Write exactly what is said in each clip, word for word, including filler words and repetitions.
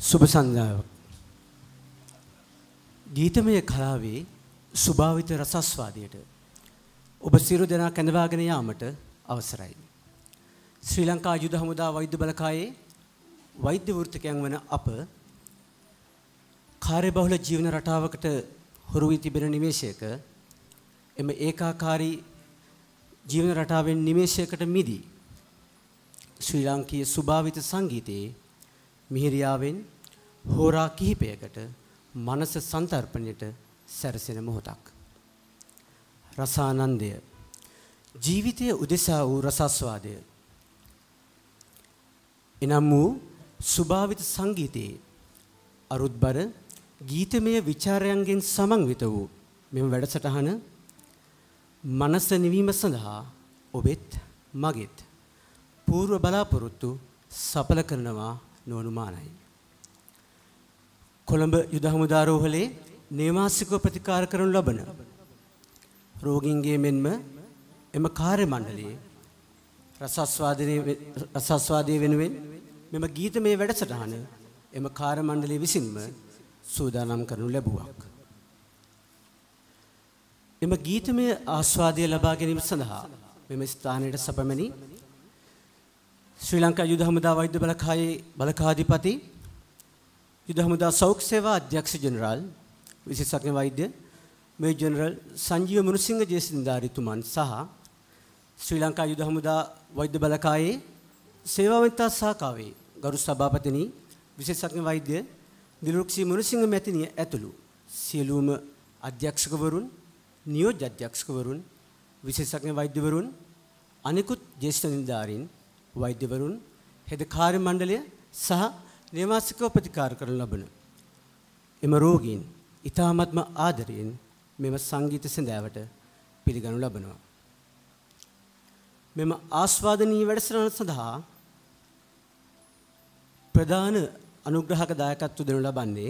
සුබ සන්ධ්‍යාවක්. ගීතමය කලාවේ ස්වභාවිත රසස්වාදයට ඔබ සියලු දෙනා කැඳවාගෙන යාමට අවසරයි. ශ්‍රී ලංකා යුද හමුදා වෛද්‍ය බලකායේ වෛද්‍ය වෘත්තිකයන් වන අප කාර්යබහුල ජීවන රටාවකට හුරු වී තිබෙන නිමේෂයක එම ඒකාකාරී ජීවන රටාවෙන් නිමේෂයකට මිදී ශ්‍රී ලාංකීය ස්වභාවිත සංගීතයේ මිහිරියාවෙන් හෝරා කිහිපයකට මනස සංතරපණයට සැරසෙන මොහොතක්. රසානන්දය ජීවිතයේ උදෙසා වූ රසස්වාදය එනම් වූ ස්වභාවිත සංගීතයේ අරුත්බර ගීතමය විචාරයන්ගෙන් සමන්විත වූ මෙම වැඩසටහන මනස නිවීම සඳහා ඔබෙත් මගෙත් పూర్ව බලාපොරොත්තු සඵල කරනවා නොඅනුමානයි. කොළඹ යුද හමුදා රෝහලේ නේවාසිකව ප්‍රතිකාර කරනු ලබන රෝගීන්ගේ මෙන්ම එම කාර්ය මණ්ඩලයේ රසස්වාදනයේ රසස්වාදයේ වෙනුවෙන් මෙම ගීතමය වැඩසටහන එම කාර්ය මණ්ඩලයේ විසින්ම සූදානම් කරනු ලැබුවක්. එම ගීතමය ආස්වාදය ලබා ගැනීම සඳහා මෙම ස්ථානයට සැපමැනි ශ්‍රී ලංකා යුද හමුදා වෛද්‍ය බලකායේ බලකාධිපති යුද හමුදා සෞඛ්‍ය සේවා අධ්‍යක්ෂ ජෙනරාල් විශේෂඥ වෛද්‍ය මේජර් ජෙනරල් සංජීව මුණසිංහ ජේසින්දාරිතුමන් සහ ශ්‍රී ලංකා යුද හමුදා වෛද්‍ය බලකායේ සේවාවන්තා සාකාවේ ගරු සභාපතිනි විශේෂඥ වෛද්‍ය දිලුක්ෂී මුණසිංහ මැතිණිය ඇතුළු සියලුම අධ්‍යක්ෂකවරුන් නියෝජ්‍ය අධ්‍යක්ෂකවරුන් විශේෂඥ වෛද්‍යවරුන් අනිකුත් ජ්‍යෙෂ්ඨ නිලධාරීන් වෛද්‍යවරුන් හෙද කාර්ය මණ්ඩලය සහ නේවාසිකව ප්‍රතිකාර කරන ලබන එම රෝගීන් ඉතාමත්ම ආදරයෙන් මෙම සංගීත සඳෑවට පිළිගනු ලබනවා. මෙම ආස්වාදනීය වැඩසටහන සඳහා ප්‍රධාන අනුග්‍රහක දායකත්ව දෙනු ලබන්නේ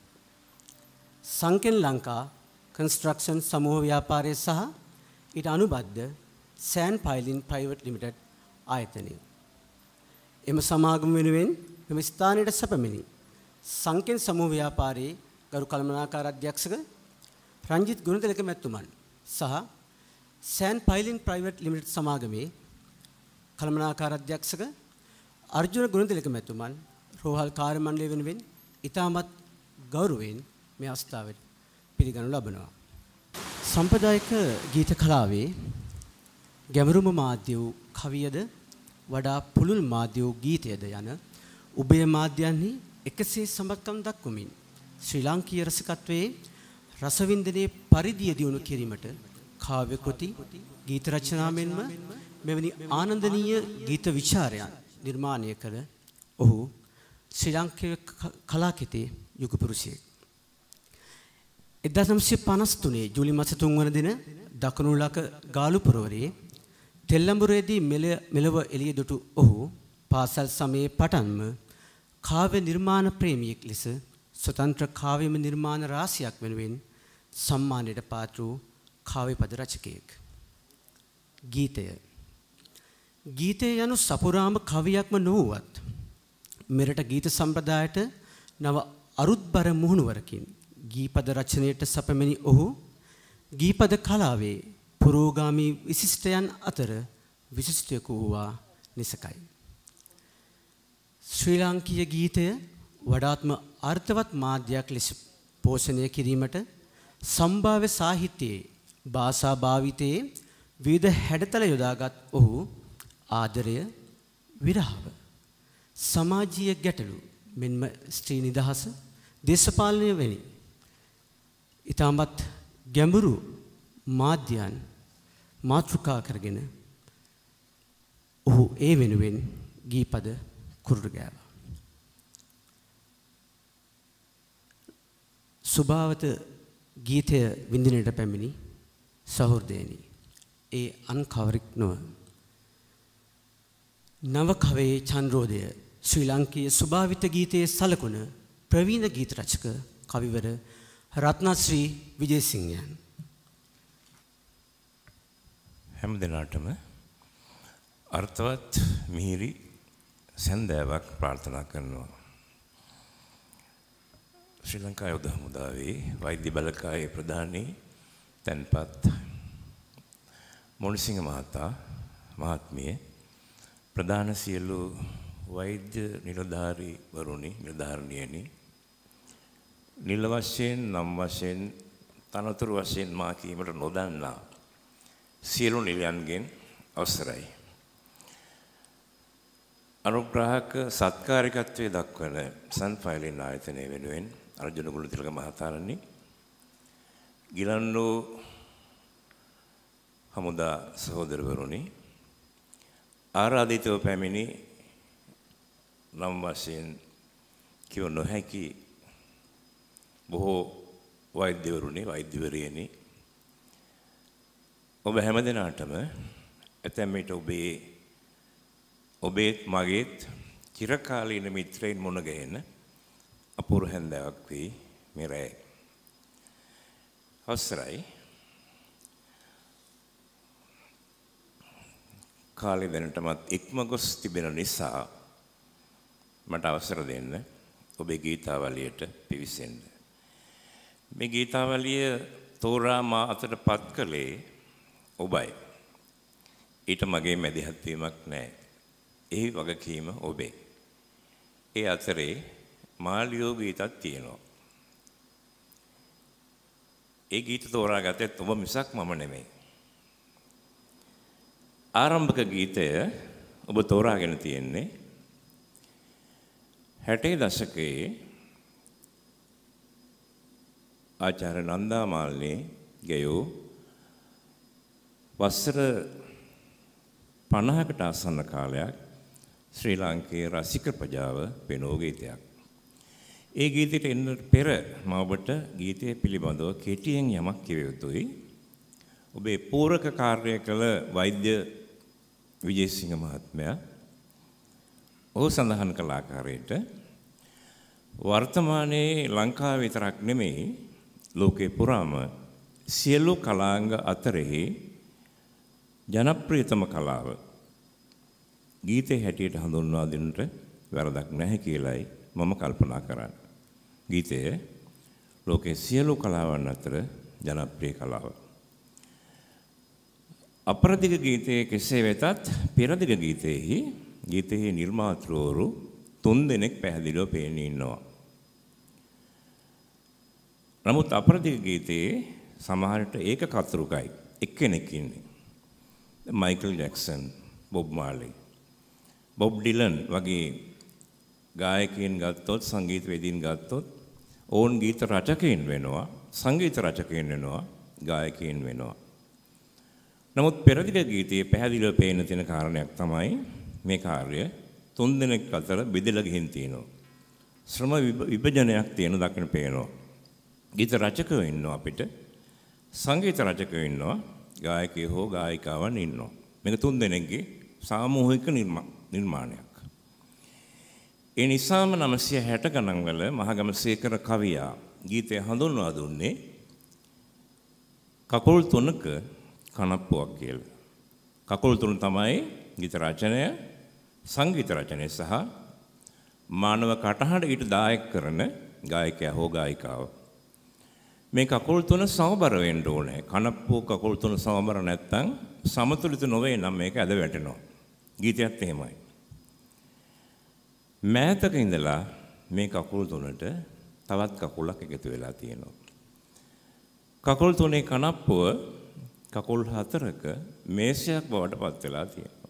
සංකෙන් ලංකා කන්ස්ට්‍රක්ෂන් සමූහ ව්‍යාපාරය සහ ඊට අනුබද්ධ සෑන් පයිලින් ප්‍රයිවට් ලිමිටඩ් ආයතනය. එම සමාගම වෙනුවෙන් මෙම ස්ථානයට සැපමිනි සංකෙන් සමූහ ව්‍යාපාරයේ ගරු කළමනාකාර අධ්‍යක්ෂක රංජිත් ගුණතිලක මැතිතුමන් සහ සෑන් පයිලින් ප්‍රයිවට් ලිමිටඩ් සමාගමේ කළමනාකාර අධ්‍යක්ෂක අර්ජුන ගුණතිලක මැතිතුමන් රෝහල් කාර්ය මණ්ඩලය වෙනුවෙන් ඉතාමත් ගෞරවයෙන් මේ අවස්ථාවට පිළිගනු ලබනවා. සම්ප්‍රදායික ගීත කලාවේ ගැඹුරුම මාධ්‍ය වූ කවියද වඩා පුළුල් මාධ්‍ය වූ ගීතයද යන උභය මාධ්‍යයන්හි එකසේ සමත්කම් දක්වමින් ශ්‍රී ලාංකීය රසිකත්වයේ රසවින්දනයේ පරිධිය දියුණු කිරීමට කාව්‍ය කෘති ගීත රචනා මෙන්ම මෙවැනි ආනන්දනීය ගීත විචාරයන් නිර්මාණය කළ ඔහු ශ්‍රී ලාංකීය කලාකිතේ යුග පුරුෂයෙක්. එක්දාස් නවසිය පනස් තුනේ ජූලි මාස තුන් වන දින දකුණුලක ගාලුපුරවරේ තෙල්ලඹුරේදී මෙලව එළිය දුටු ඔහු පාසල් සමයේ පටන්ම කාව්‍ය නිර්මාණ ප්‍රේමියෙක් ලෙස ස්වතන්ත්‍ර කාව්‍යමය නිර්මාණ රාශියක් වෙනුවෙන් සම්මානයට පාත්‍ර වූ කාව්‍ය පද රචකයෙක්. ගීතය ගීතය යනු සපුරාම කවියක්ම නොවුවත් මෙරට ගීත සම්ප්‍රදායට නව අරුත්බර මුහුණුවරකින් ගීපද රචනයට සැපමැනි ඔහු ගීපද කලාවේ පුරෝගාමී විශිෂ්ටයන් අතර විශිෂ්ටයෙකු වූවා නිසකයි. ශ්‍රී ලාංකීය ගීතය වඩාත්ම අර්ථවත් මාධ්‍යයක් ලෙස පෝෂණය කිරීමට සම්භාව්‍ය සාහිත්‍යයේ භාෂා භාවිතයේ විවිධ හැඩතල යොදාගත් ඔහු ආදරය, විරහව, සමාජීය ගැටලු මෙන්ම ස්ත්‍රී නිදහස, දේශපාලනය වැනි ඉතාමත් ගැඹුරු මාධ්‍යයන් මාතෘකා කරගෙන ඔහු ඒ වෙනුවෙන් ගීපද කුරුළු ගෑවා. සුභාවත ගීතය විඳිනට පැමිණි සහෘදයනි, ඒ අන් කවරෙක් නොව නව කවයේ චන්ද්‍රෝදය ශ්‍රී ලාංකීය සුභාවිත ගීතයේ සලකුණ ප්‍රවීණ ගීත රචක කවිවර රත්නශ්‍රී විජේසිංහයන්. හැම දිනටම අර්ථවත් මිහිරි සන්දාවක් ප්‍රාර්ථනා කරනවා. ශ්‍රී ලංකා යුද හමුදාවේ වෛද්‍ය බලකායේ ප්‍රධානී තැන්පත් මොණසිංහ මහතා මහත්මිය ප්‍රධාන සියලු වෛද්‍ය නිලධාරී වරුනි නිලධාරණියනි නිල වශයෙන් නම් වශයෙන් තනතුරු වශයෙන් මා කීමට නොදන්නා සියලු නිලයන්ගෙන් අවසරයි. අනුග්‍රහක සත්කාරිකත්වයේ දක්වන සන් ෆයිලින් ආයතනය වෙනුවෙන් අර්ජුන ගුණතිලක මහතාණනි ගිලන්වූ හමුදා සහෝදරවරුනි ආරාධිතව පැමිණි නම් වශයෙන් කිව නොහැකි බොහෝ වෛද්‍යවරුනි වෛද්‍යවරියනි ඔබ හැමදෙනාටම ඇතැම් විට ඔබේ ඔබේත් මගේත් චිරකාලීන මිත්‍රයින් මුණ ගැහෙන අපූර්ව හැන්දාවක් වී මේ රැය. අවසරයි. කාලේ දැනටමත් ඉක්ම ගොස් තිබෙන නිසා මට අවසර දෙන්න ඔබේ ගීතාවලියට පිවිසෙන්න. මේ ගීතාවලිය තෝරා මා අතට පත් කළේ ඔබයි. ඊට මගේ මැදිහත් වීමක් නැහැ. ඒ වගකීම ඔබේ. ඒ අතරේ මාළියෝ ගීතක් තියෙනවා. ඒ ගීත තෝරාගත්තෙත් ඔබ මිසක් මම නෙමෙයි. ආරම්භක ගීතය ඔබ තෝරාගෙන තියෙන්නේ හැටේ දශකයේ ආචාර්ය නන්දා මාල්නේ ගයෝ වසර පනහකට ආසන්න කාලයක් ශ්‍රී ලාංකේය රසික ප්‍රජාව පෙනෝ ගීතයක්. ඒ ගීතයට එන්නට පෙර මම ඔබට ගීතය පිළිබඳව කෙටියෙන් යමක් කිව යුතුයි. ඔබේ පූරක කාර්යය කළ වෛද්‍ය විජේසිංහ මහත්මයා ඔහු සඳහන් කළ ආකාරයට වර්තමානයේ ලංකාව විතරක් නෙමෙයි ලෝකේ පුරාම සියලු කලාංග අතරෙහි ජනප්‍රියතම කලාව ගීතේ හැටියට හඳුන්වා දෙන්නට වැරදක් නැහැ කියලයි මම කල්පනා කරන්නේ. ගීතය ලෝකයේ සියලු කලාවන් අතර ජනප්‍රිය කලාව. අපරදිග ගීතයේ කෙසේ වෙතත් පෙරදිග ගීතයේහි ගීතයේ නිර්මාතෘවරු තුන් දෙනෙක් පැහැදිලිව පේන්නේ ඉන්නවා. නමුත් අපරදිග ගීතයේ සමහරට ඒක කතුරුකයි එක්කෙනෙක් ඉන්නේ. Michael Jackson, Bob Marley, Bob Dylan වගේ ගායකයන් ගත්තොත් සංගීතවේදීන් ගත්තොත් ඕන් ගීත රචකයන් වෙනවා, සංගීත රචකයන් වෙනවා, ගායකයන් වෙනවා. නමුත් පෙරදිග ගීතයේ පැහැදිලිව පේන තියෙන කාරණයක් තමයි මේ කාර්ය තුන් දෙනෙක් අතර බෙදලා ගිහින් තියෙනවා. ශ්‍රම විභජනයක් තියෙන දකින්න පේනවා. ගීත රචකයෝ ඉන්නවා අපිට, සංගීත රචකයෝ ඉන්නවා, ගායකයෝ හෝ ගායිකාවන් ඉන්නවා. මේක තුන් දෙනෙක්ගේ සාමූහික නිර්මාණයක්. ඒ නිසාම නවසිය හැට ගණන් වල මහගමසේකර කවියා ගීතය හඳුන්වා දුන්නේ කකුල් තුනක කනප්පුවක් කියලා. කකුල් තුන තමයි ගීත රචනය, සංගීත රචනය සහ මානව කටහඬ ඊට දායක කරන ගායකයා හෝ ගායිකාව. මේ කකුල් තුන සමබර වෙන්න ඕනේ. කනප්පුව කකුල් තුන සමබර නැත්නම් සමතුලිත නොවේ නම් මේක ඇද වැටෙනවා. ගීතයත් එහෙමයි. මෑතක ඉඳලා මේ කකුල් තුනට තවත් කකුලක් එකතු වෙලා තියෙනවා. කකුල් තුනේ කනප්පුව කකුල් හතරක මේසයක් බවට පත් වෙලා තියෙනවා.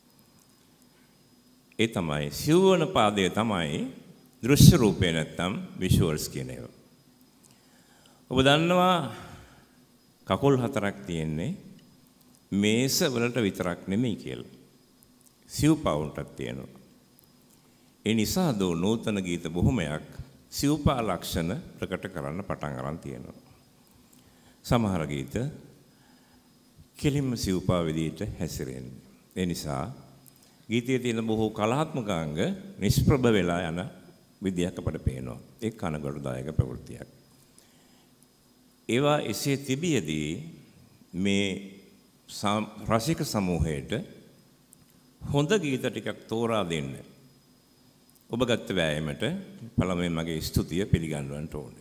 ඒ තමයි සිව්වන පාදය තමයි දෘශ්‍ය රූපේ නැත්තම් විෂුවල්ස් කියන ඒවා. ඔබ දන්නවා කකුල් හතරක් තියෙන්නේ මේස වලට විතරක් නෙමෙයි කියලා. සිව්පාවුන්ටක් තියෙනවා. ඒ නිසා දෝ නූතන ගීත බොහොමයක් සිව්පා ලක්ෂණ ප්‍රකට කරන්න පටන් අරන් තියෙනවා. සමහර ගීත කෙලින්ම සිව්පා විදියට හැසිරෙන්නේ. ඒ නිසා ගීතයේ තියෙන බොහෝ කලාත්මක අංග නිෂ්ප්‍රභ වෙලා යන විදියක් අපට පේනවා. ඒ කනගාටුදායක ප්‍රවෘත්තියක්. ඒවා එසේ තිබියදී මේ රසික සමූහයට හොඳ ගීත ටිකක් තෝරා දෙන්න ඔබ ගත්ත වෑයමට පළමුවෙන් මගේ ස්තුතිය පිළිගන්වන්න ඕනේ.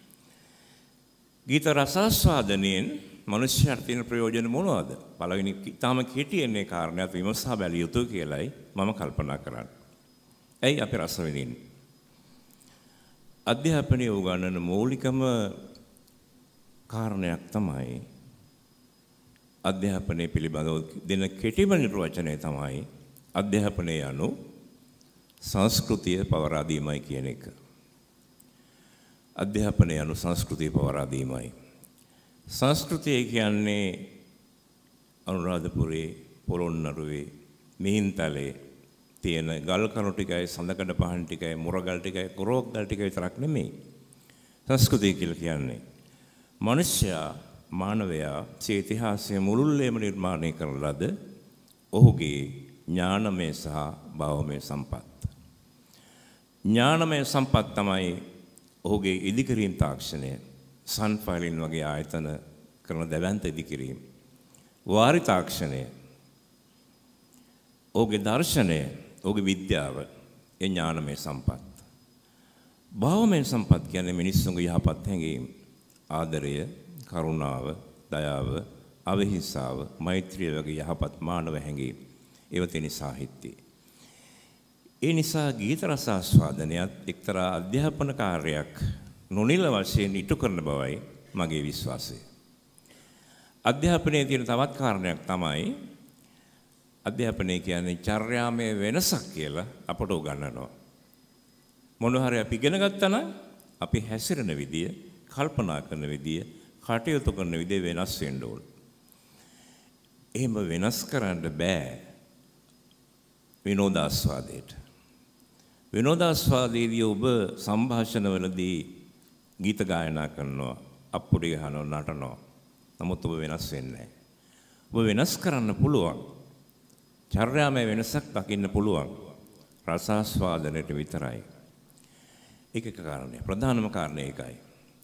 ගීත රසාස්වාදනයෙන් මනුෂ්‍යයාට තියෙන ප්‍රයෝජන මොනවද? පළවෙනි ඊටාම කෙටියෙන් කාරණයක් විමසා බැලිය යුතුයි කියලායි මම කල්පනා කරන්නේ. ඇයි අපි රස විඳින්නේ? අධ්‍යාපනයේ උගන්වන මූලිකම කාරණයක් තමයි අධ්‍යාපනයේ පිළිබඳව දෙන කෙටිම නිර්වචනය තමයි අධ්‍යාපනය යනු සංස්කෘතිය පවරා දීමයි කියන එක. අධ්‍යාපනය යනු සංස්කෘතිය පවරා දීමයි. සංස්කෘතිය කියන්නේ අනුරාධපුරේ පොළොන්නරුවේ මිහින්තලේ තියෙන ගල් කණු ටිකයි සඳකඩ පහන් ටිකයි මුරගල් ටිකයි කොරෝක් ගල් ටිකයි විතරක් නෙමෙයි. සංස්කෘතිය කියලා කියන්නේ මනුෂ්‍යයා මානවයා සිය ඉතිහාසය මුළුල්ලේම නිර්මාණය කරන ලද ඔහුගේ ඥානමය සහ භාවමය සම්පත්. ඥානමය සම්පත් තමයි ඔහුගේ ඉදිකිරීම් තාක්ෂණය, සන්ෆයිලින් වගේ ආයතන කරන දැවැන්ත ඉදිකිරීම්. වාරි තාක්ෂණය, ඔහුගේ දර්ශනය, ඔහුගේ විද්‍යාව, ඒ ඥානමය සම්පත්. භාවමය සම්පත් කියන්නේ මිනිස්සුන්ගේ යහපත් හැඟීම්, ආදරය, කරුණාව, දයාව, අවිහිංසාව, මෛත්‍රිය වගේ යහපත් මානව හැඟීම්. ඒව තියෙන සාහිත්‍යයේ. ඒ නිසා ගීත රස ආස්වාදනයත් එක්තරා අධ්‍යාපන කාර්යයක් නොනිල වශයෙන් ඉටු කරන බවයි මගේ විශ්වාසය. අධ්‍යාපනයේ තියෙන තවත් කාරණයක් තමයි අධ්‍යාපනය කියන්නේ චර්යාමය වෙනසක් කියලා අපට උගන්වනවා. මොනවා හරි අපි ඉගෙන ගත්තා නම් අපි හැසිරෙන විදිය, කල්පනා කරන විදිය, කටයුතු කරන විදිය වෙනස් වෙන්න ඕන. එහෙම වෙනස් කරන්න බෑ විනෝදාස්වාදයට. විනෝදාස්වාදයේදී ඔබ සංഭാෂණවලදී ගීත ගායනා කරනවා, අප්පුඩි ගහනවා, නටනවා. නමුත් ඔබ වෙනස් වෙන්නේ නැහැ. ඔබ වෙනස් කරන්න පුළුවන්. චර්යාමය වෙනසක් දකින්න පුළුවන්. රසාස්වාදනයට විතරයි. ඒක එක කාරණයක්. ප්‍රධානම කාරණේ ඒකයි.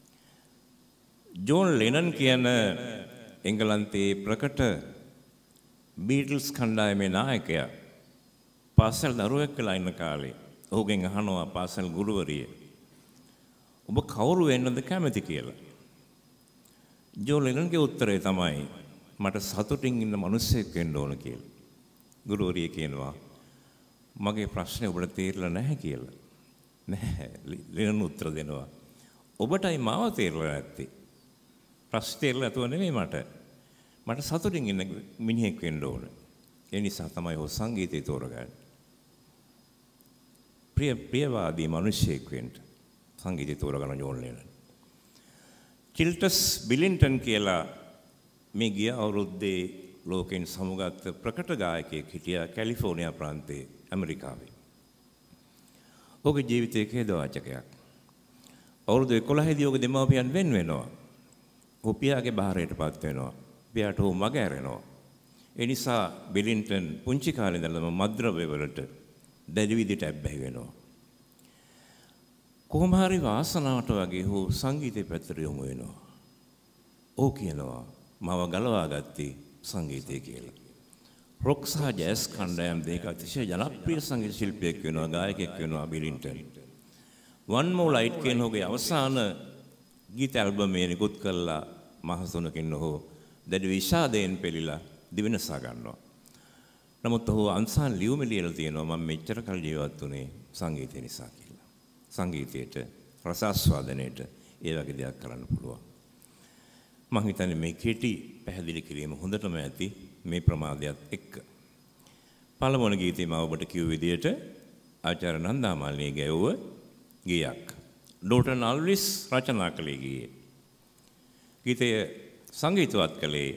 ජෝන් ලෙනන් කියන එංගලන්තයේ ප්‍රකට බීටල්ස් කණ්ඩායමේ නායකයා පාසල් දරුවෙක් වෙලා ඉන්න කාලේ ඔහුගෙන් අහනවා පාසල් ගුරුවරිය, ඔබ කවුරු වෙන්නද කැමති කියලා. ජෝන් ලෙනන්ගේ උත්තරය තමයි මට සතුටින් ඉන්න මිනිස්සෙක් වෙන්න ඕන කියලා. ගුරුවරිය කියනවා මගේ ප්‍රශ්නේ ඔබට තේරෙලා නැහැ කියලා. නැහැ. ලෙනන් උත්තර දෙනවා ඔබටයි මාව තේරෙලා නැත්තේ. ප්‍රශ්නේ තේරෙලා නැතුව නෙමෙයි මට. මට සතුටින් ඉන්න මිනිහෙක් වෙන්න ඕන. ඒ නිසා තමයි ඔය සංගීතය තෝරගන්නේ. ප්‍රිය ප්‍රියවාදී මිනිහෙක් වෙන්න සංගීතය තෝරගන්න ජෝන් ලෙනන්. චිල්ටස් බිලින්ටන් කියලා මේ ගිය අවුරුද්දේ ලෝකෙන් සමුගත් ප්‍රකට ගායකයෙක් හිටියා කැලිෆෝනියා ප්‍රාන්තයේ ඇමරිකාවේ. ඔහුගේ ජීවිතයේ ඛේදවාචකයක්. අවුරුදු එකොළහ දී ඔහුගේ දෙමාපියන් වෙන් වෙනවා. ඔහු පියාගේ බාහිරයටපත් වෙනවා. පියාට ඔහු මග ඇරෙනවා. ඒ නිසා බිලින්ටන් පුංචි කාලේ ඉඳලම මද්ද්‍රව්‍ය වලට දැඩි විදිහට ඇබ්බැහි වෙනවා. කොහොම හරි වාසනාවට වගේ ඔහු සංගීතය පැත්තට යොමු වෙනවා. ඔහු කියනවා මම ගලවා ගත්තේ සංගීතය කියලා. රොක් සහ ජෑස් කණ්ඩායම් දෙක අතිශය ජනප්‍රිය සංගීත ශිල්පියෙක් වෙනවා, ගායකයෙක් වෙනවා බිලින්ටන්. One More Light කියන ඔහුගේ අවසාන ගීත ඇල්බමේ නිකුත් කළා මාස තුනකින් ඔහු දැඩි විෂාදයෙන් පෙළීලා දිවිනසා ගන්නවා. නමුත් ඔහු අන්සාන් ලියුම ලියලා තියෙනවා මම මෙච්චර කල් ජීවත් වුණේ සංගීතය නිසා කියලා. සංගීතයට, රසාස්වාදනයට ඒ වගේ දෙයක් කරන්න පුළුවන්. මම හිතන්නේ මේ කෙටි පැහැදිලි කිරීම හොඳටම ඇති මේ ප්‍රමාදයත් එක්ක. පළමුවන ගීතය මම ඔබට කිව්ව විදිහට ආචාර්ය නන්දාමාලිනී ගැයුව ගීයක්. ඩෝටන් අල්විස් රචනා කළේ ගීයේ. ගීතය සංගීතවත් කළේ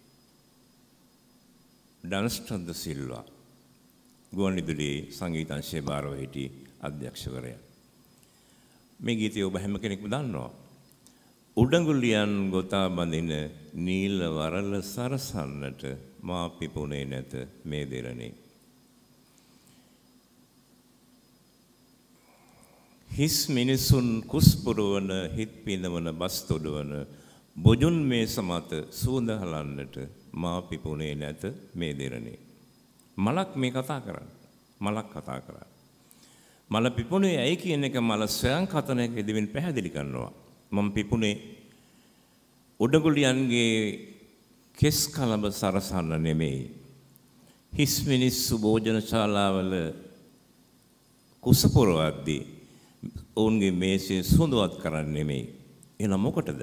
ඩන්ස්ටන් ද සිල්වා. ගුවන්විදුලියේ සංගීත අංශයේ භාරව සිටි අධ්‍යක්ෂකවරයා. මේ ගීතය ඔබ හැම කෙනෙක්ම දන්නවා. උඩඟුලියන් ගොතා බඳින නීල වරල සරසන්නට මා පිපුණේ නැත මේ දෙරණේ. හිස් මිනිසුන් කුස්පුරවන හිත් පිනවන බස් තොඩවන බොජුන් මේ සමත සූඳ හලන්නට මා පිපුණේ නැත මේ දෙරණේ. මලක් මේ කතා කරන්නේ. මලක් කතා කරන්නේ. මල පිපුණේ ඇයි කියන එක මල ස්වයං කතනයක යෙදෙමින් පැහැදිලි කරනවා. මම පිපුණේ උඩගුලියන්ගේ කෙස් කලබ සරසන්න නෙමෙයි. හිස් මිනිස්සු භෝජන ශාලාවල කුස පොරවද්දී ඔවුන්ගේ මේසේ සුවඳවත් කරන්න නෙමෙයි. එහෙනම් මොකටද?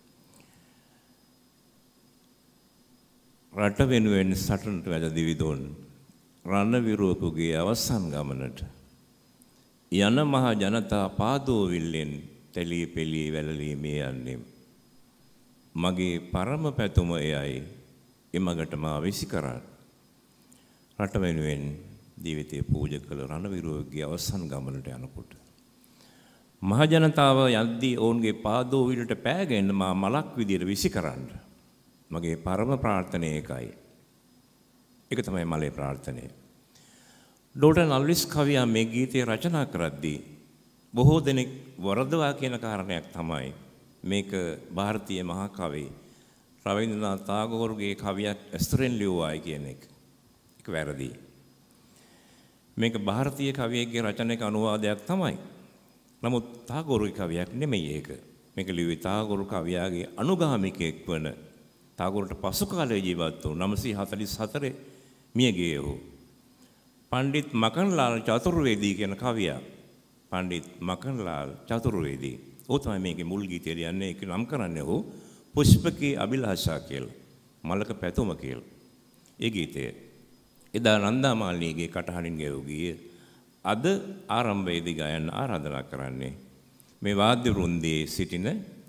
රට වෙනුවෙන් සටනට වැද දිවිදොන් රණවිරුවෙකුගේ අවසන් ගමනට යන මහ ජනතා පාදෝවිල්ලෙන් තැලී පෙළී වැළලී මේ යන්නේ. මගේ පරම පැතුම එයයි. එමගට මා විසි කරා. රට වෙනුවෙන් ජීවිතේ පූජා කළ රණවිරුවෙකුගේ අවසන් ගමනට යනකොට මහ ජනතාව යද්දී ඔවුන්ගේ පාදෝවිල්ලට පෑගෙන මා මලක් විදියට විසි කරන්න. මගේ පරම ප්‍රාර්ථනය ඒකයි. ඒක තමයි මලේ ප්‍රාර්ථනය. ඩෝල්ටන් අල්විස් කවියා මේ ගීතය රචනා කරද්දී බොහෝ දෙනෙක් වරදවා කියන කාරණයක් තමයි මේක ಭಾರತೀಯ මහා කවි රවීන්ද්‍රනාත් tagore කවියක් ඇස්තරින් ලියුවායි කියන එක. ඒක වැරදි. මේක ಭಾರತೀಯ කවියෙක්ගේ රචනයක අනුවාදයක් තමයි. නමුත් tagore කවියක් නෙමෙයි ඒක. මේක ලිව්වේ tagore කවියාගේ අනුගාමිකයෙක් වන tagore පසු කාලයේ ජීවත් වූ නවසිය හතළිස් හතර මියගිය වූ පණ්ඩිත් මකන්ලාල් චතුර්වේදී කියන කවියා. පණ්ඩිත් මකන්ලාල් චතුර්වේදී. ਉਹ තමයි මේකේ මුල් ගීතය ලියන්නේ. ඒක නම් කරන්නේ ਉਹ පුෂ්පකී අභිලාෂා කියලා. මලක පැතුම කියලා. ඒ ගීතය එදා නන්දාමාලිනීගේ කටහඬින් ගැයූ ගීය අද ආරම්භයේදී ගයන්න ආරාධනා කරන්නේ මේ වාද්‍ය වෘන්දයේ සිටින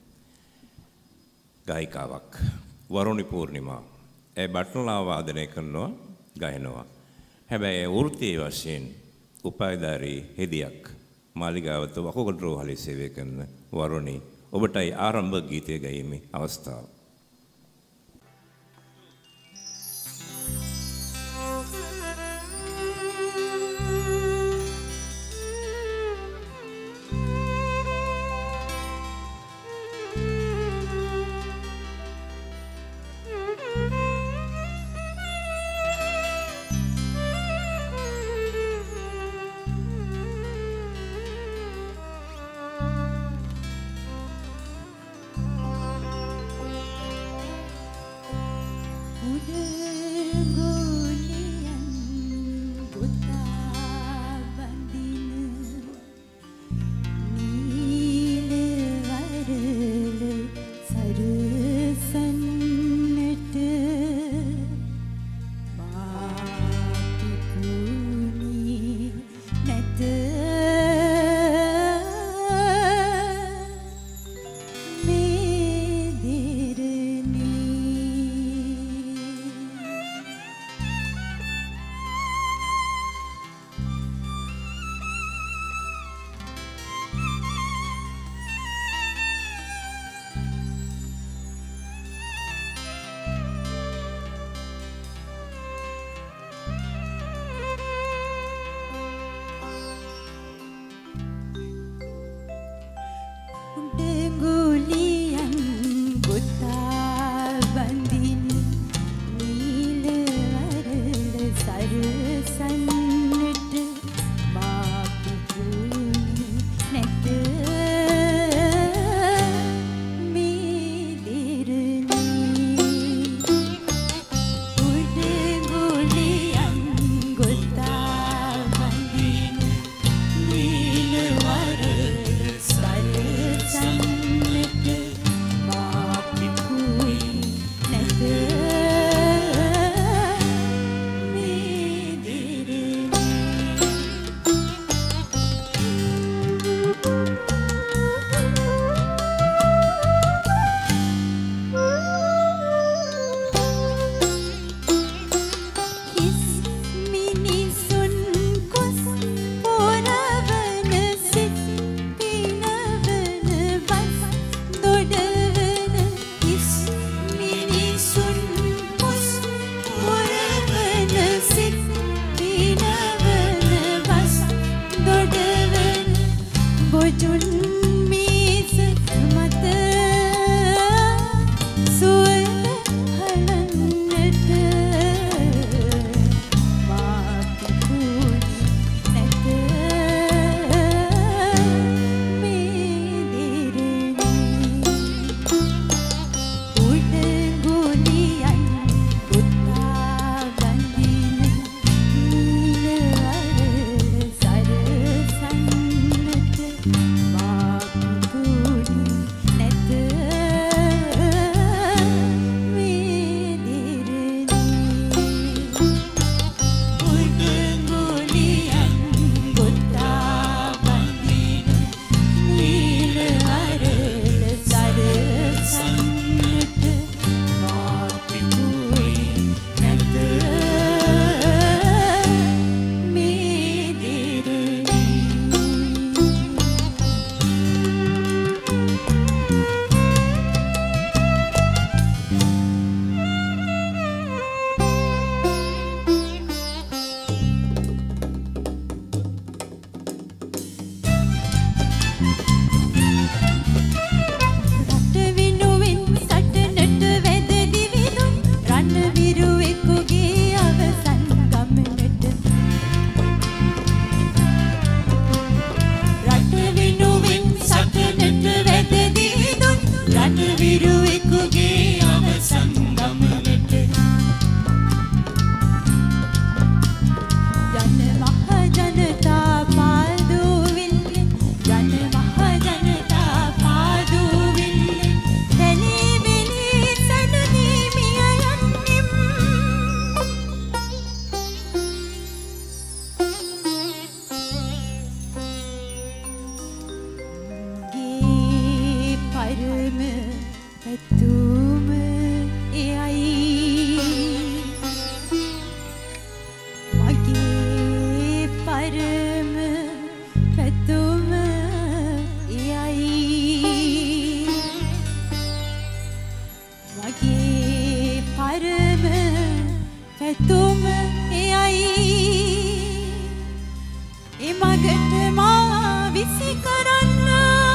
ගායිකාවක් වරුණි පූර්ණිමා. ඒ බට්ටලා වාදනය කරනවා ගයනවා. හැබැයි ඒ වෘත්තීය වශයෙන් උපායධාරී හෙදියක් මාලිගාවත වකුගඩු රෝහලේ සේවය කරන වරුණි ඔබටයි ආරම්භ ගීතය ගැයීමේ අවස්ථාව. පැතුම එයයි එමගට මා විසි කරන්න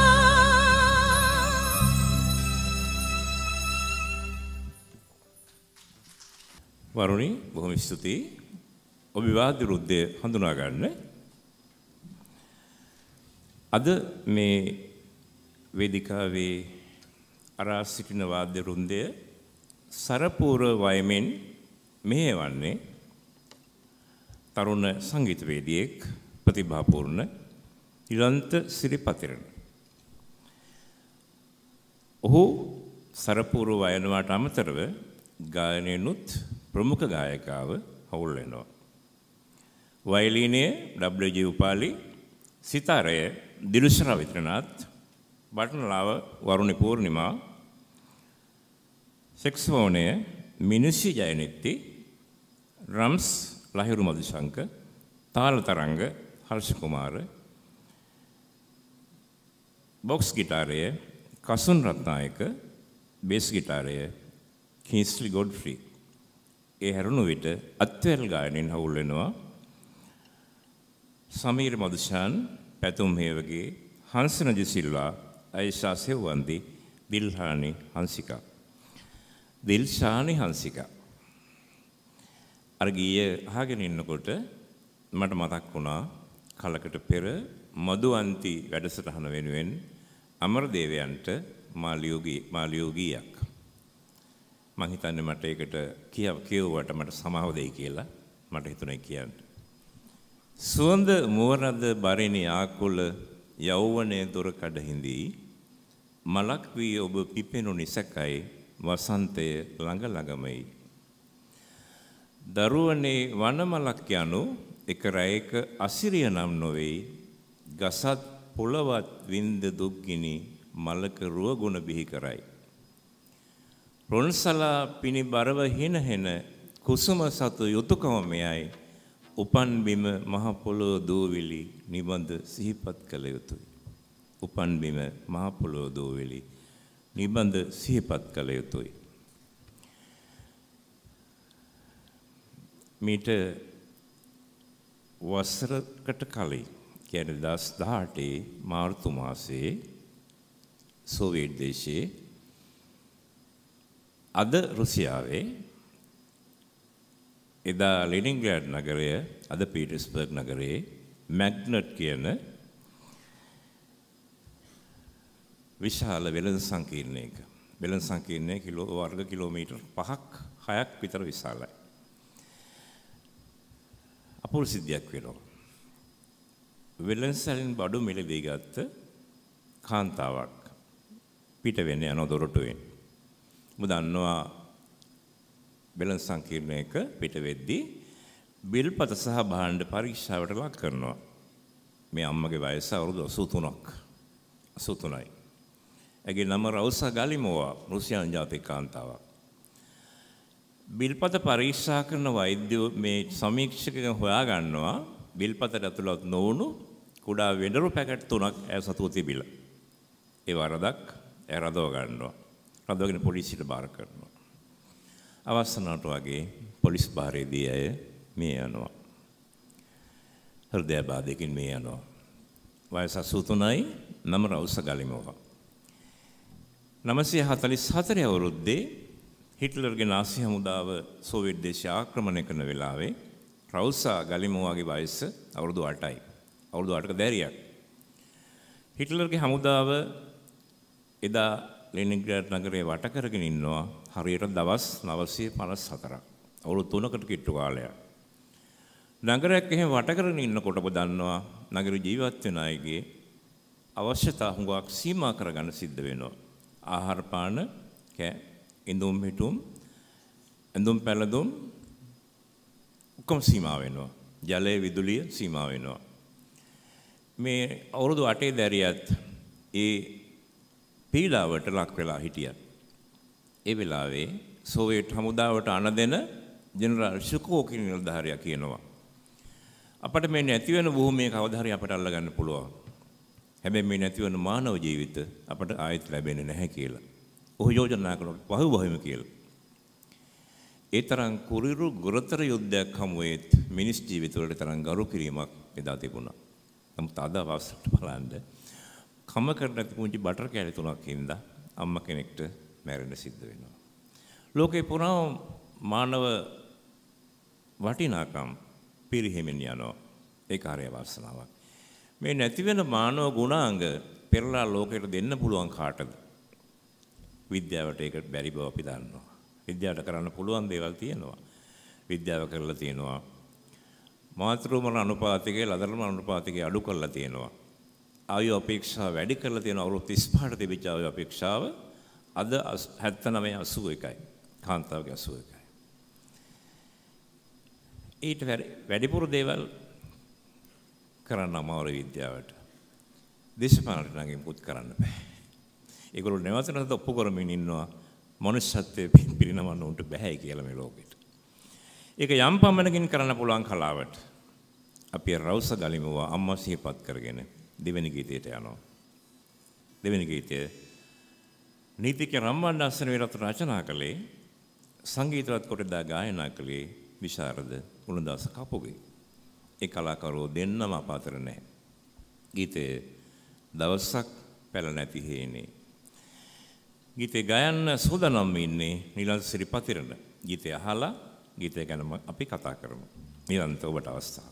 වරුණි බොහොම ස්තුතියි ඔබ විවාද විරුද්ධය හඳුනා ගන්න අද මේ වේදිකාවේ අරා සිටින වාද්‍ය වෘන්දය සරපූර්ව වයමෙන් මෙහෙවන්නේ තරුණ සංගීතවේදියෙක් ප්‍රතිභාපූර්ණ ඉලන්ත සිරිපතිරණ. ඔහු සරපූර්ව වයනවාට අමතරව ගායනයෙනුත් ප්‍රමුඛ ගායකාව හවුල් වෙනවා. වයලීනය ඩබ්ලිව්.ජී. උපාලි, සිතාරය දිලුෂ රවින්ද්‍රනාත්, බටනලාව වරුණි පූර්ණිමා, සැක්සොෆෝනය මිනුෂි ජයනෙත්ති, ඩ්‍රම්ස් ලහිරු මදුශංක, තාල තරංග හර්ෂ කුමාර, බොක්ස් ගිටාරය කසුන් රත්නායක, බේස් ගිටාරය කින්ස්ලි ගොඩ්ෆ්‍රී. ඒ හැරුණු විට අත්වැල් ගායනයෙන් හවුල් වෙනවා සමීර මදුෂාන්, පැතුම් හේවගේ, හංසනජ සිල්වා, අයිෂා සෙව්වන්ති, දිල්හානි හංසිකා. දිල්ෂානි හංසිකා. අර ගීය අහගෙන ඉන්නකොට මට මතක් වුණා කලකට පෙර මදුවන්ති වැඩසටහන වෙනුවෙන් අමරදේවයන්ට මා ලියූ ගීයක්. මං හිතන්නේ මට ඒකට කියව කියුවට මට සමාව දෙයි කියලා මට හිතුණා කියන්න. සුවඳ මුවරද බරිනි ආකුල යෞවනයේ දොර කඩ හිඳී මලක් වී ඔබ පිපෙනු නිසකයි වසන්තය ළඟ ළඟමයි. දරුවනේ වනමලක් යනු එක රැයක අසිරිය නම් නොවේයි ගසත් පොළවත් වින්ද දුක්ගිනි මලක රුවගුණ බිහි කරයි. රොන්සලා පිණි බරව හින හෙන කුසුම සතු යුතුයකම මෙයයි උපන් බිම මහ පොළොව දෝවිලි නිබඳ සිහිපත් කළ යුතුය. උපන් බිම මහ පොළොව දෝවිලි නිබඳ සිහිපත් කළ යුතුය. මීට වසරකට කලින් කියන්නේ දෙදාස් දහඅටේ මාර්තු මාසයේ සෝවියට් දේශයේ අද රුසියාවේ එදා ලෙනින්ග්‍රාඩ් නගරය අද පීටර්ස්බර්ග් නගරයේ මැග්නට් කියන විශාල වෙළඳ සංකීර්ණයක වෙළඳ සංකීර්ණය කිලෝ වර්ග කිලෝමීටර් පහක් හයක් විතර විශාලයි. අපූර්ව සිද්ධියක් වෙනවා. වෙළඳසැලෙන් බඩු මිලදී ගත්ත කාන්තාවක් පිට වෙන්න යන දොරටුවෙන්. ඔබ දන්නවා වෙළඳ සංකීර්ණයක පිට වෙද්දී බිල්පත සහ භාණ්ඩ පරීක්ෂාවට ලක් කරනවා. මේ අම්මගේ වයස අවුරුදු අසූ තුනක්. අසූ තුනයි. ඇගේ නම රවුසා ගලිමෝවා, රුසියානු ජාතික කාන්තාවක්. බිල්පත පරීක්ෂා කරන වෛද්‍යෝ මේ සමීක්ෂකයන් හොයා ගන්නවා බිල්පතට ඇතුළත් නොවුණු කුඩා වෙඬරු පැකට් තුනක් ඇය සතුව තිබිලා. ඒ වරදක් ඇය රඳව ගන්නවා. රඳවගෙන පොලිසියට බාර කරනවා. අවසානට වගේ පොලිස් භාරයේදී ඇය මිය යනවා. හෘදයාබාධයකින් මිය යනවා. වයස අසූ තුනයි, නම රවුසා ගලිමෝවා. නවසිය හතළිස් හතර අවුරුද්දේ හිට්ලර්ගේ නාසි හමුදාව සෝවියට් දේශය ආක්‍රමණය කරන වෙලාවේ රවුසා ගලිමෝවාගේ වයස අවුරුදු අටයි. අවුරුදු අටක දැරියක්. හිට්ලර්ගේ හමුදාව එදා ලෙනින්ග්‍රාඩ් නගරේ වට කරගෙන ඉන්නවා හරියට දවස් නවසිය පනස් හතරක්. අවුරුදු තුනකට කිට්ටු කාලයක්. නගරයක් එහෙම වට කරගෙන ඉන්නකොට ඔබ දන්නවා නගර ජීවත් වෙන අයගේ අවශ්‍යතා හුඟක් සීමා කරගන්න සිද්ධ වෙනවා. ආහාර පාන, කෑ, ඉඳුම් හිටුම්, ඇඳුම් පැළඳුම් ඔක්කොම සීමා වෙනවා. ජලය, විදුලිය සීමා වෙනවා. මේ අවුරුදු අටේ දැරියත් ඒ පීඩාවට ලක් වෙලා හිටියා. ඒ වෙලාවේ සෝවියට් හමුදාවට අණ දෙන ජෙනරාල් ෂුකෝ කියන නිලධාරියා කියනවා අපිට මේ නැති වෙන භූමිය කවදා හරි අපිට අල්ලගන්න පුළුවන්. හැබැයි මේ නැති වෙන මානව ජීවිත අපිට ආයෙත් ලැබෙන්නේ නැහැ කියලා. ඔහු යෝජනා කරනවා පහු බහිමු කියලා. ඒ තරම් කුරිරු ගුරුතර යුද්ධයක් හමුවේත් මිනිස් ජීවිතවලට තරම් ගරු කිරීමක් එදා තිබුණා. නමුත් අද අවස්ථට බලන්න කම කරන පුංචි බටර් කෑලි තුනක් හින්දා අම්මා කෙනෙක්ට මැරෙන්න සිද්ධ වෙනවා. ලෝකේ පුරා මානව වටිනාකම් පිරිහෙමින් යනවා. ඒක හරි අවස්ථාවක්. මේ නැති වෙන මානව ගුණාංග පෙරලා ලෝකෙට දෙන්න පුළුවන් කාටද? විද්‍යාවට ඒක බැරි බව අපි දන්නවා. විද්‍යාවට කරන්න පුළුවන් දේවල් තියෙනවා. විද්‍යාව කරලා තියෙනවා. මාතෘ මරණ අනුපාතිකය, ලදර මරණ අනුපාතිකය අඩු කරලා තියෙනවා. ආයු අපේක්ෂාව වැඩි කරලා තියෙනවා. අවුරුදු තිස් පහට තිබිච්ච ආයු අපේක්ෂාව අද හැත්තනවය අසූ එකයි. කාන්තාවගේ අසූ එකයි. ඊට වැඩිපුර දේවල් කරන්න අමාරු විද්‍යාවට. දේශපාලනට නම් මුකුත් කරන්න බෑ. ඒගොල්ලෝ නැවත නැවත ඔප්පු කරමින් ඉන්නවා මනුෂ්‍යත්වයේ පිරිනමන්න උන්ට බෑ කියලා මේ ලෝකෙට. ඒක යම් පමණකින් කරන්න පුළුවන් කලාවට අපි රවුස ගලිමුවා අම්මා සිහිපත් කරගෙන දෙවෙනි ගීතයට යනවා. දෙවෙනි ගීතය නීතික රම්බණ්ඩාසන විරත් රචනා කළේ සංගීතවත් කොට දා ගායනා කළේ විශාරද ගුණදාස කපුගේ. ඒ කලාකරුවෝ දෙන්නම අප අතර නැහැ. ගීතය දවසක් පැල නැති හේනේ. ගීතේ ගයන්න සෝදානම් ඉන්නේ නිලන්ත සිරිපතිරණ. ගීතය අහලා ගීතය ගැන අපි කතා කරමු. නිලන්ත ඔබට අවස්ථාව.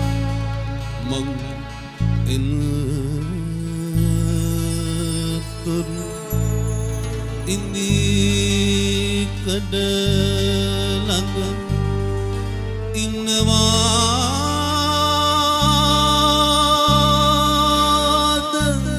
Mong in තුරු ඉන්දී කඩ ළඟ ඉන්නවාද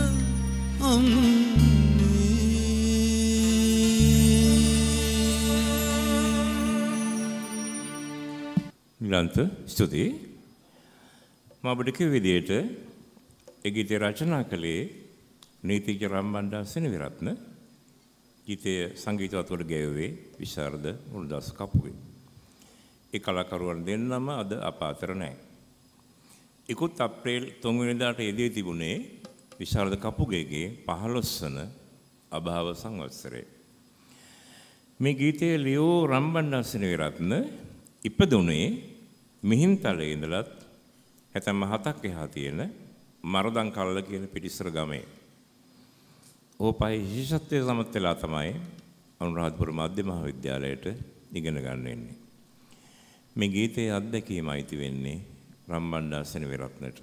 නිලන්ත ස්තුතියි. මම ඔබට කිව්ව විදිහට ඒ ගීතය රචනා කළේ නීතිඥ රම්බණ්ඩා සෙනවිරත්න. ගීතය සංගීතවත්වට ගැයුවේ විශාරද මුරුදාස කපුගේ. ඒ කලාකරුවන් දෙන්නම අද අප අතර නැහැ. ඉකුත් අප්‍රේල් තුන් වෙනිදාට යෙදී තිබුණේ විශාරද කපුගේගේ පහළොස් වන අභාව සංවත්සරය. මේ ගීතයේ ලියූ රම්බණ්ඩා සෙනවිරත්න ඉපදුනේ මිහින්තලේ ඉඳලත් හැතැම්ම හතක් එහා තියෙන මරදන් කල්ල කියන පිටිස්සර ගමේ. ඕපයි විශේෂත්වය සමත් වෙලා තමයි අනුරාධපුර මධ්‍ය මහාවිද්‍යාලයට ඉගෙන ගන්න වෙන්නේ. මේ ගීතයේ අත්දැකීම අයිති වෙන්නේ රම්බණ්ඩා සෙනවිරත්නට.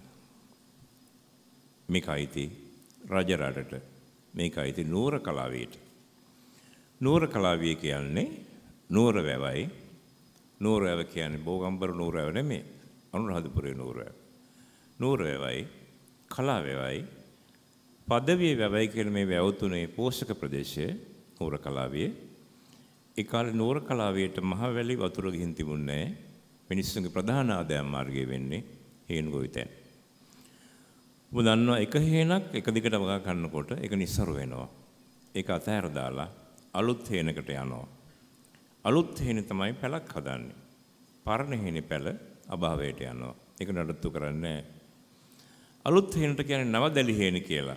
මේක අයිති රජරටට. මේක අයිති නූර කලාවේට. නූර කලාවිය කියන්නේ නූර වැවයි. නූර වැව කියන්නේ බෝගම්බර නූර වැව නෙමෙයි. අනුරාධපුරේ නූර වැව. නූර වැවයි කලා වැවයි පදවිය වැවයි කියන මේ වැව තුනේ පෝෂක ප්‍රදේශය නූර කලාවිය. ඒ කාලේ නූර කලාවියට මහවැලි වතුර ගිහින් තිබුණේ නැහැ. මිනිස්සුන්ගේ ප්‍රධාන ආදායම් මාර්ගය වෙන්නේ හේන් ගොවිතැන්. ඔබ දන්නවා එක හේනක් එක දිගට වගා ගන්නකොට ඒක නිස්සරු වෙනවා. ඒක අතහැර දාලා අලුත් හේනකට යනවා. අලුත් හේනේ තමයි පැලක් හදන්නේ. පරණ හේනේ පැල අභාවයට යනවා. ඒක නඩත්තු කරන්නේ අලුත් හේනට කියන්නේ නවදැලි හේන කියලා.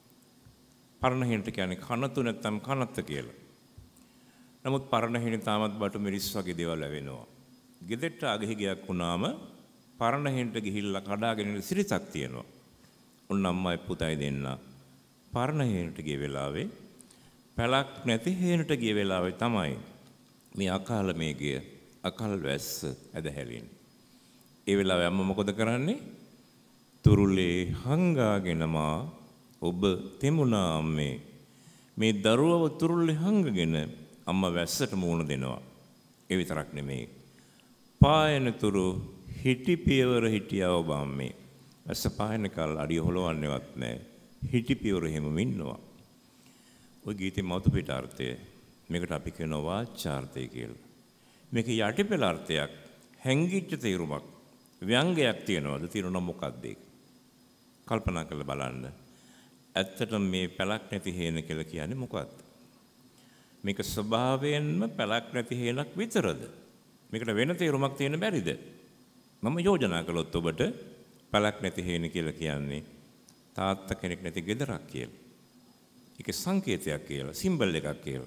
පරණ හේනට කියන්නේ කනතු නැත්නම් කනත්ත කියලා. නමුත් පරණ හේනේ තාමත් බටු මිරිස් වගේ දේවල් ලැබෙනවා. ගෙදරට අගෙහි ගයක් වුණාම පරණ හේනට ගිහිල්ලා කඩාගෙන ඉන්න සිරිතක් තියෙනවා. උන් අම්මයි පුතයි දෙන්න පරණ හේනට ගිය වෙලාවේ පැලක් නැති හේනට ගිය වෙලාවේ තමයි මේ අකාල මේඝය අකල් වැස්ස ඇදහැලින්. ඒ වෙලාවේ අම්මා මොකද කරන්නේ? තුරුලේ හංගාගෙනමා ඔබ තෙමුණා අම්මේ. මේ දරුවව තුරුලේ හංගගෙන අම්මා වැස්සට මූණ දෙනවා. ඒ විතරක් නෙමෙයි. පායන තුරු හිටි පියවර හිටියා ඔබ අම්මේ. වැස්ස පායන කල් අඩිය හොලවන්නේවත් නැහැ. හිටි පියවර හැමම ඉන්නවා. ඔය ගීතේ මතු පිට අර්ථය මේකට අපි කියනවා වාචාර්ථය කියලා. මේක යටිපෙළ අර්ථයක් හැංගිච්ච තේරුමක් ව්‍යංගයක් තියනවාද තියෙනවා මොකක්ද ඒක? කල්පනා කරලා බලන්න. ඇත්තටම මේ පැලක් නැති හේන කියලා කියන්නේ මොකක්ද? මේක ස්වභාවයෙන්ම පැලක් නැති හේනක් විතරද? මේකට වෙන තේරුමක් තියෙන්න බැරිද? මම යෝජනා කළොත් ඔබට පැලක් නැති හේන කියලා කියන්නේ තාත්තා කෙනෙක් නැති ගෙදරක් කියලා. ඒක සංකේතයක් කියලා, සිම්බල් එකක් කියලා.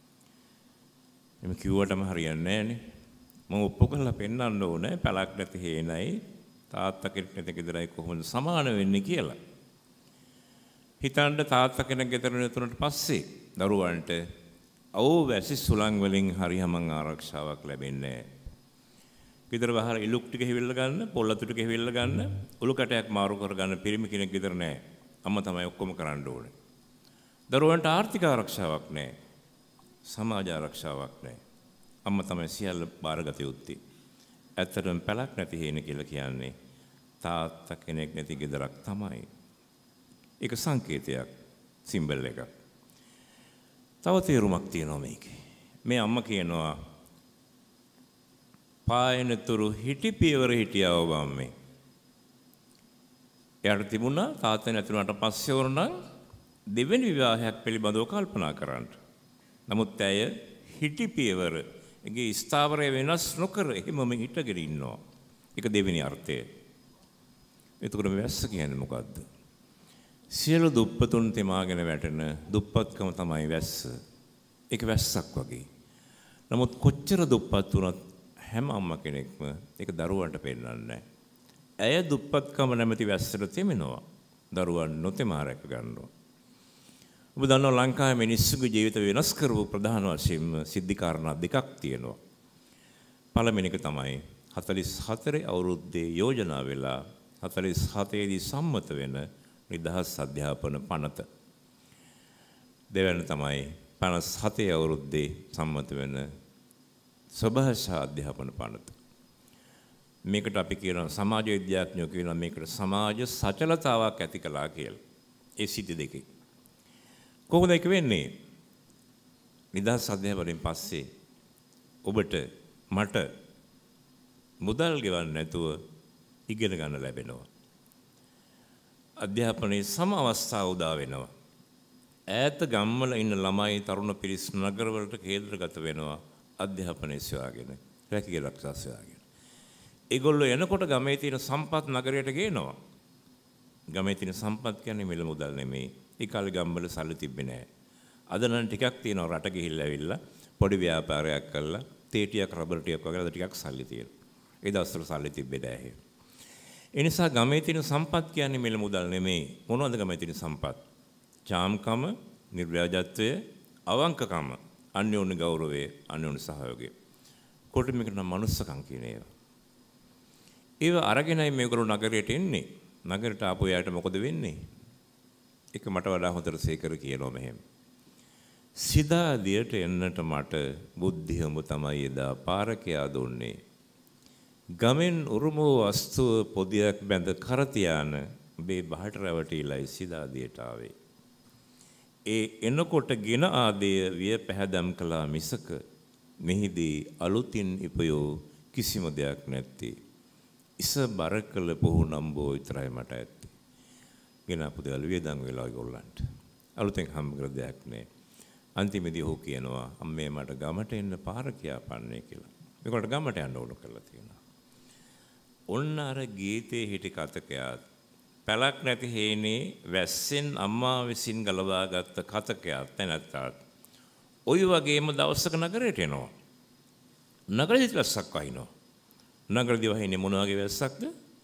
එමෙ කිව්වටම හරියන්නේ නැහනේ. මම ඔප්පු කරලා පෙන්වන්න ඕනේ පැලක් නැති හේනයි තාත්තා කෙනෙක් නැති ගෙදරයි කොහොමද සමාන වෙන්නේ කියලා. හිතන්න තාත්තා කෙනෙක් ගෙදර නැතුණට පස්සේ දරුවන්ට අවු වැසි සුළං වලින් හරියම ආරක්ෂාවක් ලැබෙන්නේ නැහැ. ගෙදර බහර ඉලුක් ටික හිවිල්ල ගන්න, පොල් අතු ටික හිවිල්ල ගන්න, උළු කැටයක් මාරු කරගන්න පිරිමි කෙනෙක් ගෙදර නැහැ. අම්මා තමයි ඔක්කොම කරන්න ඕනේ. දරුවන්ට ආර්ථික ආරක්ෂාවක් නැහැ. සමාජ ආරක්ෂාවක් නැහැ. අම්මා තමයි සියල්ල බාරගත යුත්තේ. ඇත්තටම පැලක් නැති හේන කියලා කියන්නේ තාත්තා කෙනෙක් නැති ගෙදරක් තමයි. ඒක සංකේතයක්, සිම්බල් එකක්. තව තේරුමක් තියෙනවා මේකේ. මේ අම්මා කියනවා පායන තුරු හිටි පියවර හිටියා ඔබ අම්මේ. එයාට තිබුණා තාත්තා නැතුණාට පස්සේ වරනම් දෙවෙනි විවාහයක් පිළිබඳව කල්පනා කරන්න. නමුත් ඇය හිටි පියවර ඒගේ ස්ථාවරය වෙනස් නොකර එහෙමම හිටගෙන ඉන්නවා. ඒක දෙවෙනි අර්ථය. එතකොට මේ වැස්ස කියන්නේ මොකද්ද? සියලු දුප්පතුන් තෙමාගෙන වැටෙන දුප්පත්කම තමයි වැස්ස. ඒක වැස්සක් වගේ. නමුත් කොච්චර දුප්පත් වුණත් හැම අම්මා කෙනෙක්ම ඒක දරුවන්ට පෙන්නන්නේ නැහැ. ඇය දුප්පත්කම නැමැති වැස්සට තෙමෙනවා. දරුවන් නොතෙමා රැක ගන්නවා. ඔබ දන්නවා ලංකාවේ මිනිස්සුගේ ජීවිත වෙනස් කරපු ප්‍රධාන වශයෙන්ම සිද්ධි කාරණා දෙකක් තියෙනවා. පළවෙනි එක තමයි හතළිස් හතරේ අවුරුද්දේ යෝජනා වෙලා හතළිස් හතේ දී සම්මත වෙන නිදහස් අධ්‍යාපන පනත. දෙවැනි තමයි පනස් හතේ අවුරුද්දේ සම්මත වෙන ස්වභාෂා අධ්‍යාපන පනත. මේකට අපි කියන සමාජ විද්‍යාඥයෝ කියන මේකට සමාජ සචලතාවක් ඇති කළා කියලා. ඒ සිටි දෙකේ. කොහොමද ඒක වෙන්නේ? නිදහස් අධ්‍යාපනයෙන් පස්සේ ඔබට මට මුදල් ගෙවන්න නැතුව ඉගෙන ගන්න ලැබෙනවා. අධ්‍යාපනයේ සම අවස්ථා උදා වෙනවා. ඈත ගම්වල ඉන්න ළමයි තරුණ පිරිස් නගරවලට කේන්ද්‍රගත වෙනවා අධ්‍යාපනයේ සොයාගෙන, රැකී ආරක්ෂා සොයාගෙන. ඒගොල්ලෝ එනකොට ගමේ තියෙන සම්පත් නගරයට ගේනවා. ගමේ තියෙන සම්පත් කියන්නේ මිල මුදල් නෙමෙයි. ඒ කාලේ ගම්වල සල්ලි තිබ්බේ නැහැ. අද නම් ටිකක් තියෙනවා රට ගිහිල්ලා ඇවිල්ලා පොඩි ව්‍යාපාරයක් කරලා තේ ටිකක් රබර් ටිකක් වගේ අද ටිකක් සල්ලි තියෙනවා. ඒ දවස්වල සල්ලි තිබ්බේ නැහැ. ඒ නිසා ගමේ තියෙන සම්පත් කියන්නේ මිල මුදල් නෙමෙයි. මොනවද ගමේ තියෙන සම්පත්? චාම්කම, නිර්ව්‍යාජත්වය, අවංකකම, අන්‍යෝන්‍ය ගෞරවය, අන්‍යෝන්‍ය සහයෝගය. කොට මේකට නම් මනුස්සකම් කියන ඒවා. ඒව අරගෙනයි මේගොල්ලෝ නගරයට එන්නේ. නගරයට ආපු යාට මොකද වෙන්නේ? ඒක මට වඩා හොඳට සේකර කියනවා මෙහෙම. සිදාදියට එන්නට මට බුද්ධියම තමයි එදා පාරකයා දුන්නේ. ගමෙන් උරුම වස්තුව පොදියක් බැඳ කර තියාන මේ බහට රැවටිලයි සිදාදියට ආවේ. ඒ එනකොට ගෙන ආදය විය පැහැදම් කළා මිසක මෙහිදී අලුතින් ඉපයෝ කිසිම දෙයක් නැත්තේ. ඉස බර කළ පොහුනම්බෝ විතරයි මට ඇත්තේ. ගෙන ආපු දේවල් වියදම් වෙලා ඒගොල්ලන්ට. අලුතෙන් හම්බ කර දෙයක් නෑ. අන්තිමේදී ඔහු කියනවා අම්මේ මට ගමට එන්න පාර කියාපන්නේ කියලා. මේකට ගමට යන්න ඕන කරලා තියෙනවා. ඔන්න අර ගීතේ හිටි කතකයාත් පැලක් නැති හේනේ වැස්සෙන් අම්මා විසින් ගලවාගත්ත කතකයාත් නැත්තාත් ඔය වගේම දවසක නගරයට එනවා. නගරෙදි වැස්සක් වහිනවා. නගරෙදි වහින්නේ මොන වගේ වැස්සක්ද?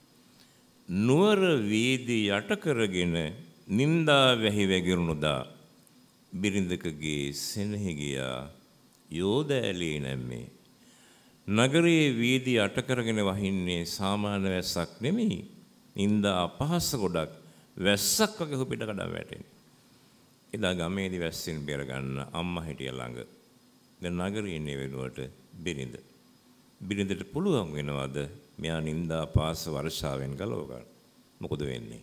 නුවර වීදි යට කරගෙන නින්දා වැහි වැගිරුණුදා බිරිඳකගේ සෙනෙහි ගියා යෝදෑලේ නැම්මේ. නගරයේ වීදි යට කරගෙන වහින්නේ සාමාන්‍ය වැස්සක් නෙමෙයි. නින්දා අපහාස ගොඩක් වැස්සක් වගේ හොපිට කඩා වැටෙන්නේ. එදා ගමේදී වැස්සෙන් බේර ගන්න අම්මා හිටිය ළඟ. දැන් නගරයේ ඉන්නේ වෙනුවට බිරිඳ. බිරිඳට පුළුවන් වෙනවද මෙයා නින්දා අපහාස වර්ෂාවෙන් ගලව ගන්න? මොකද වෙන්නේ?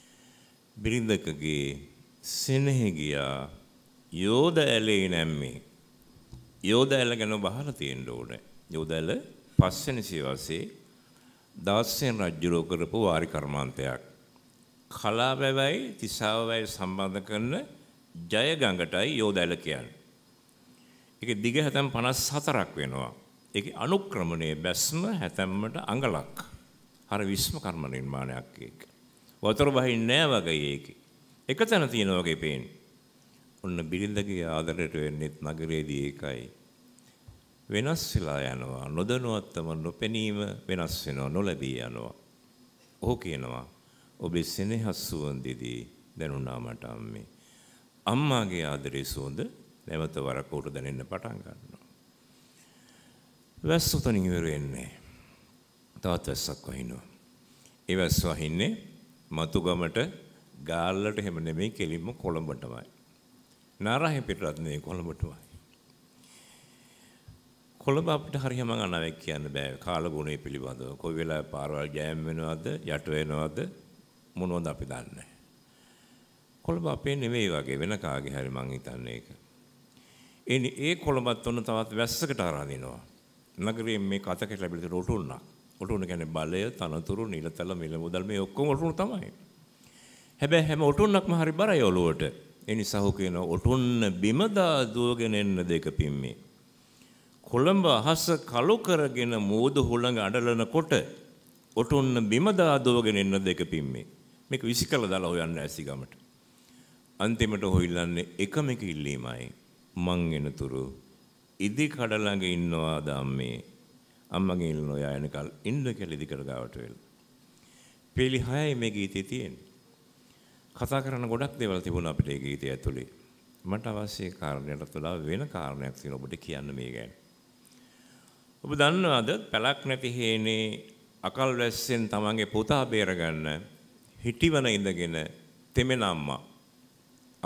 බිරිඳකගේ සෙනෙහි ගියා යෝධ ඇලේ නැම්මේ. යෝධ ඇල ගැන බහලා තියෙන්න ඕනේ. යෝධ ඇල පස්වෙනි සියවසේ දාස්යෙන් රජුරෝ කරපු වාරි කර්මාන්තයක්. කලාවැවයි තිසාවවයි සම්බන්ධ කරන ජය ගඟටයි යෝධ ඇල කියන්නේ. ඒකේ දිග හැතැම් පනස් හතරක් වෙනවා. ඒකේ අනුක්‍රමණයේ බැස්ම හැතැම්මට අඟලක්. හර විශ්ම කර්ම නිර්මාණයක් ඒක. වතුර බහින්නේ නැහැ වගේ ඒකේ. එක තැන තියෙන වගේ පේන්නේ. ඔන්න බිරිඳගේ ආදරයට වෙන්නේ නගරයේදී ඒකයි. වෙනස් වෙලා යනවා. නොදැනුවත්වම නොපෙනීම වෙනස් වෙනවා. නොලැබී යනවා. ඔහු කියනවා ඔබේ සෙනෙහස් සුවඳෙදී දැනුණා මට අම්මේ. අම්මාගේ ආදරේ සුවඳ නැවත වරක උඩ දැනෙන්න පටන් ගන්නවා. වැස්ස උතනින් ඉවර වෙන්නේ. තවත් වැස්සක් වහිනවා. ඒ වැස්ස වහින්නේ මතුගමට ගාල්ලට හැම නෙමෙයි කෙලින්ම කොළඹටමයි. නාරාහෙ පිටරත් නෙමෙයි කොළඹටමයි. කොළඹ අපිට හරියම අනාවක් කියන්න බෑ කාලගුණය පිළිබඳව. කොයි වෙලාවෙ පාරවල් ජෑම් වෙනවද යට වෙනවද මොනවද අපි දන්නේ. කොළඹ අපේ නෙමෙයි වගේ වෙන කාගේ හරි මං හිතන්නේ ඒක. එනි ඒ කොළඹත් ඔන්න තවත් වැස්සකට අරන් දිනවා. නගරයේ මේ කතකට ලැබිලා තියෙන ඔටුන්නක්. ඔටුන්න කියන්නේ බලය, තනතුරු, නිලතල, මිල මුදල් මේ ඔක්කොම ඔටුන්න තමයි. හැබැයි හැම ඔටුන්නක්ම හරි බරයි ඔලුවට. ඒ නිසා හො කියන ඔටුන්න බිම දා දුවගෙන එන්න දෙක පිම්මේ. කොළඹ අහස කළු කරගෙන මෝද හුළඟ අඬලනකොට ඔටුන්න බිම දා දුවගෙන එන්න දෙක පිම්මේ. මේක විසිකල දාලා හොයන්න ඇසි ගමට. අන්තිමට හොයිලන්නේ එකම එක ඉල්ලීමයි. මං එනතුරු ඉදි කඩ ළඟ ඉන්නවාද අම්මේ? අම්මගේ ඉන්න ඔයා එනකල් ඉන්න කියලා ඉදි කඩ ගාවට වෙලා. පෙළි හයයි මේ ගීතේ තියෙන්නේ. කතා කරන ගොඩක් දේවල් තිබුණා අපිට ඒ ගීතය ඇතුලේ. මට අවශ්‍ය කාරණයට වඩා වෙන කාරණයක් තියෙනවා ඔබට කියන්න මේ ගැන. ඔබ දන්නවද පැලක් නැති හේනේ අකල් වැස්සෙන් තමන්ගේ පුතා බේරගන්න හිටිවන ඉඳගෙන තෙමෙන අම්මා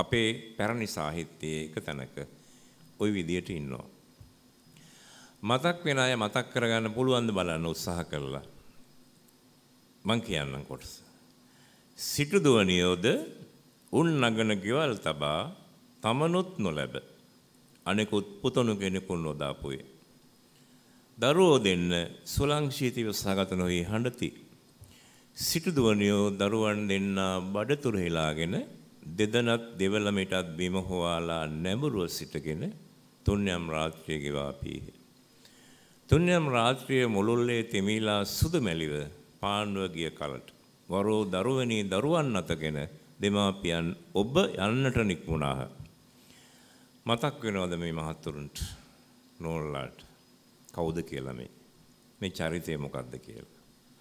අපේ පැරණි සාහිත්‍යයේ එක තැනක ওই විදියට ඉන්නවා. මතක් වෙන අය මතක් කරගන්න පුළුවන් ද බලන්න උත්සාහ කළා. මං කියන්නම් කොටස. සිටු දුවනියෝද උන් නගන ගෙවල් තබා තමනුත් නොලැබ අනෙකුත් පුතණු කෙනෙකු නොදාපුවේ. දරුවෝ දෙන්න සුලංශීතිව සහගත නොවී හඬති. සිටු දුවනියෝ දරුවන් දෙන්න බඩතුර හෙලාගෙන දෙදනත් දෙවල මිටත් බිම හොවාලා නැඹුරුව සිටගෙන තුන්යම් රාත්‍රිය ගෙවා පීහ. තුන්යම් රාත්‍රිය මුළුල්ලේ තෙමීලා සුදු මැලිව පාණ්ඩුව ගිය කලට වරෝ දරුවනී දරුවන් අතගෙන දෙමාපියන් ඔබ යන්නට නික්මුණාහ. මතක් වෙනවද මේ මහත්තුරුන්ට නෝල්ලාට කවුද කියලා මේ මේ චරිතය මොකක්ද කියලා?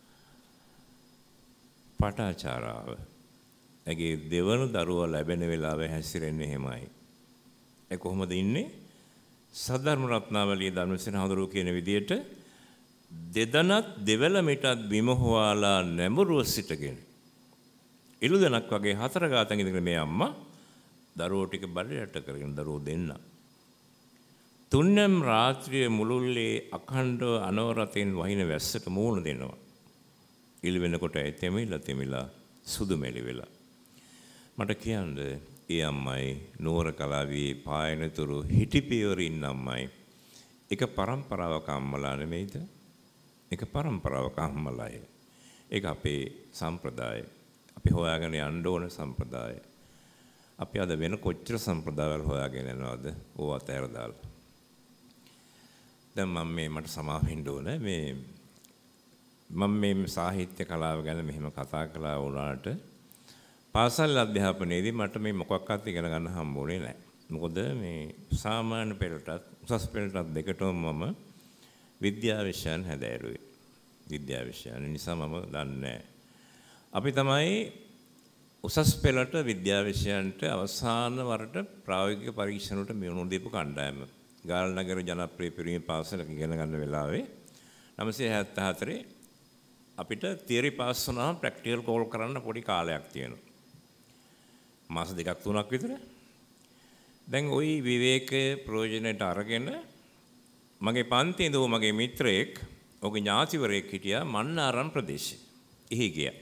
පටාචාරාව. ඇගේ දෙවන දරුවා ලැබෙන වෙලාවේ හැසිරෙන්නේ එහෙමයි. ඒ කොහොමද ඉන්නේ? සද්ධර්ම රත්නාවලියේ ධර්මසේන හඳුරු කියන විදියට දෙදනත් දෙවල මිටත් බිම හොවාලා නැඹුරුව සිටගෙන ඉළුදනක් වගේ හතර ගාතන් ඉඳගෙන මේ අම්මා දරුවෝ ටික බඩට කරගෙන දරුවෝ දෙන්න. තුන්නම් රාත්‍රියේ මුළුල්ලේ අඛණ්ඩව අනවරතෙන් වහින වැස්සට මූණ දෙනවා. ඉල් වෙනකොට එතෙමිලා තෙමිලා සුදු මෙලි වෙලා. මට කියන්න ඒ අම්මයි නුවර කලාවේ පායනතුරු හිටිපියවර ඉන්න අම්මයි එක පරම්පරාවක අම්මලා නෙමෙයිද? එක පරම්පරාවක අම්මලාය. ඒක අපේ සම්ප්‍රදාය. අපි හොයාගෙන යන්න ඕන සම්ප්‍රදාය. අපි අද වෙන කොච්චර සම්ප්‍රදායවල හොයාගෙන යනවද? ඕව අතහැර දාලා. දැන් මම මේ මට සමාවෙන්න ඕන මේ මම මේ සාහිත්‍ය කලාව ගැන මෙහෙම කතා කළා වුණාට පාසල් අධ්‍යාපනයේදී මට මේ මොකක්වත් ඉගෙන ගන්න හම්බුනේ නැහැ. මොකද මේ සාමාන්‍ය පෙළටත් උසස් පෙළටත් දෙකටම මම විද්‍යා විෂයන් හැදෑරුවේ. විද්‍යා විෂයන් නිසා මම දන්නේ අපි තමයි උසස් පෙළට විද්‍යා විෂයන්ට අවසාන වරට ප්‍රායෝගික පරීක්ෂණ වලට මෙවුණු දීපු කණ්ඩායම. ගාල්නගර ජනප්‍රිය පිරිමි පාසලක ඉගෙන ගන්න වෙලාවේ නවසිය හැත්තෑ හතරේ අපිට තියරි පාස් වුණාම ප්‍රැක්ටිකල් කෝල් කරන්න පොඩි කාලයක් තියෙනවා. මාස දෙකක් තුනක් විතර. දැන් ওই විවේකයේ ප්‍රයෝජනයට අරගෙන මගේ පන්තියේ ඉඳෝ මගේ මිත්‍රයෙක් ඔහුගේ ඥාතිවරයෙක් හිටියා මන්නාරම් ප්‍රදේශේ. එහි ගියා.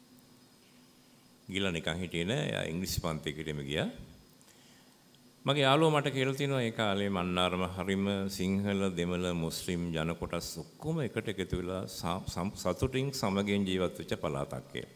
ගිහලා නිකන් හිටියේ නෑ. එයා ඉංග්‍රීසි පන්තියකටම ගියා. මගේ යාළුවා මට කියලා තියෙනවා ඒ කාලේ මන්නාරම හරිම සිංහල දෙමළ මුස්ලිම් ජන කොටස් ඔක්කොම එකට එකතු වෙලා සතුටින් සමගින් ජීවත් වෙච්ච පළාතක් කියලා.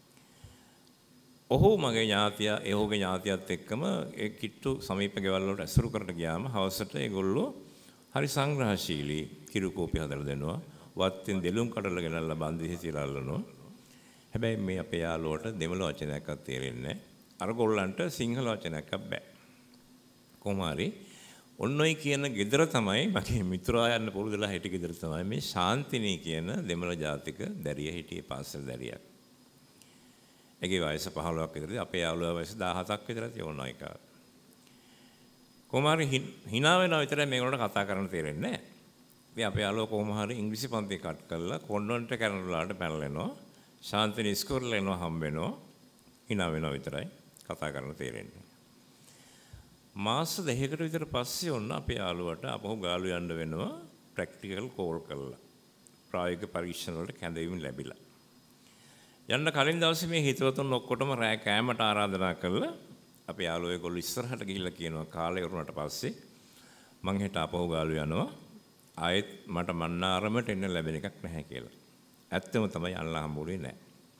ඔහු මගේ ඥාතියා ඒ ඔහුගේ ඥාතියත් එක්කම ඒ කිට්ටු සමීප ගෙවල් වලට ඇසුරු කරන්න ගියාම හවසට ඒගොල්ලෝ හරි සංග්‍රහශීලී කිරුකෝපි හදලා දෙනවා. වත්තෙන් දෙලුම් කඩලා ගෙනල්ලා බන්දිහි තියලා අල්ලනවා. හැබැයි මේ අපේ යාළුවට දෙමළ වචනයක්වත් තේරෙන්නේ නැහැ. අර ගොල්ලන්ට සිංහල වචනයක්වත් බෑ. කොහොම හරි ඔන්න ඔය කියන ගෙදර තමයි මගේ මිතුරා යන්න පුරුදුලා හිටි ගෙදර තමයි මේ ශාන්තිනී කියන දෙමළ ජාතික දැරිය හිටියේ පාසල් දැරියක්. ඒකේ වයස පහළොවක් විතරදී අපේ යාළුවා වයස දහහතක් විතර තියුණා එක. කොහොම හරි hina වෙනවා විතරයි මේගොල්ලන්ට කතා කරන්න තේරෙන්නේ නැහැ. ඉතින් අපේ යාළුවා කොහොම හරි ඉංග්‍රීසි පන්ති කට් කරලා කොන්වන්ට් කැනඩාවට පැනලා ශාන්තිනී ඉස්කෝලේ යනවා හම්බ වෙනවා. hina වෙනවා විතරයි කතා කරන්න තේරෙන්නේ. මාස දෙකකට විතර පස්සේ ඔන්න අපේ යාළුවට අපහු ගාලු යන්න වෙනවා ප්‍රැක්ටිකල් කෝල් කරලා. ප්‍රායෝගික පරීක්ෂණ වලට කැඳවීම ලැබිලා. යන්න කලින් දවසේ මේ හිතවතුන් ඔක්කොටම රෑ කෑමට ආරාධනා කළා. අපේ යාළුවෝ ඒගොල්ලෝ ඉස්සරහට ගිහිල්ලා කියනවා කාලේ වරුණාට පස්සේ මං හෙට අපහු ගාලු යනවා. ආයෙත් මට මන්නාරමට එන්න ලැබෙන එකක් නැහැ කියලා. ඇත්තම තමයි අල්ලා හම්බුනේ නැහැ.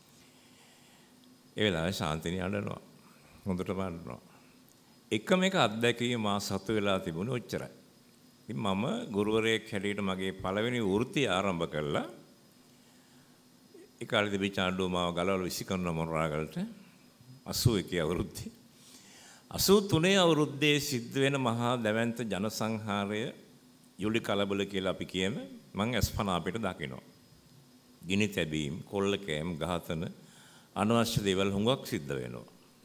ඒ වෙලාවේ ශාන්තිනී අඬනවා. හොඳටම අඬනවා. එකම එක අත්දැකීම මා සතු වෙලා තිබුණේ ඔච්චරයි. ඉතින් මම ගුරුවරයෙක් හැටියට මගේ පළවෙනි වෘත්තිය ආරම්භ කළා. ඒ කාලේ තිබිච්ච ආණ්ඩුව මාව ගලවලා විසි කරන මොරාගලට අසූ එකේ අවුරුද්දේ. අසූ තුනේ අවුරුද්දේ සිද්ධ වෙන මහා දැවැන්ත ජනසංහාරය යුලි කලබල කියලා අපි කියන මං අස්පනා අපිට දකිනවා. ගිනි තැබීම්, කොල්ල කෑම්, ඝාතන අනවශ්‍ය දේවල් හුඟක් සිද්ධ වෙනවා.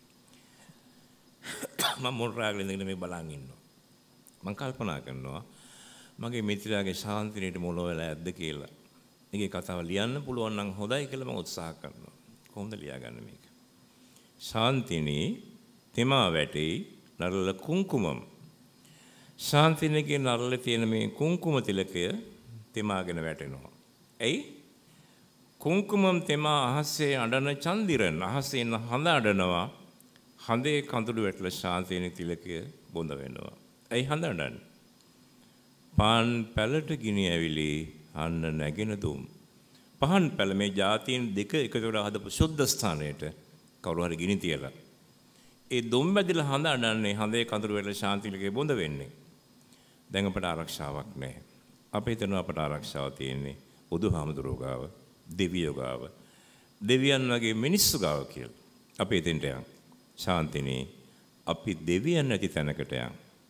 මම මොරාගල ඉඳගෙන මේ බලන් ඉන්නවා. මම කල්පනා කරනවා මගේ මිත්‍රයාගේ ශාන්තිනීට මොන වෙලා ඇද්ද කියලා. මේකේ කතාව ලියන්න පුළුවන් නම් හොඳයි කියලා මම උත්සාහ කරනවා. කොහොමද ලියාගන්නේ මේක? ශාන්තිනී තෙමා වැටේ නරල කුංකුමම්. ශාන්තිනිගේ නරලේ තියෙන මේ කුංකුම තිලකය තෙමාගෙන වැටෙනවා. ඇයි? කුංකුමම් තෙමා අහසේ අඬන චන්දිරන් අහසෙන් හඳ අඬනවා. හඳේ කඳුළු වැටලා ශාන්තිනි තිලකය බොඳ වෙනවා. ඇයි හඳ අඬන්නේ? පාන් පැලට ගිනි ඇවිලි අන්න නැගෙන දුම්. පහන් පැල මේ જાතීන් දෙක එකතුවට හදපු සුද්ධ ස්ථානයට කවුරු හරි ගිනි තියලා. ඒ දුම් බැදලා හඳ අඬන්නේ හඳේ කඳුළු වැටලා ශාන්තිනිගේ බොඳ වෙන්නේ. දැන් අපට ආරක්ෂාවක් නැහැ. අපි හිතනවා අපට ආරක්ෂාව තියෙන්නේ බුදුහාමුදුරුවෝ ගාව, දෙවියෝ ගාව, දෙවියන් වගේ මිනිස්සු ගාව කියලා. අපි එතෙන්ට යන්. ශාන්තිනී අපි දෙවියන් නැති තැනකට යන්.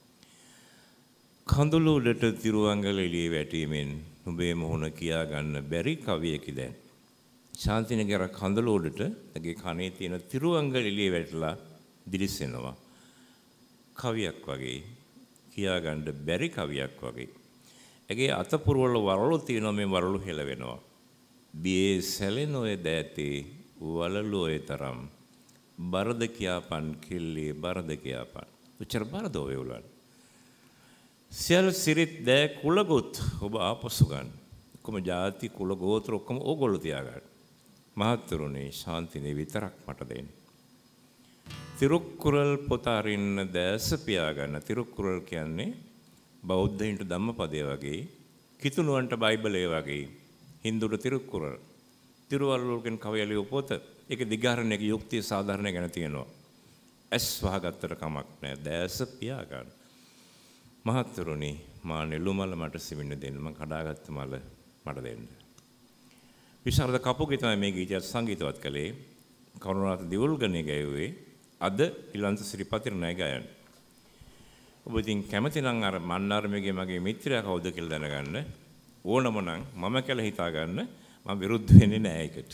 කඳුළු උඩට තිරුවංගල එළියේ වැටීමෙන් නුඹේ මොහොන කියා ගන්න බැරි කවියකි දැන්. ශාන්තිනීගේ අර කඳුළු උඩට ඇගේ කනේ තියෙන තිරුවංගල එළියේ වැටලා දිලිසෙනවා. කවියක් වගේ කියා ගන්න බැරි කවියක් වගේ. ඇගේ අතපුරවල වරළු තියෙනවා මේ වරළු හෙලවෙනවා. බියේ සැලෙන ඔය දෑතේ වලලු ඔය තරම් බරද කියාපන් කිල්ලේ බරද කියාපන්. උච්චර බරද ඔය උලන්. සියල් සිරිත් දෑ කුලගොත් ඔබ ආපසු ගන්න. ඔක්කොම ಜಾති කුල ගෝත්‍ර ඔක්කොම ඕගොල්ලෝ තියාගන්න. මහත්තුරුනේ ශාන්තිනේ විතරක් මට දෙන්න. තිරුක්කුරල් පොත අරින්න දැස පියාගන්න. තිරුක්කුරල් කියන්නේ බෞද්ධයින්ට ධම්මපදය වගේ, කිතුණුවන්ට බයිබලය වගේ, හින්දුට තිරුක්කුරල්. තිරුවල්ලුවකින් කවියලිය පොත. ඒක දිගාරණයක යුක්තිය සාධාරණය ගැන තියෙනවා. ඇස් වහගත්තට කමක් නැහැ. දැස පියාගන්න. මහත්තුරුනි මා නෙළුමල මට සිවින්න දෙන්න. මම කඩාගත්ත මල මට දෙන්න. විශාරද කපුගේ තමයි මේ ගීතය සංගීතවත් කළේ. කරුණාරත් දිවුල්ගනේ ගැයුවේ. අද ඉලන්ත ශ්‍රීපතිර නෑ ගයන්නේ. ඔබ ඉතින් කැමති නම් අර මන්නාරමේගේ මගේ මිත්‍රයා කවුද කියලා දැනගන්න ඕනම නම් මම කියලා හිතා ගන්න. මම විරුද්ධ වෙන්නේ නෑ ඒකට.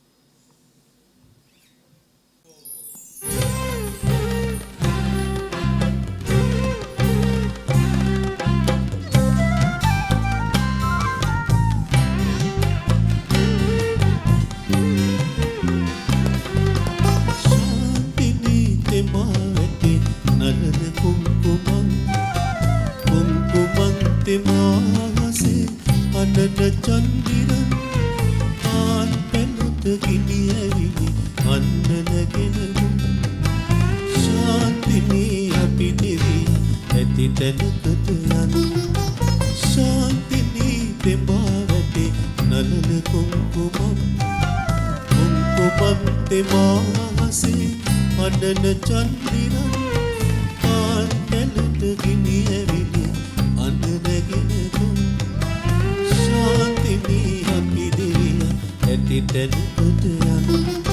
අනන චන්දිරන් ආන් පැලට ගිනි ඇවිලි අන්න නැගෙන ශාන්තිනී අපි දෙවි ඇති තැනකට යන ශාන්තිනී තෙමා වැටේ නලන කුංකුමම් කුංකුමම් තෙමා හසේ අනන චන්දිරන් ආන් පැලට ගිනි ඇවිලි අන්න නැගෙන ශාන්තිනී අපි දෙවිය ඇති තැනකට යන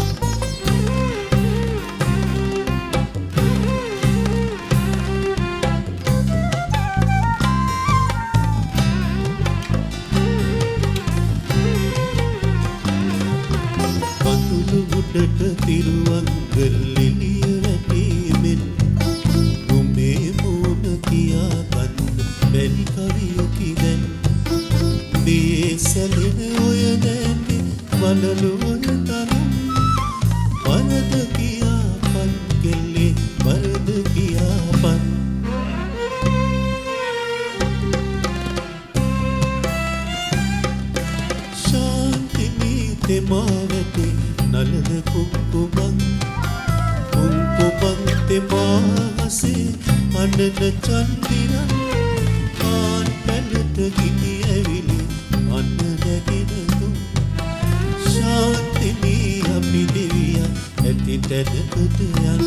කඳුළු උඩට තිරුවංගල එළිය වැටීමෙන් නුඹේ මූණ කියා ගන්න බැරි කවියකි දැන්. බියේ සැලෙන ඔය දෑතේ වලලු ඔය තරම් වරද කියාපන් කෙල්ලේ වරද කියාපන්. ශාන්තිනී තෙමා වැටේ නලන කුංකුමම් කුංකුමම් තෙමා හසේ අඬන චන්දිරන් ආන් පැලට ගිනි ඇවිලි අන්න නැගෙන දුම්. ශාන්තිනී අපි දෙවිය ඇති තැනකට යන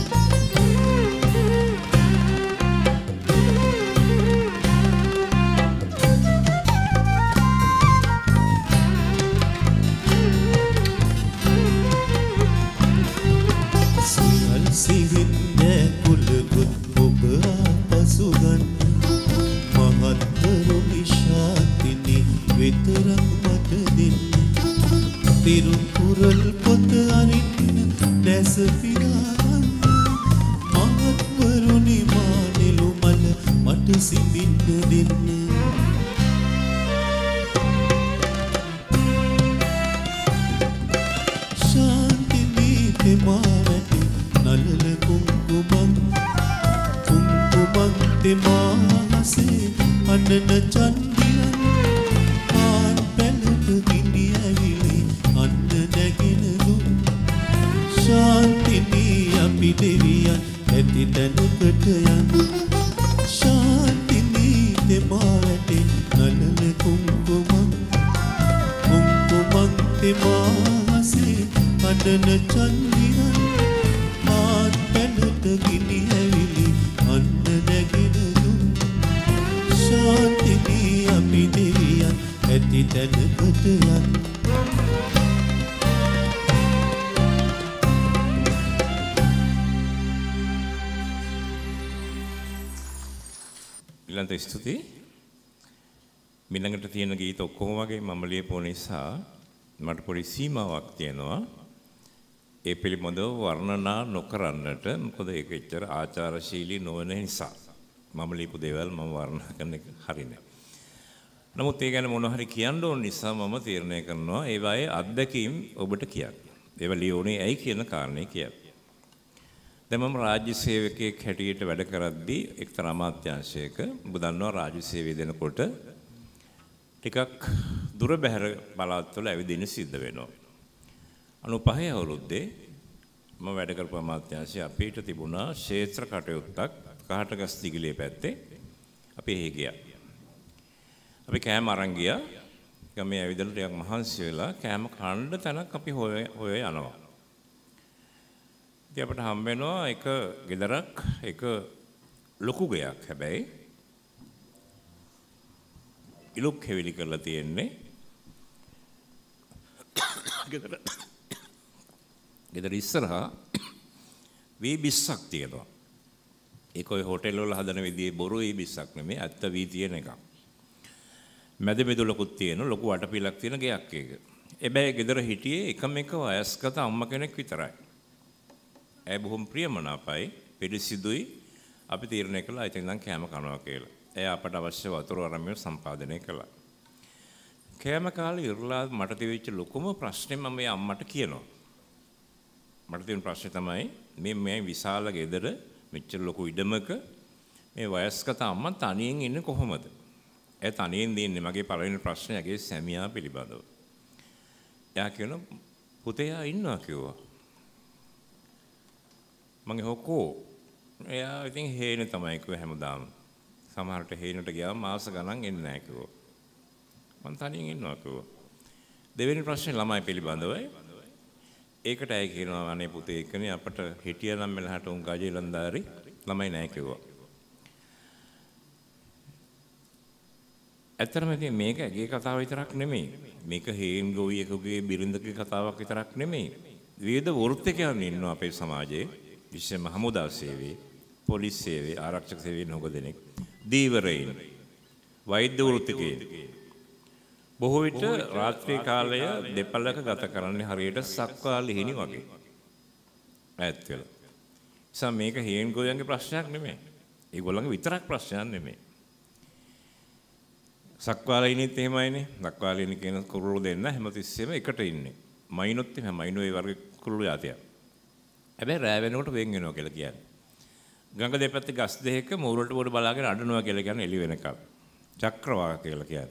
සියල් සිවිත් නෑ කුලගුත් ඔබ ආපසු ගන්න. මහත්තුරුනි ශාන්තිනී විතරක් මට දෙන්න. තිරුකුරල් පොත අරින්න දැස පිරාගන්න. තෙමාසේ අනන චන්දියන් ආන් පැලට ගිනි ඇවිලි අන්න නැගෙන දුන් ශාන්තිනී අපි දෙවියන් ඇති තැනකට යන් ශාන්තිනී තෙමා වැටේ නලල කුංකුමන් කුංකුමන් තෙමාසේ අනන චන්දියන් ආන් පැලට ගිනි ඇවිලි අන්න නැගෙන දුන් ශාන්තිනී අපි දෙවියන් ඇති තැනකට යන් ඊළඟට ස්තුතියි. මිලඟට තියෙන ගීත ඔක්කොම වගේ මම ලියපු නිසා මට පොඩි සීමාවක් තියෙනවා. ඒ පිළිබඳව වර්ණනා නොකරන්නට. මොකද ඒක එච්චර ආචාරශීලී නොවන නිසා. මම ලියපු දේවල් මම වර්ණනා කරන එක හරිනේ. නමුත් ඒ ගැන මොන හරි කියන්න ඕන නිසා මම තීරණය කරනවා ඒවායේ අත්දැකීම් ඔබට කියන්න. ඒවා ලියෝනේ ඇයි කියන කාරණේ කියන්න. දැන් මම රාජ්‍ය සේවකයෙක් හැටියට වැඩ කරද්දී එක්තරා අමාත්‍යාංශයක ඔබ දන්නවා රාජ්‍ය සේවය දෙනකොට ටිකක් දුර බැහැර පළාත්වල ඇවිදින්න සිද්ධ වෙනවා. අනූපහ අවුරුද්දේ මම වැඩ කරපු අමාත්‍යාංශයේ අපිට තිබුණා ක්ෂේත්‍ර කටයුත්තක් කහටගස් දිගිලේ පැත්තේ අපි එහෙ ගියා. අපි කෑම අරන් ගියා. ගමේ ඇවිදලා ටිකක් මහන්සි වෙලා කෑම කන්න තැනක් අපි හොය හොය යනවා. ඉතින් අපිට හම්බ වෙනවා එක ගෙදරක් එක ලොකු ගෙයක් හැබැයි ඉලුක් හැවිලි කරලා තියෙන්නේ. ගෙදර ගෙදර ඉස්සරහා වී බිස්සක් තියෙනවා. ඒක ඔය හෝටල් වල හදන විදිහේ බොරු වී බිස්සක් නෙමෙයි ඇත්ත වී තියෙන එකක්. මැද මෙදුලකුත් තියෙන ලොකු වටපිලක් තියෙන ගෙයක් ඒක. හැබැයි ගෙදර හිටියේ එකම එක වයස්ගත අම්මා කෙනෙක් විතරයි. ඇය බොහොම ප්‍රියමනාපයි පිළිසිදුයි. අපි තීරණය කළා ඉතින් නම් කෑම කනවා කියලා. එයා අපට අවශ්‍ය වතුර අරගෙන සම්පාදනය කළා. කෑම කාලේ ඉරලා මට තිබිච්ච ලොකුම ප්‍රශ්නේ මම මේ අම්මට කියනවා. මට තියෙන ප්‍රශ්නේ තමයි මේ මේ විශාල ගෙදර මෙච්චර ලොකු ඉඩමක මේ වයස්ගත අම්මා තනියෙන් ඉන්නේ කොහොමද? ඒ තනියෙන් ඉන්නේ මගේ පළවෙනි ප්‍රශ්නේ යගේ සැමියා පිළිබඳව. එයා කියනවා පුතේ ආ ඉන්නවා කිව්වා. මම හොකෝ එයා ඉතින් හේනේ තමයි කිව්ව හැමදාම. සමහරට හේනට ගියාම මාස ගණන් එන්නේ නැහැ කිව්වා. මං තනියෙන් ඉන්නවා කිව්වා. දෙවෙනි ප්‍රශ්නේ ළමයි පිළිබඳවයි. ඒකට ඇයි කියනවා අනේ පුතේ එක්කනේ අපට හිටියනම් මෙලහට උන් ගජේ ලන්දාරි ළමයි නැහැ කිව්වා. ඇත්තටම ඉතින් මේක ඇගේ කතාව විතරක් නෙමෙයි. මේක හේන් ගෝවියෙකුගේ බිරිඳගේ කතාවක් විතරක් නෙමෙයි. විවිධ වෘත්තිකයන් ඉන්නවා අපේ සමාජයේ. විශේෂයෙන්ම හමුදා සේවයේ, පොලිස් සේවයේ, ආරක්ෂක සේවයේ නොග දෙනෙක්, දීවරයින්, වෛද්‍ය වෘත්තිකයන්. බොහෝ විට රාත්‍රී කාලය දෙපළක ගත කරන්නේ හරියට සක්වාලිහිණි වගේ. ඈත් වෙලා. නිසා මේක හේන් ගෝයන්ගේ ප්‍රශ්නයක් නෙමෙයි. ඒගොල්ලන්ගේ විතරක් ප්‍රශ්නයක් නෙමෙයි. සක්වාලිහිණිත් එහෙමයිනේ. සක්වාලිහිණි කියන කුරුළු දෙන්න හැමතිස්සෙම එකට ඉන්නේ. මයිනොත් එහෙම මයිනෝ ඒ වර්ග කුරුළු జాතියක්. හැබැයි රෑ වෙනකොට වෙන් වෙනවා කියලා කියන්නේ. ගඟ දෙපැත්තේ ගස් දෙකක මූරට පොඩ බලාගෙන අඬනවා කියලා කියන්නේ එළි වෙනකල්. චක්‍රවාක කියලා කියන්නේ.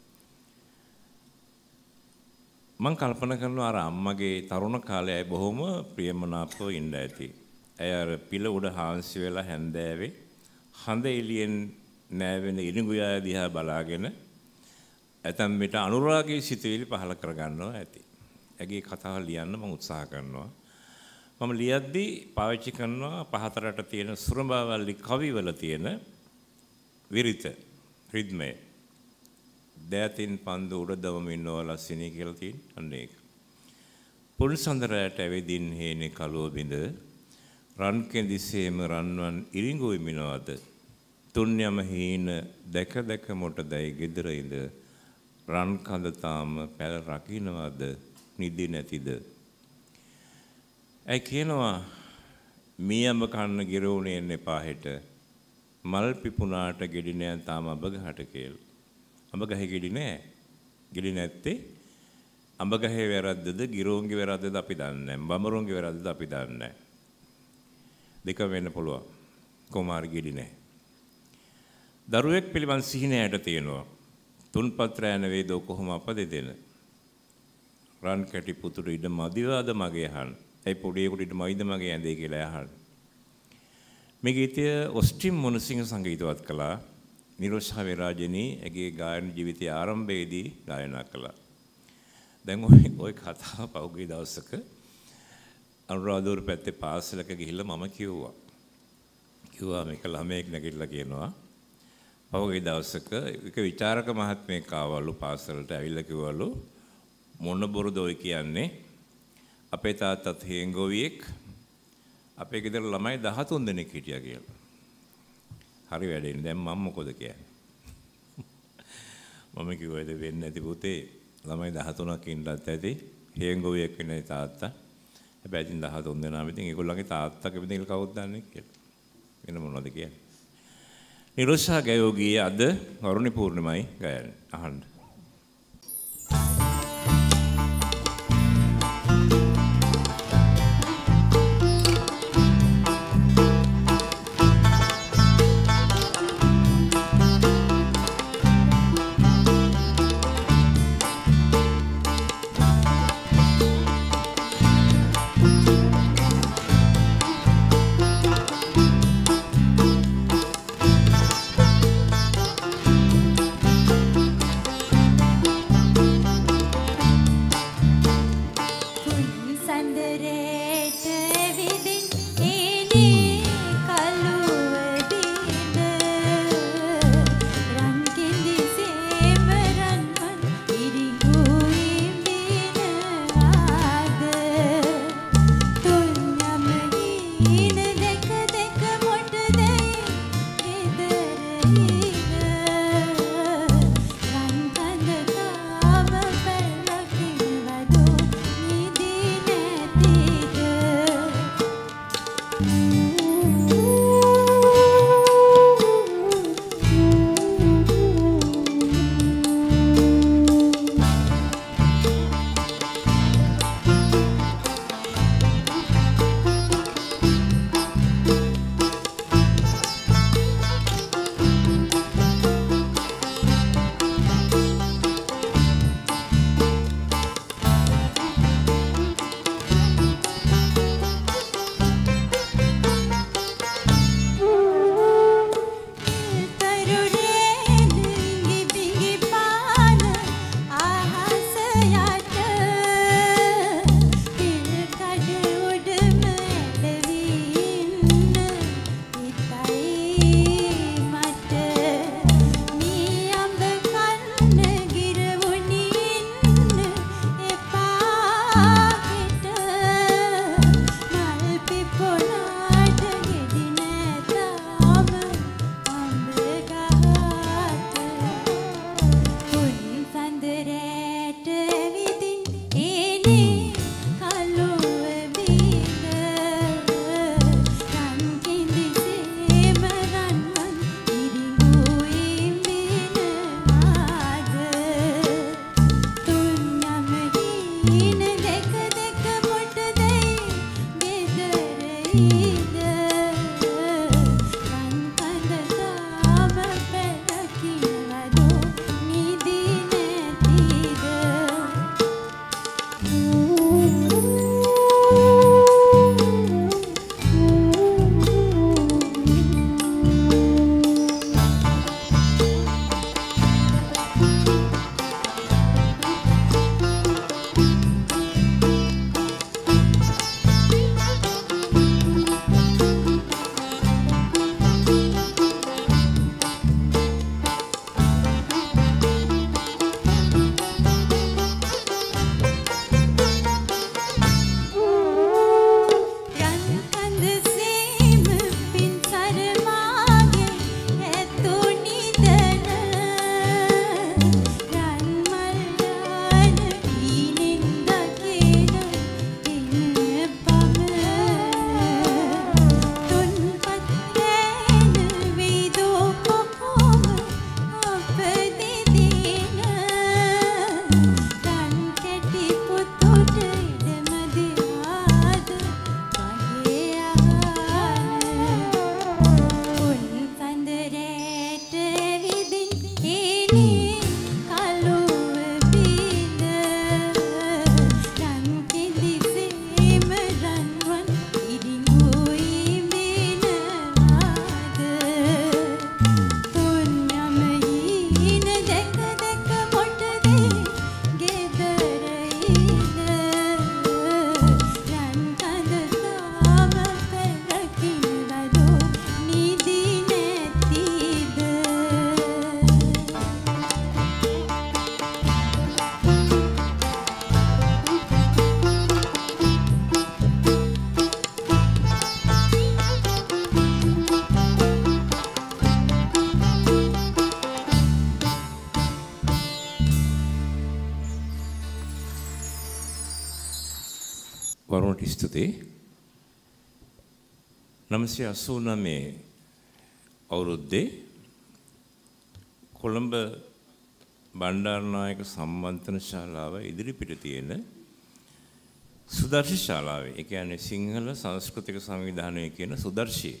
මම කල්පනා කරනවා අර අම්මගේ තරුණ කාලේ අය බොහොම ප්‍රියමනාපව ඉඳ ඇති. ඇය අර පිළ උඩ හාන්සි වෙලා හැන්දෑවේ හඳ එළියෙන් නෑවෙන ඉනිගුයා දිහා බලාගෙන ඇතම් විට අනුරාගී සිතුවිලි පහල කර ගන්නවා ඇති. ඇගේ කතාව ලියන්න මම උත්සාහ කරනවා. මම ලියද්දී පාවිච්චි කරනවා පහතරට තියෙන සුරඹාවල්ලි කවිවල තියෙන විරිත රිද්මය. දෑතින් පන්දු උඩ දවමින් නොලස්සිනී කියලා තියෙන අන්න ඒක. පුල්සඳරයට ඇවිදින් හේනේ කලුව බිඳ රන් කෙඳිසේම රන්වන් ඉරිඟු විමිනවද තුන් යම හීන දැක දැක මොටදයි ගෙදර ඉඳ රන් කඳ තාම පැල රකින්නවද නිදි නැතිද. ඇයි කියනවා මී අඹ කන්න ගිරවුනේ එන්න එපා හෙට මල් පිපුණාට ගෙඩි නෑ තාම අඹ ගහට කියලා. අඹ ගහේ ගෙඩි නෑ. ගෙඩි නැත්තේ අඹ ගහේ වැරද්දද ගිරෝන්ගේ වැරද්දද අපි දන්නේ නෑ. බඹරුන්ගේ වැරද්දද අපි දන්නේ නෑ. දෙක වෙන්න පුළුවන්. කොමාරි ගෙඩි නෑ. දරුවෙක් පිළිබඳ සිහිනයට තියෙනවා. තුන්පත් රැ නෙවෙයිද කොහොම අප දෙදෙන. රන් කැටි පුතුට ඉඩ මදිවාද මගේ අහන්න. ඒ පොඩියෙකුට ඉඩ මයිද මගේ ඇඳේ කියලා අහන්න. මේ ගීතය ඔස්ටින් මොනසිංහ සංගීතවත් කළා. නිරෝෂා වේරාජනී ඇගේ ගායන ජීවිතයේ ආරම්භයේදී ගායනා කළා. දැන් ඔය ඔය කතාව පහුගිය දවසක අනුරාධපුර පැත්තේ පාසලක ගිහිල්ලා මම කිව්වා. කිව්වා මේක ළමයෙක් නැගිටලා කියනවා. පහුගිය දවසක එක විචාරක මහත්මයෙක් ආවලු පාසලට ඇවිල්ලා කිව්වලු මොන බොරුද ඔය කියන්නේ? අපේ තාත්තත් හේංගෝවියෙක් අපේ ගෙදර ළමයි දහතුන් දෙනෙක් හිටියා කියලා. හරි වැඩේ. දැන් මම මොකද කියන්නේ? මම කිව්වා ඒක වෙන්නේ නැති පුතේ. ළමයි දහතුනක් ඉන්නත් ඇති. හේංගෝවියෙක් වෙන්නේ තාත්තා. හැබැයි ඉතින් දහතුන් දෙනාම ඉතින් ඒගොල්ලන්ගේ තාත්තා කෙනෙක් කවුද දන්නේ කියලා. වෙන මොනවද කියන්නේ? නිරෝෂා ගයෝගී අද වරුණි පූර්ණිමයි ගයන්නේ. අහන්න. Run ස්තුතියි. නවසිය අසූ නවය අවුරුද්දේ කොළඹ බණ්ඩාරනායක සම්මන්ත්‍රණ ශාලාව ඉදිරිපිට තියෙන සුදර්ශි ශාලාවේ, ඒ කියන්නේ සිංහල සංස්කෘතික සංවිධානය කියන සුදර්ශියේ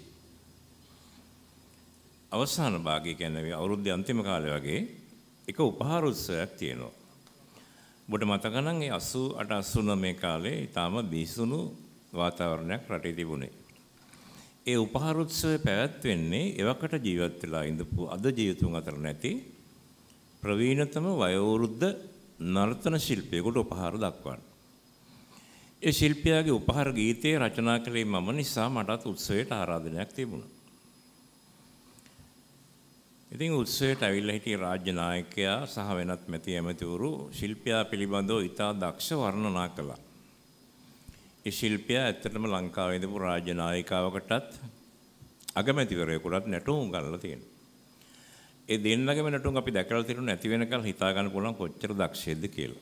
අවසාන භාගය කියන්නේ අවුරුද්දේ අන්තිම කාලේ වගේ එක උපහාර උත්සවයක් තියෙනවා. ඔබට මතක නම් ඒ අසූ අට අසූ නවය කාලේ ඊටාම බිහිසුණු වාතාවරණයක් රටේ තිබුණේ. ඒ උපහාර උත්සවය පැවැත්වෙන්නේ එවකට ජීවත් වෙලා ඉඳපු අද ජීවිතුන් අතර නැති ප්‍රවීණතම වයෝවෘද්ධ නර්තන ශිල්පියෙකුට උපහාර දක්වන්න. ඒ ශිල්පියාගේ උපහාර ගීතය රචනා කළේ මම නිසා මටත් උත්සවයට ආරාධනයක් තිබුණා. ඉතින් උත්සවයට ඇවිල්ලා හිටිය රාජ්‍ය නායකයා සහ වෙනත් මැති ඇමතිවරු ශිල්පියා පිළිබඳව ඉතා දක්ෂ වර්ණනා කළා. ඒ ශිල්පියා ඇත්තටම ලංකාවේ ඉඳපු රාජ්‍ය නායිකාවකටත් අගමැතිවරයෙකුටත් නැටුම් උගන්වලා තියෙනවා. ඒ දෙන්නගේම නැටුම් අපි දැකලා තියෙනවා, නැති වෙනකල් හිතා ගන්න පුළුවන් කොච්චර දක්ෂයේද කියලා.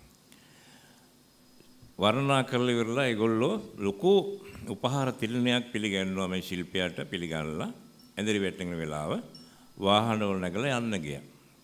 වර්ණනා කරලා ඉවරලා ඒගොල්ලෝ ලොකු උපහාර තිලනයක් පිළිගන්නවා මේ ශිල්පියාට පිළිගන්නලා ඇඳරි වැටෙන වෙලාව වාහනවල නැගලා යන්න ගියා.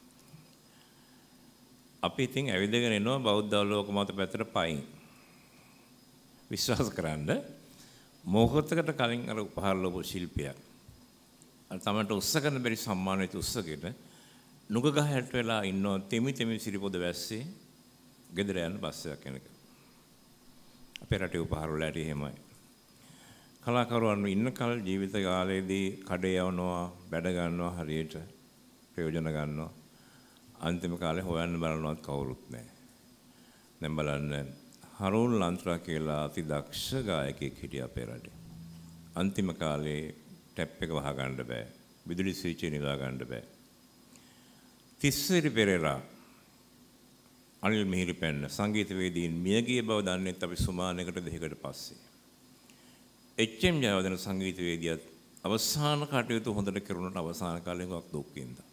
අපි ඉතින් ඇවිදගෙන එනවා බෞද්ධ ආලෝක මත පැත්තට පයින්. විශ්වාස කරන්න මොහොතකට කලින් අර උපහාර ලැබු ශිල්පියා අර තමන්ට උස්ස කරන බැරි සම්මානිත උස්සගෙන නුග ගහයට වෙලා ඉන්නවා තෙමි තෙමි සිරිපොද වැස්සේ ගෙදර යන බස් එකක් යනක. අපේ රටේ උපහාර වල ඇටි එහෙමයි. කලාකරුවන් ඉන්න කල ජීවිත කාලයේදී කඩේ යවනවා, බැඩ ගන්නවා, හරියට ප්‍රයෝජන ගන්නවා. අන්තිම කාලේ හොයන්න බලනවත් කවුරුත් නැහැ. දැන් බලන්න හරුන් ලන්ත්‍රා කියලා අති දක්ෂ ගායකයෙක් හිටියා අපේ රටේ. අන්තිම කාලේ ටැප් එක වහ ගන්න බෑ. විදුලි ස්විච් නිදා ගන්න බෑ. තිස්සිරි පෙරේරා අනිල් මිහිරිපැන්න සංගීතවේදීන් මියගිය බව දන්නේත් අපි සුමානයකට දෙකකට පස්සේ. එච් එම් ජයවර්ධන සංගීතවේදියාත් අවසාන කටයුතු හොඳට කරුණට අවසාන කාලේ ගොක් දුක් විඳා.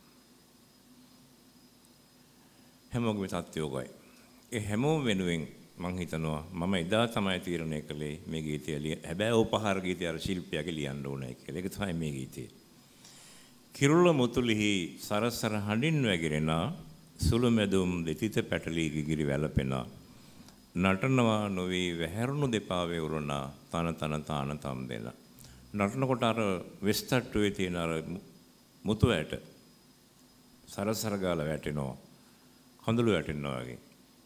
හැමෝගෙම තත්ත්වයෝගයි. ඒ හැමෝම වෙනුවෙන් මම හිතනවා මම එදා තමයි තීරණය කළේ මේ ගීතය ලිය. හැබැයි උපහාර ගීතය අර ශිල්පියාගේ ලියන්න ඕනේ කියලා. ඒක තමයි මේ ගීතය. කිරුළ මුතුලිහි සරසර හඬින් වැగిරෙන සුළු මැදුම් දෙතිත පැටලී ගිගිරි වැළපෙනා නටනවා නොවේ වැහැරුණු දෙපා වේවුරුණා තන තන තාන තම් දෙන. නටනකොට අර වෙස්ටට්ටුවේ තියෙන අර මුතු ඇට සරසර ගාලා වැටෙනවා. කඳුළු වැටෙනවා වගේ.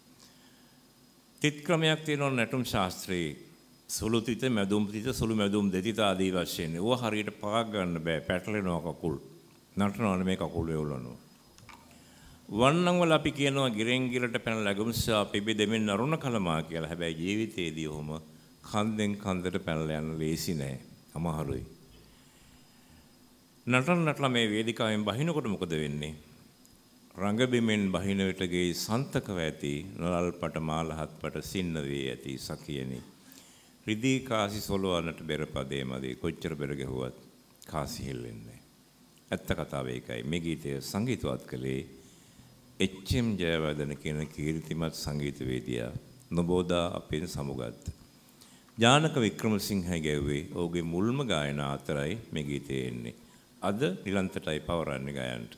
තිත් ක්‍රමයක් තියෙනවා නැටුම් ශාස්ත්‍රයේ. සුළු තිත මැදුම් තිත සුළු මැදුම් දෙතිත ආදී වශයෙන්. ඕවා හරියට පාග ගන්න බෑ. පැටලෙනවා කකුල්. නටනවා මේ කකුල් වේවුලනවා. වන්නම් වල අපි කියනවා ගිරෙන් ගිරට පැන ලැබුම්සා පිබි දෙමින් නරුණ කලමා කියලා. හැබැයි ජීවිතේදී ඔහොම කන්දෙන් කන්දට පැනලා යන්න ලේසි නෑ. අමාරුයි. නටන නටලා මේ වේදිකාවෙන් බහිනකොට මොකද වෙන්නේ? රංගබිමෙන් බහින විටගේ සන්තකව ඇති නලල්පට මාලහත්පට සින්න වේ ඇති සකියනි. රිදී කාසි සොලවන්නට බෙරපදේ මදේ කොච්චර බෙර ගැහුවත් කාසි හෙල්ලෙන්නේ. ඇත්ත කතාව ඒකයි. මේ ගීතය සංගීතවත් කළේ එච් එම් ජයවර්ධන කියන කීර්තිමත් සංගීතවේදියා නොබෝදා අපෙන් සමුගත්. ජානක වික්‍රමසිංහයි ගැව්වේ ඔහුගේ මුල්ම ගායනා අතරයි මේ ගීතය එන්නේ. අද නිලන්තටයි පවරන්නේ ගායනට.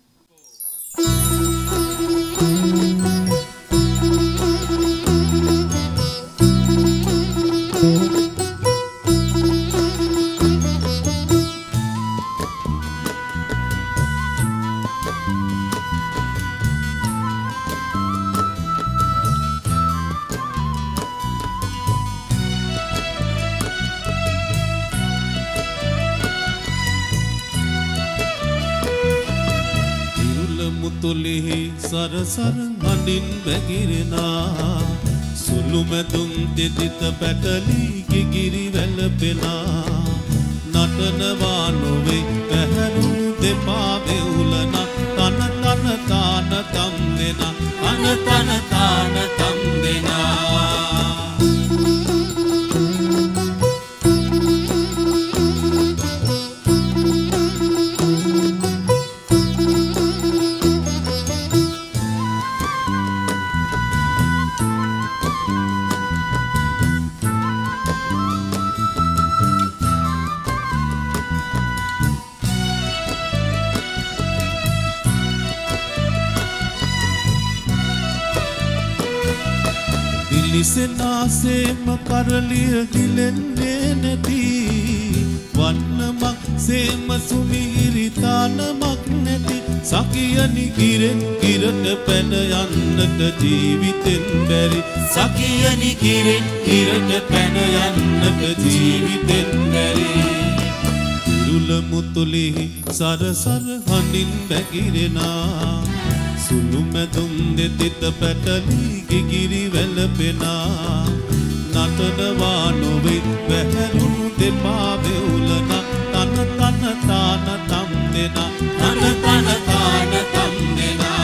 තුලිහි සරසර හඬින් වැగిරෙනා සුළු මැදුම් දෙතිත පැටලී ගිගිරි වැළපෙනා නටනවා නොවේ පැහැරුණු දෙපා වේවුලනා තන තන තාන තම් දෙනා අන තන තාන තම් දෙනා. විසනාසේම කරලිය ගිලෙන්නේ නැති වන්නමක් සේම සුමිහිරි තානමක් නැති සකියනි කිරෙන් කිරට පැන යන්නට ජීවිතෙන් බැරි සකියනි කිරෙන් කිරට පැන යන්නට ජීවිතෙන් බැරි ඉරුල මුතුලෙහි සරසර හඬින් බැගිරෙනා සුළු මැදුම් දෙතිත පැටලි ගිගිරි වැළපෙනා නටනවා නොවේ වැහැරුණු දෙපා වෙවුලන තන තන තාන තම් දෙනා තන තන තාන තම් දෙනා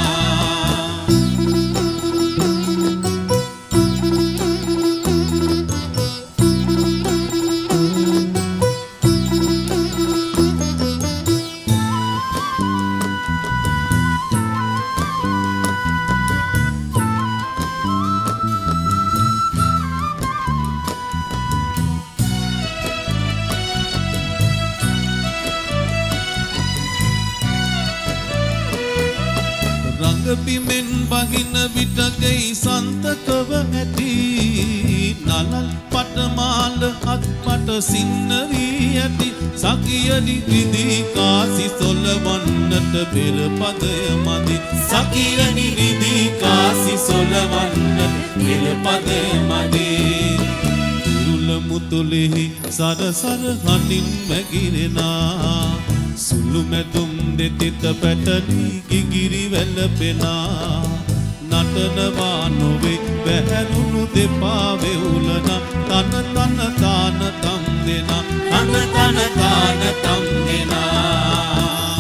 පිමෙන් බහින විටකයි සන්තකව ඇති නලල් පටමාල අත්පට සින්නවී ඇති සකියලි රිදී කාසි සොලවන්නට පෙර පදය මදි සකියලි රිදී කාසි සොලවන්නට පෙර පදය මදි ඉරුල මුතුලෙහි සරසර හඬින් වැගිරෙනා සුළු මැදුම් දෙතිත පැටලි ගිගිරි වැළපෙනා නටනවා නොවේ වැහැරුණු දෙපා වෙවුලන තන තන තාන තම් දෙනා තන තන තාන තම් දෙනා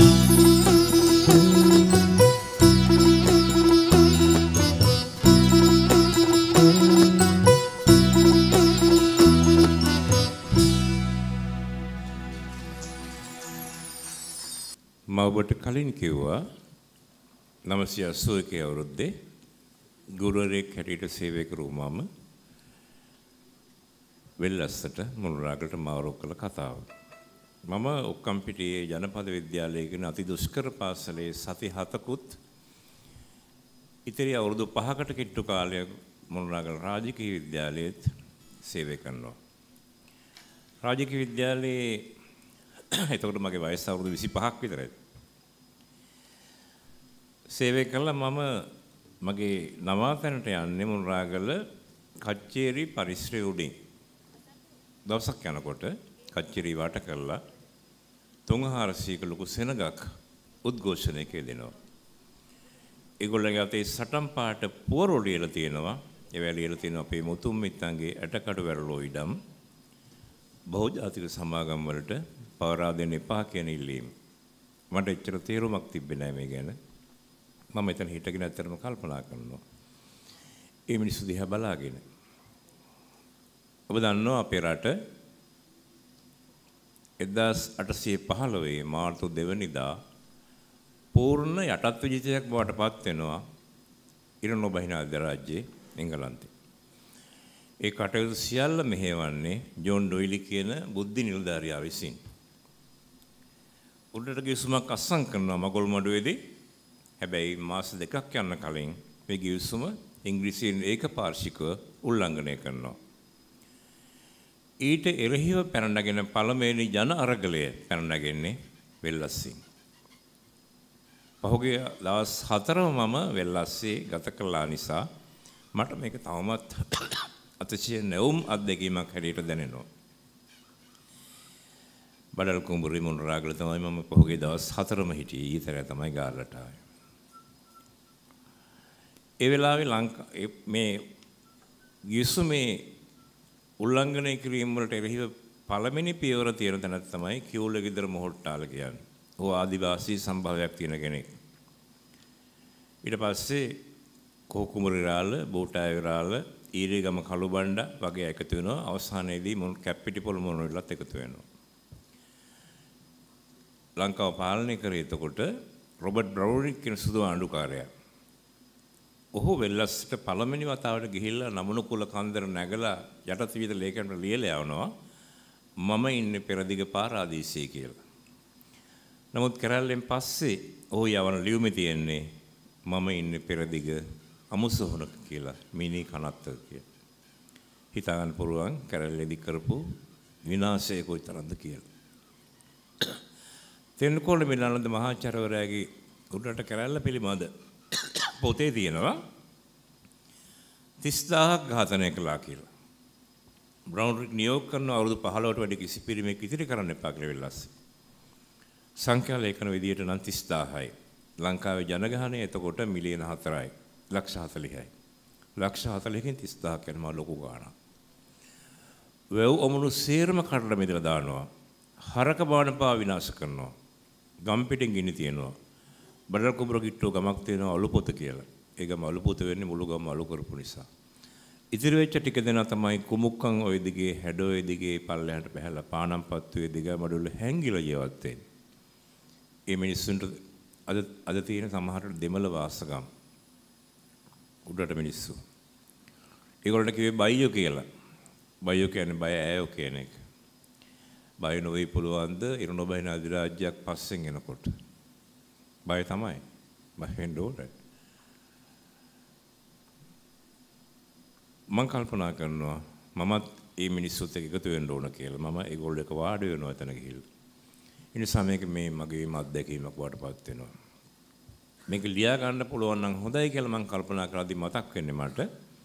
මම ඔබට කලින් කිව්වා නවසිය අසූ එකේ අවුරුද්දේ ගුරුවරයෙක් හැටියට සේවය කරු මම වෙල්ලස්සට මුල්රාගලට මාරු කළ කතාව. මම ඔක්කම්පිටියේ ජනපද විද්‍යාලයේ කියන අති දුෂ්කර පාසලේ සති හතකුත් ඉතිරි අවුරුදු පහකට කිට්ටු කාලයක් මුල්රාගල රාජකීය විද්‍යාලයේත් සේවය කරනවා. රාජකීය විද්‍යාලයේ එතකොට මගේ වයස අවුරුදු විසිපහක් විතරයි. සේවය කළා මම මගේ නවාතැනට යන්නේ මුල්රාගල කච්චේරි පරිශ්‍රය උඩින්. දවසක් යනකොට කච්චේරි වට කළා තුන්හාරසීයක ලොකු සෙනගක් උද්ඝෝෂණය කෙරෙනවා. ඒගොල්ලන්ගේ අතේ සටන් පාට පුවරු ලියලා තියෙනවා. ඒවා ලියලා තියෙනවා අපේ මුතුන් මිත්තන්ගේ ඇටකඩ වැරළෝ ඉඩම් බහුජාතික සමාගම් වලට පවරා දෙන්න එපා කියන ඉල්ලීම. මට එච්චර තේරුමක් තිබ්බේ නැහැ මේ ගැන. මම එතන හිටගෙන ඇත්තටම කල්පනා කරනවා. ඒ මිනිස්සු දිහා බලාගෙන. ඔබ දන්නවා අපේ රට එක්දාස් අටසිය පහළොව මාර්තු දෙවනිදා පූර්ණ යටත් විජිතයක් බවට පත් වෙනවා ඉරණ නොබහින අධිරාජ්‍යයේ එංගලන්තේ. ඒ කටයුතු සියල්ල මෙහෙවන්නේ ජෝන් ඩොයිලි කියන බුද්ධි නිලධාරියා විසින්. උඩට ගිවිසුමක් අත්සන් කරනවා මගොල් මඩුවේදී. හැබැයි මාස දෙකක් යන කලින් මේ ගිවිසුම ඉංග්‍රීසියෙන් ඒකපාර්ශ්විකව උල්ලංඝනය කරනවා. ඊට එරෙහිව පැන නගින පළමුවෙනි ජන අරගලය පැන නගින්නේ වෙල්ලස්සින්. පහුගිය දවස් හතරම මම වෙල්ලස්සේ ගත කළා නිසා මට මේක තවමත් අතිශය නැවුම් අත්දැකීමක් හැටියට දැනෙනවා. බඩල් කුඹුරේ මුල්රාගල තමයි මම පහුගිය දවස් හතරම හිටියේ. ඊතරය තමයි ගාල්ලට ආවේ. ඒ වෙලාවේ ලංකා මේ ගිවිසුමේ උල්ලංඝනය කිරීම වලට එරෙහිව පළවෙනි පියවර තියෙන තැනක් තමයි කියුල ගෙදර මොහොට්ටාල කියන්නේ. ਉਹ ආදිවාසී සම්භාවයක් තියෙන කෙනෙක්. ඊට පස්සේ කොකුමුරිරාල, බෝටාවිරාල, ඊරේගම කළුබණ්ඩ වගේ එකතු වෙනවා. අවසානයේදී මුල් කැප්පිටිපොළ මොනොල්ලත් එකතු වෙනවා. ලංකාව පාලනය කරේ එතකොට රොබර්ට් බ්‍රවුනික් කියන සුදු ආණ්ඩුකාරයා. ඔහු වෙල්ලස්ට පළවෙනි වතාවට ගිහිල්ලා නමනකුල කන්දර නැගලා යටත් විවිධ ලේඛන ලියලා යවනවා මම ඉන්නේ පෙරදිග පාරාදීසයේ කියලා. නමුත් කරල්ලෙන් පස්සේ ඔහු යවන ලියුමේ තියෙන්නේ මම ඉන්නේ පෙරදිග අමුසොහනක කියලා මිනි කනත්තක කියලා. හිතා ගන්න පුළුවන් කැරැල්ලේදී කරපු විනාශය කොයිතරම්ද කියලා. තෙන්නකෝල මිලානන්ද මහාචාර්යවරයාගේ උඩරට කැරැල්ල පිළිබඳ පොතේ තියෙනවා තිස් දහසක් ඝාතනය කළා කියලා. බ්‍රවුන්රික් නියෝග කරන අවුරුදු පහළොවට වැඩි කිසි පිරිමෙක් ඉතිරි කරන්න එපා කියලා වෙලාස්සේ. සංඛ්‍යා ලේඛන විදියට නම් තිස් දාහයි. ලංකාවේ ජනගහනය එතකොට මිලියන හතරයි. ලක්ෂ හතළිහයි. ලක්ෂ හතළිහකින් තිස් දහසක් යනවා ලොකු ගාණක්. වැව් ඔමුණු සේරම කඩලා මෙදලා දානවා. හරක බානපා විනාශ කරනවා. ගම් පිටින් ගිනි තියනවා. බඩල් කුඹර කිට්ටෝ ගමක් තියෙනවා අලුපොත කියලා. ඒ ගම අලුපොත වෙන්නේ මුළු ගම අලු කරපු නිසා. ඉතිරි වෙච්ච ටික දෙනා තමයි කුමුක්කන් ওই දිගේ හැඩෝ ওই දිගේ පල්ලෙහාට බහැලා පානම්පත්තුවේ දිග මඩුල්ල හැංගිලා ජීවත් වෙන්නේ. ඒ මිනිස්සුන්ට අද අද තියෙන සමහරට දෙමළ වාසගම් උඩට මිනිස්සු. ඒගොල්ලන්ට කිව්වේ බයියෝ කියලා. බයියෝ කියන්නේ බය ඈයෝ කියන එක. බය නොවේ පුළුවන්ද ඉර නොබයින අධිරාජ්‍යයක් පස්සෙන් එනකොට. බය තමයි. බය වෙන්න ඕනේ. මම කල්පනා කරනවා මමත් මේ මිනිස්සුත් එක්ක එකතු වෙන්න ඕන කියලා. මම ඒගොල්ලෝ එක වාඩි වෙනවා එතන ගිහිල්ලා. ඒ නිසා මේක මේ මගේ අත්දැකීමක් වඩපත් වෙනවා. මේක ලියා ගන්න පුළුවන් නම් හොඳයි කියලා මම කල්පනා කරද්දි මතක් වෙන්නේ මට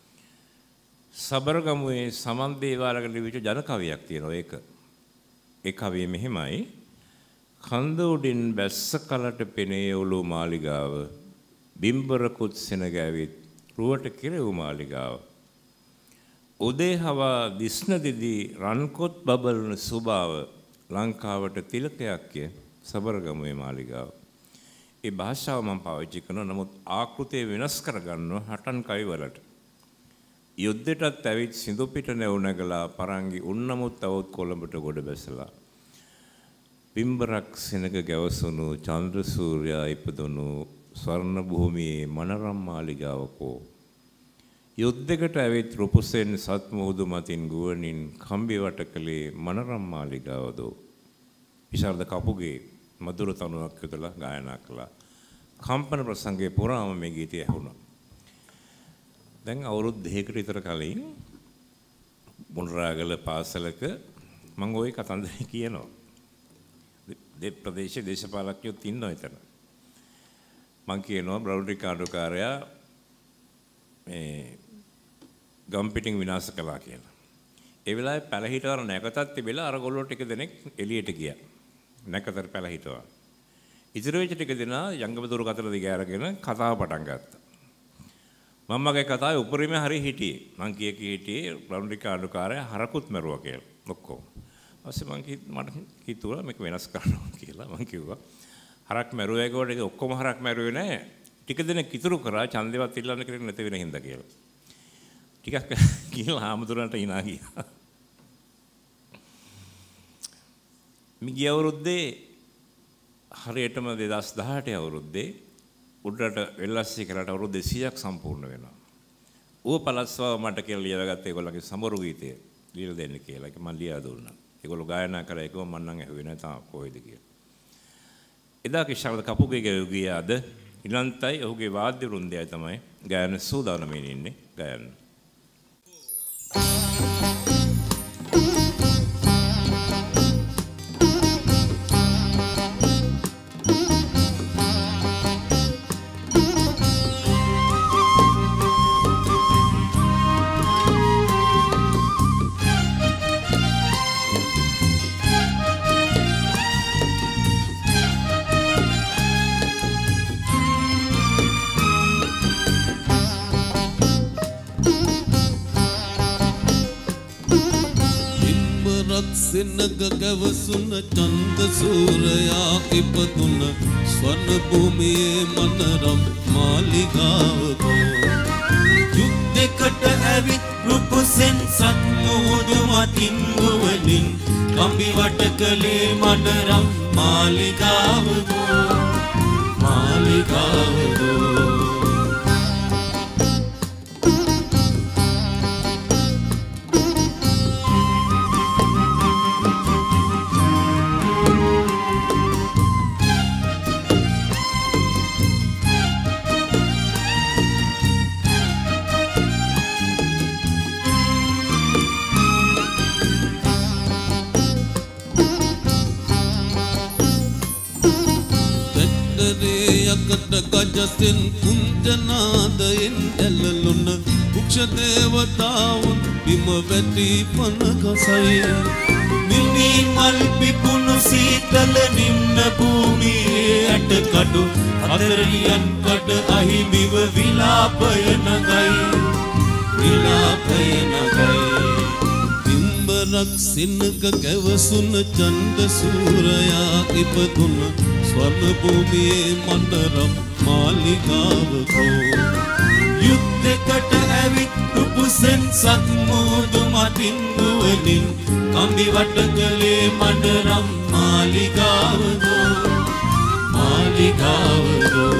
සබරගමුවේ සමන් දේවාලක ලියවිච්ච ජන කවියක් තියෙනවා ඒක. ඒ කවිය මෙහෙමයි. කන්ද උඩින් බැස්ස කලට පෙනේ ඔළු මාලිගාව බිම්බරකුත් සෙනගැවිත් රුවට කෙරෙව් මාලිගාව උදේ හවා දිස්න දිදී රන්කොත් බබලන සුභාව ලංකාවට තිලකයක් ය සබරගමුවේ මාලිගාව. ඒ භාෂාව මම පාවිච්චි කරනවා. නමුත් ආකෘතිය වෙනස් කරගන්නවා හටන් කවි වලට. යුද්ධයටත් ඇවිත් සිඳු පිට නැවුනගලා පරංගි උන්නමුත් අවොත් කොළඹට ගොඩ බැසලා. පිම්බරක් සෙනග ගැවසුණු චන්ද්‍ර සූර්යා ඉපදුණු ස්වර්ණ භූමියේ මනරම් මාලිගාවකෝ. යුද්ධයකට ඇවිත් රුපුසෙන් සත් මුහුදු මතින් ගුවනින් කම්බි වට කළේ මනරම් මාලිගාවදෝ. විශාරද කපුගේ මధుර තනුවක් යොදලා ගායනා කළා. කම්පන ප්‍රසංගයේ පුරාම මේ ගීතය ඇහුණා. දැන් අවුරුදු දෙකකට විතර කලින් මොණරාගල පාසලක මම ওই කතන්දරේ කියනවා. දේ ප්‍රදේශයේ දේශපාලකයෝත් ඉන්නවා එතන. මම කියනවා බ්‍රවුන්රික් ආණ්ඩුකාරයා මේ ගම්පිටින් විනාශ කළා කියලා. ඒ වෙලාවේ පැලහිටවර නැකතත් තිබිලා අර ගොල්ලෝ ටික දෙනෙක් එළියට ගියා. නැකතර පැලහිටවා. ඉතිරි වෙච්ච ටික දෙනා යංගම දොර කතර දිග අරගෙන කතාව පටන් ගත්තා. මම්මගේ කතාවේ උපරිමේ හරිය හිටියේ. මං කිය කී හිටියේ බ්‍රවුන්රික් ආණ්ඩුකාරයා හරකුත් මරුවා කියලා. ඔක්කොම. ඊපස්සේ මං කි මට කිව්වා මේක වෙනස් කරනවා කියලා. මං කිව්වා හරක් මරුවා ඒකට ඒක ඔක්කොම හරක් මරුවේ නැහැ. ටික දෙනෙක් ඉතුරු කරා ඡන්දේවත් ඉල්ලන්න කෙනෙක් නැති වෙන හින්දා කියලා. ටිකක් කියලා ආමුදුරන්ට ඉනා ගියා. මිගිය අවුරුද්දේ හරියටම දෙදහස් දහඅට අවුරුද්දේ උඩරට වෙල්ලස්සේ කරට අවුරුදු දෙසීයක් සම්පූර්ණ වෙනවා. ඌ පළස්වාව මට කියලා ලියවගත්ත ඒගොල්ලන්ගේ සමරු ගීතය ලියලා දෙන්න කියලා. ඒක මම ලියා දුන්නා. ඒගොල්ලෝ ගායනා කරා ඒකම මම නම් ඇහුවේ නැහැ තාම කොහෙද කියලා. එදා කිෂාරද කපුගේ ගියාද ඉලන්තයි ඔහුගේ වාද්‍ය වෘන්දයයි තමයි ගායන සූදානම්ින් ඉන්නේ ගායන. සෙනග ගැවසුන චන්ද සූරයා ඉපදුන ස්වර්ණ භූමියේ මනරම් මාලිගාවකෝ. යුද්ධයකට ඇවිත් රුපුසෙන් සත් මුහුදු මතින් ගුවනින් කම්බි වට කළේ මනරම් මාලිගාවකෝ. මාලිගාවකෝ. සිරකට ගජසින් කුංජනාදයෙන් ඇලලුන කුක්ෂ දේවතාවුන් බිම වැටි පන ගසයි නිමි මල් පිපුණු සීතල නිම්න භූමියේ ඇටකඩු අතරියන් කඩ අහිමිව විලාපය නගයි විලාපය නගයි තිම්බරක් සිනක කැවසුන චන්ද සූරයා ඉපදුන ස්වර්ණ භූමියේ මණ්ඩරම් මාලිගාවකෝ යුද්ධකට ඇවිත් රුපුසෙන් සත්මුදු මතින් ගුවනින් කම්බි වට කළේ මණ්ඩරම් මාලිගාවකෝ මාලිගාවකෝ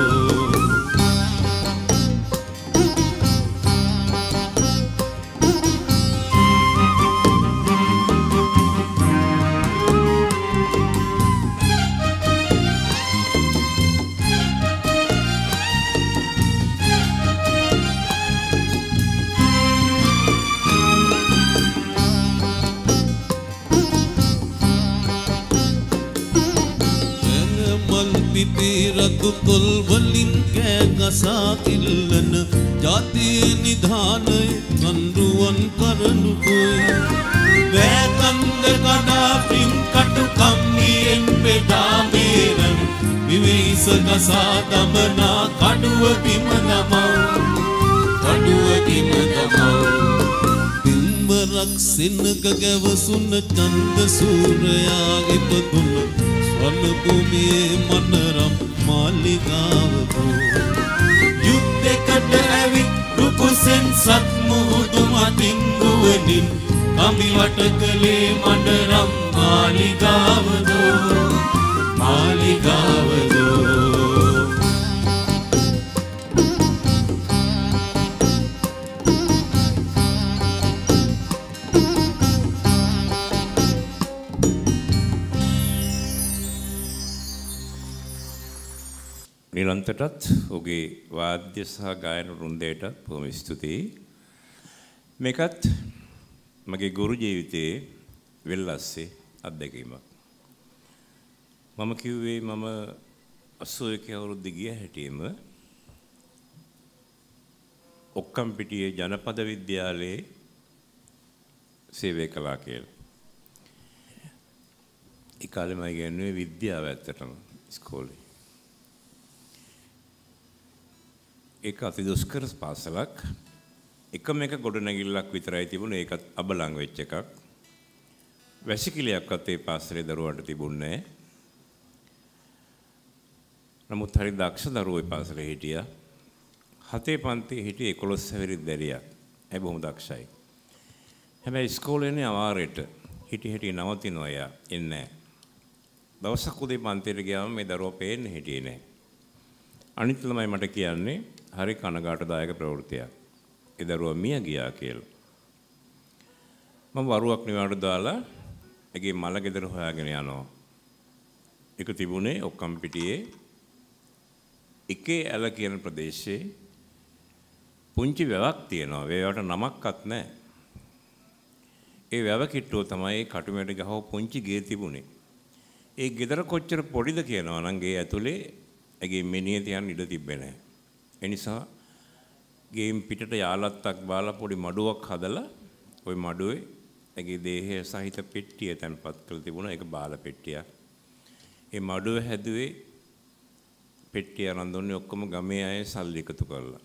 රතු කොල් වලින් කෑ ගසා ඉල්ලන ජාතිය නිධානය කන්රුවන් කරනු කොයි වැකන්ද කඩා පින් කටු කම්මියෙන් පෙඩා බේරන් විවේස ගසා දමනා කඩුව බිම දමව් කඩුව බිම දමව් පින්බරක් සිනක ගැවසුන චන්ද සූරයා ඉපදුන ස්වර්ණ භූමියේ මනරම් මාලිගාවකෝ යුද්ධකට ඇවිත් රුකුසෙන් සත්මුහුදු මතින් ගුවනින් කම්බි වට කළේ මනරම් මාලිගාවකෝ මාලිගාවකෝ නිරන්තරටත් ඔහුගේ වාද්‍ය සහ ගායන වෘන්දයටත් බොහොම ස්තුතියි. මේකත් මගේ ගුරු ජීවිතයේ වෙල්ලස්සේ අත්දැකීමක්. මම කිව්වේ මම අසූ එක අවුරුද්ද ගිය හැටියෙම ඔක්කම්පිටියේ ජනපද විද්‍යාලයේ සේවය කළා කියලා. ඒ කාලේ මම ඉගෙනුවේ විද්‍යාව ඇත්තටම ඉස්කෝලේ. ඒක අති දුෂ්කර පාසලක්. එකම එක ගොඩනැගිල්ලක් විතරයි තිබුණේ. ඒකත් අබලං වෙච්ච එකක්. වැසිකිළියක්වත් ඒ පාසලේ දරුවන්ට තිබුණේ නැහැ. නමුත් හරි දක්ෂ දරුවෝ ඒ පාසලේ හිටියා. හතේ පන්තියේ හිටියේ එකොළොස් හැවිරිදි දැරියක්. ඒ බොහොම දක්ෂයි. හැබැයි ඉස්කෝලේනේ අවාරෙට හිටි හිටි නවතිනවා එයා එන්නේ නැහැ. දවසක් උදේ පන්තියට ගියාම මේ දරුවා පේන්නේ හිටියේ නැහැ. අනිත් ළමයි මට කියන්නේ හරි කනගාටුදායක ප්‍රවෘත්තියක්. ඒ දරුවා මිය ගියා කියලා. මම වරුවක් නිවාඩු දාලා ඒගේ මල ගෙදර හොයාගෙන යනවා. ඒක තිබුණේ ඔක්කම්පිටියේ එකේ ඇල කියන ප්‍රදේශයේ පුංචි වැවක් තියෙනවා. වැවට නමක්වත් නැහැ. ඒ වැව කිට්ටුව තමයි කටුමැට ගහව පුංචි ගේ තිබුණේ. ඒ ගෙදර කොච්චර පොඩිද කියනවා නම් ගේ ඇතුලේ ඒගේ මිනිය තියන්න ඉඩ තිබ්බේ නැහැ. ඒ නිසා ගේම් පිටට යාලත්තක් බාලා පොඩි මඩුවක් හදලා ওই මඩුවේ ඒගේ දේහය සහිත පෙට්ටිය තැන්පත් කරලා තිබුණා. ඒක බාල පෙට්ටියක්. ඒ මඩුව හැදුවේ පෙට්ටිය අරන් දුන්නේ ඔක්කොම ගමේ අය සල්ලි එකතු කරලා.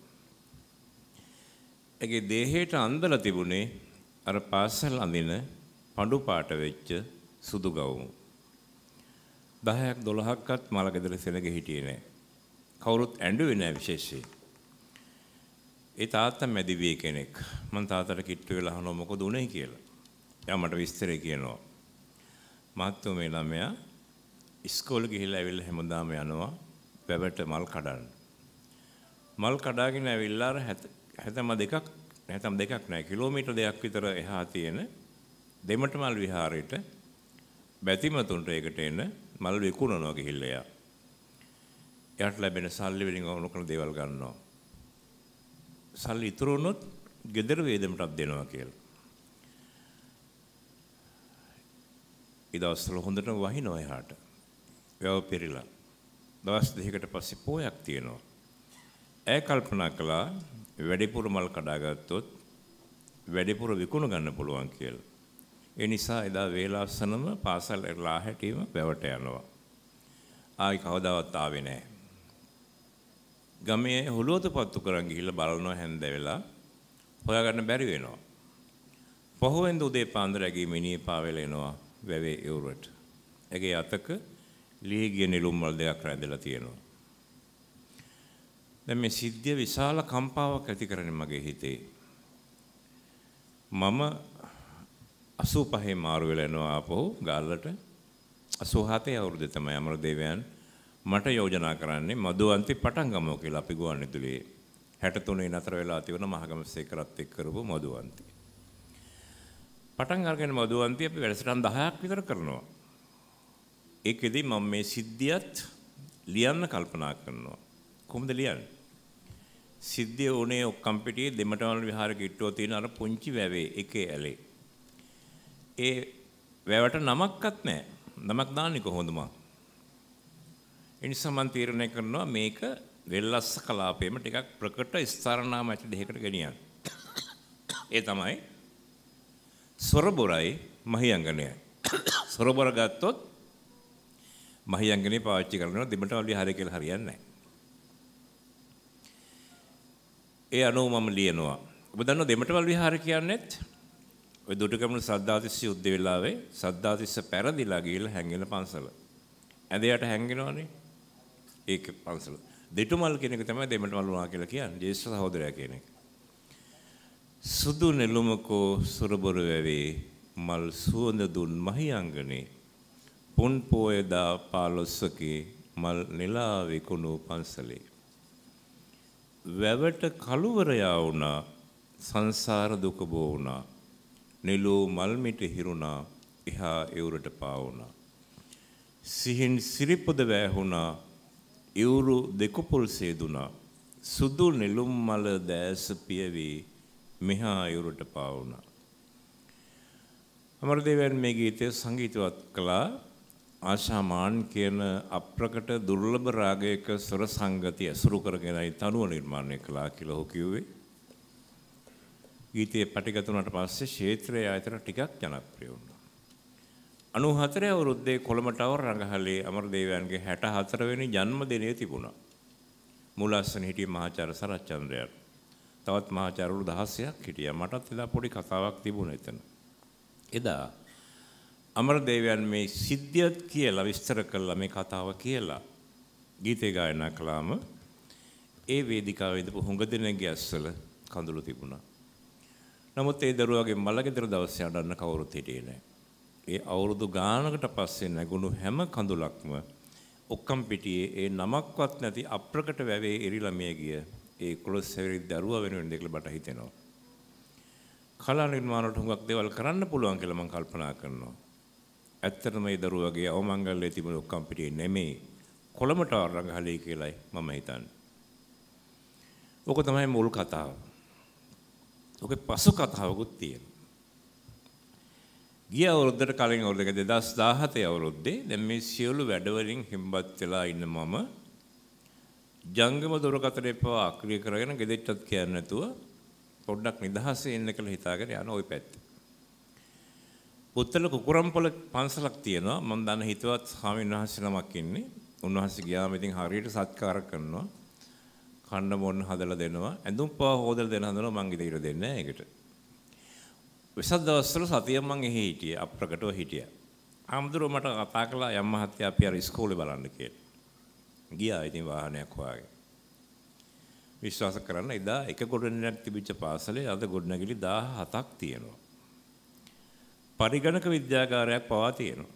ඒගේ දේහයට අඳලා තිබුණේ අර පාසල් අඳින පඳු පාට වෙච්ච සුදු ගවුම්. දහයක් දොළහක්වත් මල ගෙදර සෙනග හිටියේ නැහැ. කවුරුත් ඇඬුවේ නැහැ විශේෂයෙන්. ඒ තාත්තා මැදිවිය කෙනෙක්. මං තාත්තට කිට්ටු වෙලා අහනවා මොකද උනේ කියලා. එයා මට විස්තරේ කියනවා. මාත්තු මේ ළමයා ඉස්කෝලේ ගිහිල්ලා ඇවිල්ලා හැමදාම යනවා වැවට මල් කඩන්න. මල් කඩාගෙන ඇවිල්ලා අර හැතම දෙකක් නැතම් දෙකක් නෑ කිලෝමීටර් දෙකක් විතර එහා තියෙන දෙමටමල් විහාරයට බැතිමතුන්ට ඒකට එන මල් විකුණනවා ගිහිල්ලා එයා. එයාට ලැබෙන සල්ලි වලින් ඕන කරන දේවල් ගන්නවා. සල්ලි ඉතුරු වුණොත් ගෙදර වේදමටත් දෙනවා කියලා. ඊදවස්වල හොඳට වහිනවා එහාට. වැව පෙරිලා. දවස් දෙකකට පස්සේ පෝයක් තියෙනවා. ඈ කල්පනා කළා වැඩිපුර මල් කඩාගත්තොත් වැඩිපුර විකුණ ගන්න පුළුවන් කියලා. ඒ නිසා එදා වේලාසනම පාසල් ලා හැටීම වැවට යනවා. ආයි කවදාවත් ආවේ නැහැ. ගමේ හොළුවත පත්තු කරන් ගිහිල්ලා බලනවා හැන්ද වෙලා හොයාගන්න බැරි වෙනවා. පහුවෙන්ද උදේ පාන්දර ඇගේ මිනිහ පාවෙල එනවා වැවේ ඉවුරට. ඇගේ අතක ලී ගිය නිලුම් මල් දෙකක් රැඳලා තියෙනවා. දැන් මේ සිද්ධිය විශාල කම්පාවක් ඇති කරන්නේ මගේ හිතේ. මම අසූ පහේ මාරු වෙලා එනවා ආපහු ගාල්ලට. අසූ හතේ අවුරුද්දේ තමයි අමරදේවයන් මට යෝජනා කරන්නේ මදුවන්ති පටන් ගමු කියලා අපි ගුවන්විදුලියේ හැට තුනේ නතර වෙලා තිබුණ මහගමසේකරත් එක්ක කරපු මදුවන්ති. පටන් අරගෙන මදුවන්ති අපි වැඩසටහන් දහයක් විතර කරනවා. ඒකෙදි මම මේ සිද්ධියත් ලියන්න කල්පනා කරනවා. කොහොමද ලියන්නේ? සිද්ධිය උනේ ඔක්කම් පිටියේ දෙමටවල විහාරේ කිට්ටුව තියෙන අර පුංචි වැවේ එකේ ඇලේ. ඒ වැවට නමක්වත් නැහැ. නමක් දාන්නේ කොහොමද මම? ඒ නිසා මම තීරණය කරනවා මේක වෙල්ලස්ස කලාපයේම ටිකක් ප්‍රකට ස්ථාරනාම ඇති දෙයකට ගෙනියන්න. ඒ තමයි සොරබොරයි මහියංගනයයි. සොරබොර ගත්තොත් මහියංගනේ පාවිච්චි කරනවා දෙමටවල විහාරය කියලා හරියන්නේ නැහැ. ඒ අනුව මම ලියනවා. ඔබ දන්නවා දෙමටවල විහාරය කියන්නේත් ඔය දුටුගැමුණු සද්ධාතිස්ස යුද්ධ වෙලාවේ සද්ධාතිස්ස පෙරදිලා ගිහලා හැංගෙන පන්සල. ඇඳයට හැංගෙනවනේ. ඒක පන්සල. දෙටුමල් කියන එක තමයි දෙමටවල වුණා කියලා කියන්නේ. ජේෂ්ඨ සහෝදරයා කියන එක. සුදු නෙළුමකෝ සුරබොර වැවේ මල් සුවඳ දුන් මහියංගනේ පුන් පෝයදා පාලොස්සකේ මල් නෙලා විකුණු පන්සලේ. වැවට කළුවරයා වුණා සංසාර දුක බෝ වුණා නිලෝ මල් මිට හිරුණා එහා එවුරට පා වුණා සිහින් සිරිපොද වැහුණා ඉවුරු දෙකුපොල් සේදුණා සුදු නෙළුම් මල දැස පියවි මෙහා එවුරට පා වුණා. අමරදේවයන් මේ ගීතය සංගීතවත් කළා. ආශා මාන් කියන අප්‍රකට දුර්ලභ රාගයක ස්වර සංගතිය අසුරු කරගෙනයි තනුව නිර්මාණය කළා කියලා ඔහු කිව්වේ. ගීතයේ පටිගත වුණාට පස්සේ ක්ෂේත්‍රයේ ආයතන ටිකක් ජනප්‍රිය වුණා. අනූහතරේ අවුරුද්දේ කොළඹ ටවර් රඟහලේ අමරදේවයන්ගේ හැට හතර වෙනි ජන්මදිනය තිබුණා. මූලාසන හිටියේ මහාචාර්ය සරච්චන්ද්‍රයන්. තවත් මහාචාර්යවරු දහසක් හිටියා. මටත් එදා පොඩි කතාවක් තිබුණා එතන. එදා අමරදේවයන් මේ සිද්ධියත් කියලා විස්තර කළා මේ කතාව කියලා ගීතේ ගායනා කළාම ඒ වේදිකාවේ ඉඳපු හුඟ දෙනෙක්ගේ ඇස්වල කඳුළු තිබුණා. නමුත් ඒ දරුවාගේ මලගෙදර දවසේ අඬන්න කවුරුත් හිටියේ නැහැ. ඒ අවුරුදු ගානකට පස්සේ නැගුණු හැම කඳුලක්ම ඔක්කම් පිටියේ ඒ නමක්වත් නැති අප්‍රකට වැවේ එරිලා මිය ගිය ඒ කුලස් හැවිරි දරුවා වෙනුවෙන් දෙකල බට හිතෙනවා. කලා නිර්මාණවලට හුඟක් දේවල් කරන්න පුළුවන් කියලා මම කල්පනා කරනවා. ඇත්තටම මේ දරුවගේ අවමංගල්‍යයේ තිබුණු ඔක්කම් පිටියේ නෙමෙයි කොළඹට රඟහලේ කියලායි මම හිතන්නේ. ඕක තමයි මුල් කතාව. ඔකේ පසු කතාවකුත් තියෙනවා. ගිය අවුරුද්දට කලින් අවුරුද්දක දෙදාස් දාහතේ අවුරුද්දේ දැන් මේ සියලු වැඩවලින් හිම්බත් වෙලා ඉන්න මම ජංගම දුරකථනය පවා අක්‍රිය කරගෙන ගෙදෙට්ටත් කියන්නේ නැතුව පොඩ්ඩක් නිදහසේ ඉන්න කියලා හිතාගෙන යන ওই පැත්තේ. උත්තර කුකුරම්පොළ පන්සලක් තියෙනවා. මම දන්න හිතවත් ස්වාමීන් වහන්සේ නමක් ඉන්නේ. උන්වහන්සේ ගියාම ඉතින් හරියට සත්කාර කරනවා. කන්න බොන්න හදලා දෙනවා. ඇඳුම් පවා හොදලා දෙන හදනවා. මං ඉතින් දෙන්නේ නැහැ ඒකට. විසත් දවස්වල සතියක් මං එහි හිටියේ. අප්‍රකටව හිටියා. ආම්දුර මට කතා කළා යම් මහත්තයා අපි අර ඉස්කෝලේ බලන්න කියලා. ගියා ඉතින් වාහනයක් හොයාගෙන. විශ්වාස කරන්න එදා එක ගොඩනැගිල්ලක් තිබිච්ච පාසලේ අද ගොඩනැගිලි දහහතක් තියෙනවා. පරිගණක විද්‍යාගාරයක් පවා තියෙනවා.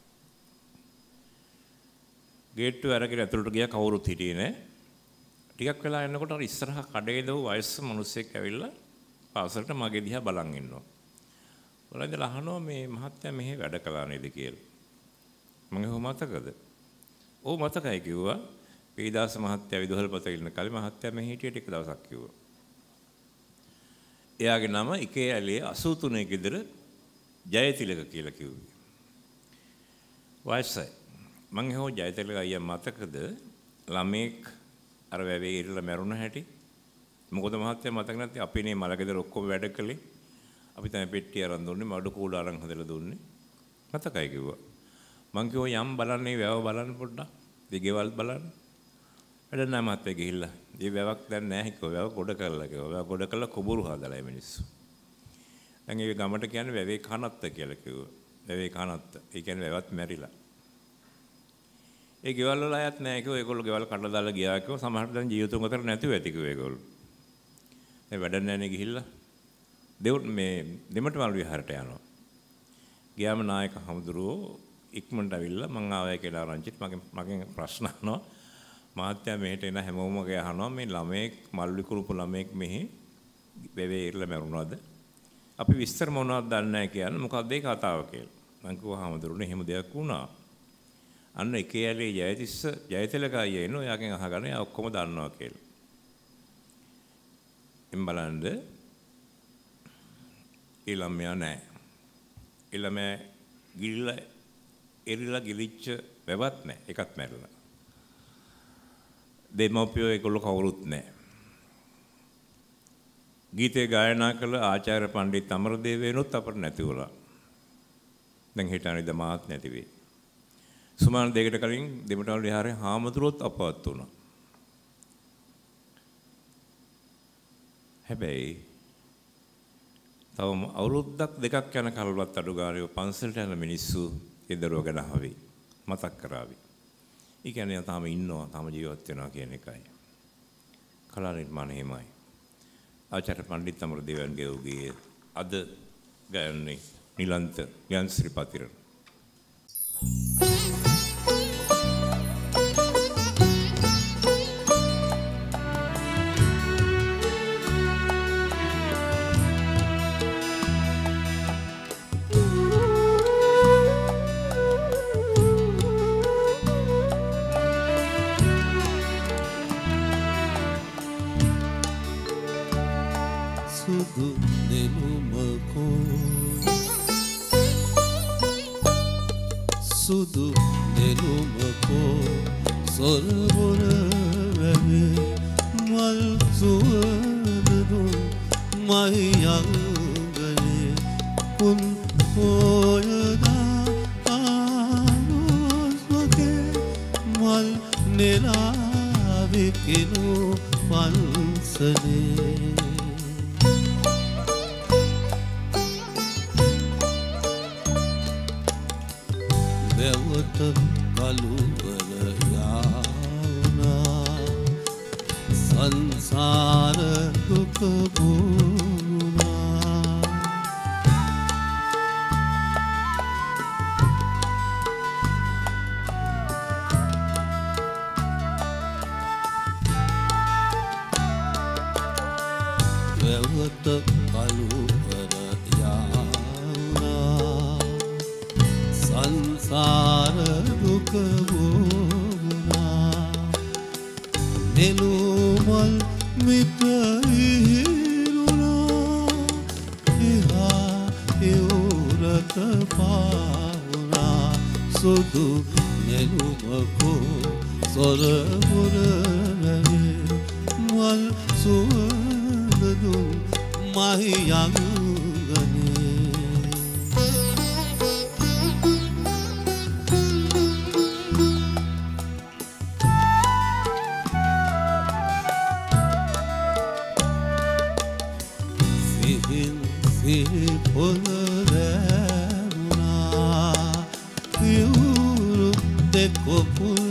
ගේට්ටුව අරගෙන ඇතුළට ගියා කවුරුත් හිටියේ නැහැ. ටිකක් වෙලා යනකොට අර ඉස්සරහා කඩේ දව වයස්ස මිනිස්සෙක් ඇවිල්ලා පාසලට මගේ දිහා බලන් ඉන්නවා. බලන්දලා අහනවා මේ මහත්තයා මෙහෙ වැඩ කළා නේද කියලා. මම එහෙම මතකද? ඔව් මතකයි කිව්වා. පීදාස මහත්තයා විදුහල්පත ඉන්න කලින් මහත්තයා මෙහෙ හිටියට එක දවසක් කිව්වා. එයාගේ නම එකේ ඇලේ අසූ තුනේ ගෙදර ජයතිලක කියලා කිව්වේ. වයසයි. මං එහෙම ජයතිලක අයියා මතකද ළමෙක් අර වැවේ ඉරලා මැරුණ හැටි. මොකද මහත්තයා මතක නැත්තේ අපි නේ මලගෙදර ඔක්කොම වැඩ කළේ. අපි තමයි පෙට්ටිය අරන් දුන්නේ, මඩු කූඩ අරන් හදලා දුන්නේ. මතකයි කිව්වා. මං කිව්වා යම් බලන්නේ වැව බලන්න පොඩ්ඩක්. දෙගෙවල් බලන්න. වැඩ නැහැ මහත්තයා ගිහිල්ලා. මේ වැවක් දැන් නැහැ කිව්වා. වැව ගොඩ කරලා කිව්වා. වැව ගොඩ කරලා කුඹුරු හදලා මේ මිනිස්සු. දැන් ඒ ගමට කියන්නේ වැවේ කනත්ත කියලා කිව්වා. වැවේ කනත්ත. ඒ කියන්නේ වැවත් මැරිලා. ඒ ගෙවල් වල අයත් නැහැ කිව්වා. ඒගොල්ලෝ ගෙවල් කඩලා දාලා ගියා කිව්වා. සමහරට දැන් ජීවිතුන් අතර නැතුව ඇති කිව්වා ඒගොල්ලෝ. ඒ වැඩ නැන්නේ ගිහිල්ලා දෙව් මේ දෙමටමල් විහාරයට යනවා. ගියාම නායක හමුදුරුවෝ ඉක්මනට ඇවිල්ලා මං ආවයි කියලා ආරංචිත් මගෙන් මගෙන් ප්‍රශ්න අහනවා. මහත්තයා මෙහෙට එන හැමෝම ගේ අහනවා මේ ළමෙක් මල් විකුණපු ළමෙක් මෙහි වැවේ ඉරලා මැරුණාද? අපි විස්තර මොනවද දන්නේ නැහැ කියන්නේ මොකක්ද ඒ කතාව කියලා. මං කිව්වා හමුදුරුවනේ එහෙම දෙයක් වුණා. අන්න එකේ ඇලේ ජයතිස්ස ජයතිලක අයියා එනවා. එයාගෙන් අහගන්න එයා ඔක්කොම දන්නවා කියලා. එම් බලන්න ඊළමයා නැහැ. ඊළමයා ගිල්ලා එරිලා ගිලිච්ච වැවත් නැහැ. එකත් මැරෙලා. දෙමෝපියෝ ඒගොල්ලෝ කවුරුත් නැහැ. ගීතේ ගායනා කළ ආචාර්ය පණ්ඩිත අමරදේවයන්ොත් අපට නැති වුණා. දැන් හිටානිද මාත් නැති වෙයි. සුමාන දෙකට කලින් දෙමටවල විහාරේ හාමුදුරුවොත් අපවත් වුණා. හැබැයි තවම අවුරුද්දක් දෙකක් යන කල්වත් අඩු ගානේ පන්සලට යන මිනිස්සු ඒ දරුවා ගැන අහවි මතක් කරાવી. ඒ කියන්නේ තාම ඉන්නවා තාම ජීවත් වෙනවා කියන එකයි. කලා නිර්මාණ එහෙමයි. ආචාර්ය පණ්ඩිත අමරදේවයන්ගේ උගේ අද ගයන්නේ නිලන්ත යන්ශ්‍රී පතිරණ. සුදු නෙළුමකෝ සුදු නෙළුමකෝ සොරබොර වැවේ මල් සුවඳුන් මහියංගනේ කුන් පොයදා ආනොස්වගේ මල් නෙලාවිකිනු පන්සනේ වැවට කළුවර යාවුනා සංසාර දුක බුණා වැවට කළුවර යාවුනා සංසාර දුක වුණා නෙළුමල් මිත්‍රහිරුණා ඉහා එවුරට පාවුණා සුදු නෙළුමකෝ සොරබොර වැවේ මල් සුවඳුන් මහියංගනේ පොළරැවුණා පියුරු දෙකොපුල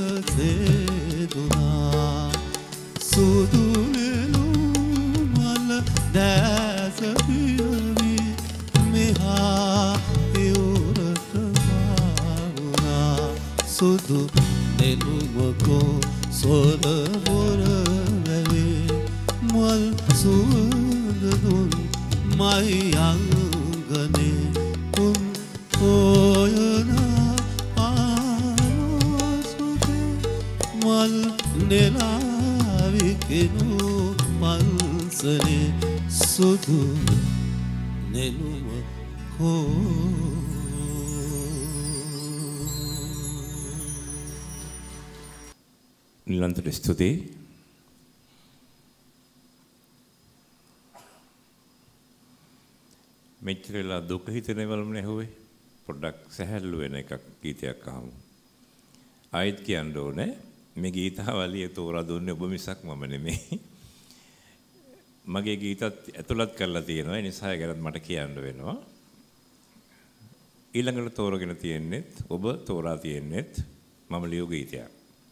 සේදුනා සුදු නෙළුමල දැස පියවි මෙහා පියුරට වුණා සුදු නෙළුමකෝ සොරබොර වැවේ මල් සුවඳුන් මහියංගනේ කුන් පොයනා ආනොස්වගේ මල් නෙලාවිකිනු පන්සනේ සුදු නෙළුමකෝ නිලන්තට ස්තුතියි. මෙච්චර වෙලා දුක හිතෙනවලම නෙහුවේ. පොඩ්ඩක් සැහැල්ලු වෙන එකක් ගීතයක් අහමු. ආයෙත් කියන්න ඕනේ මේ ගීතාවලිය තෝරා දුන්නේ ඔබ මිසක් මම නෙමෙයි. මගේ ගීතත් ඇතුළත් කරලා තියෙනවා. ඒ නිසා ඒකට මට කියන්න වෙනවා. ඊළඟට තෝරගෙන තියෙන්නෙත් ඔබ තෝරා තියෙන්නෙත් මම ලියු ගීතයක්.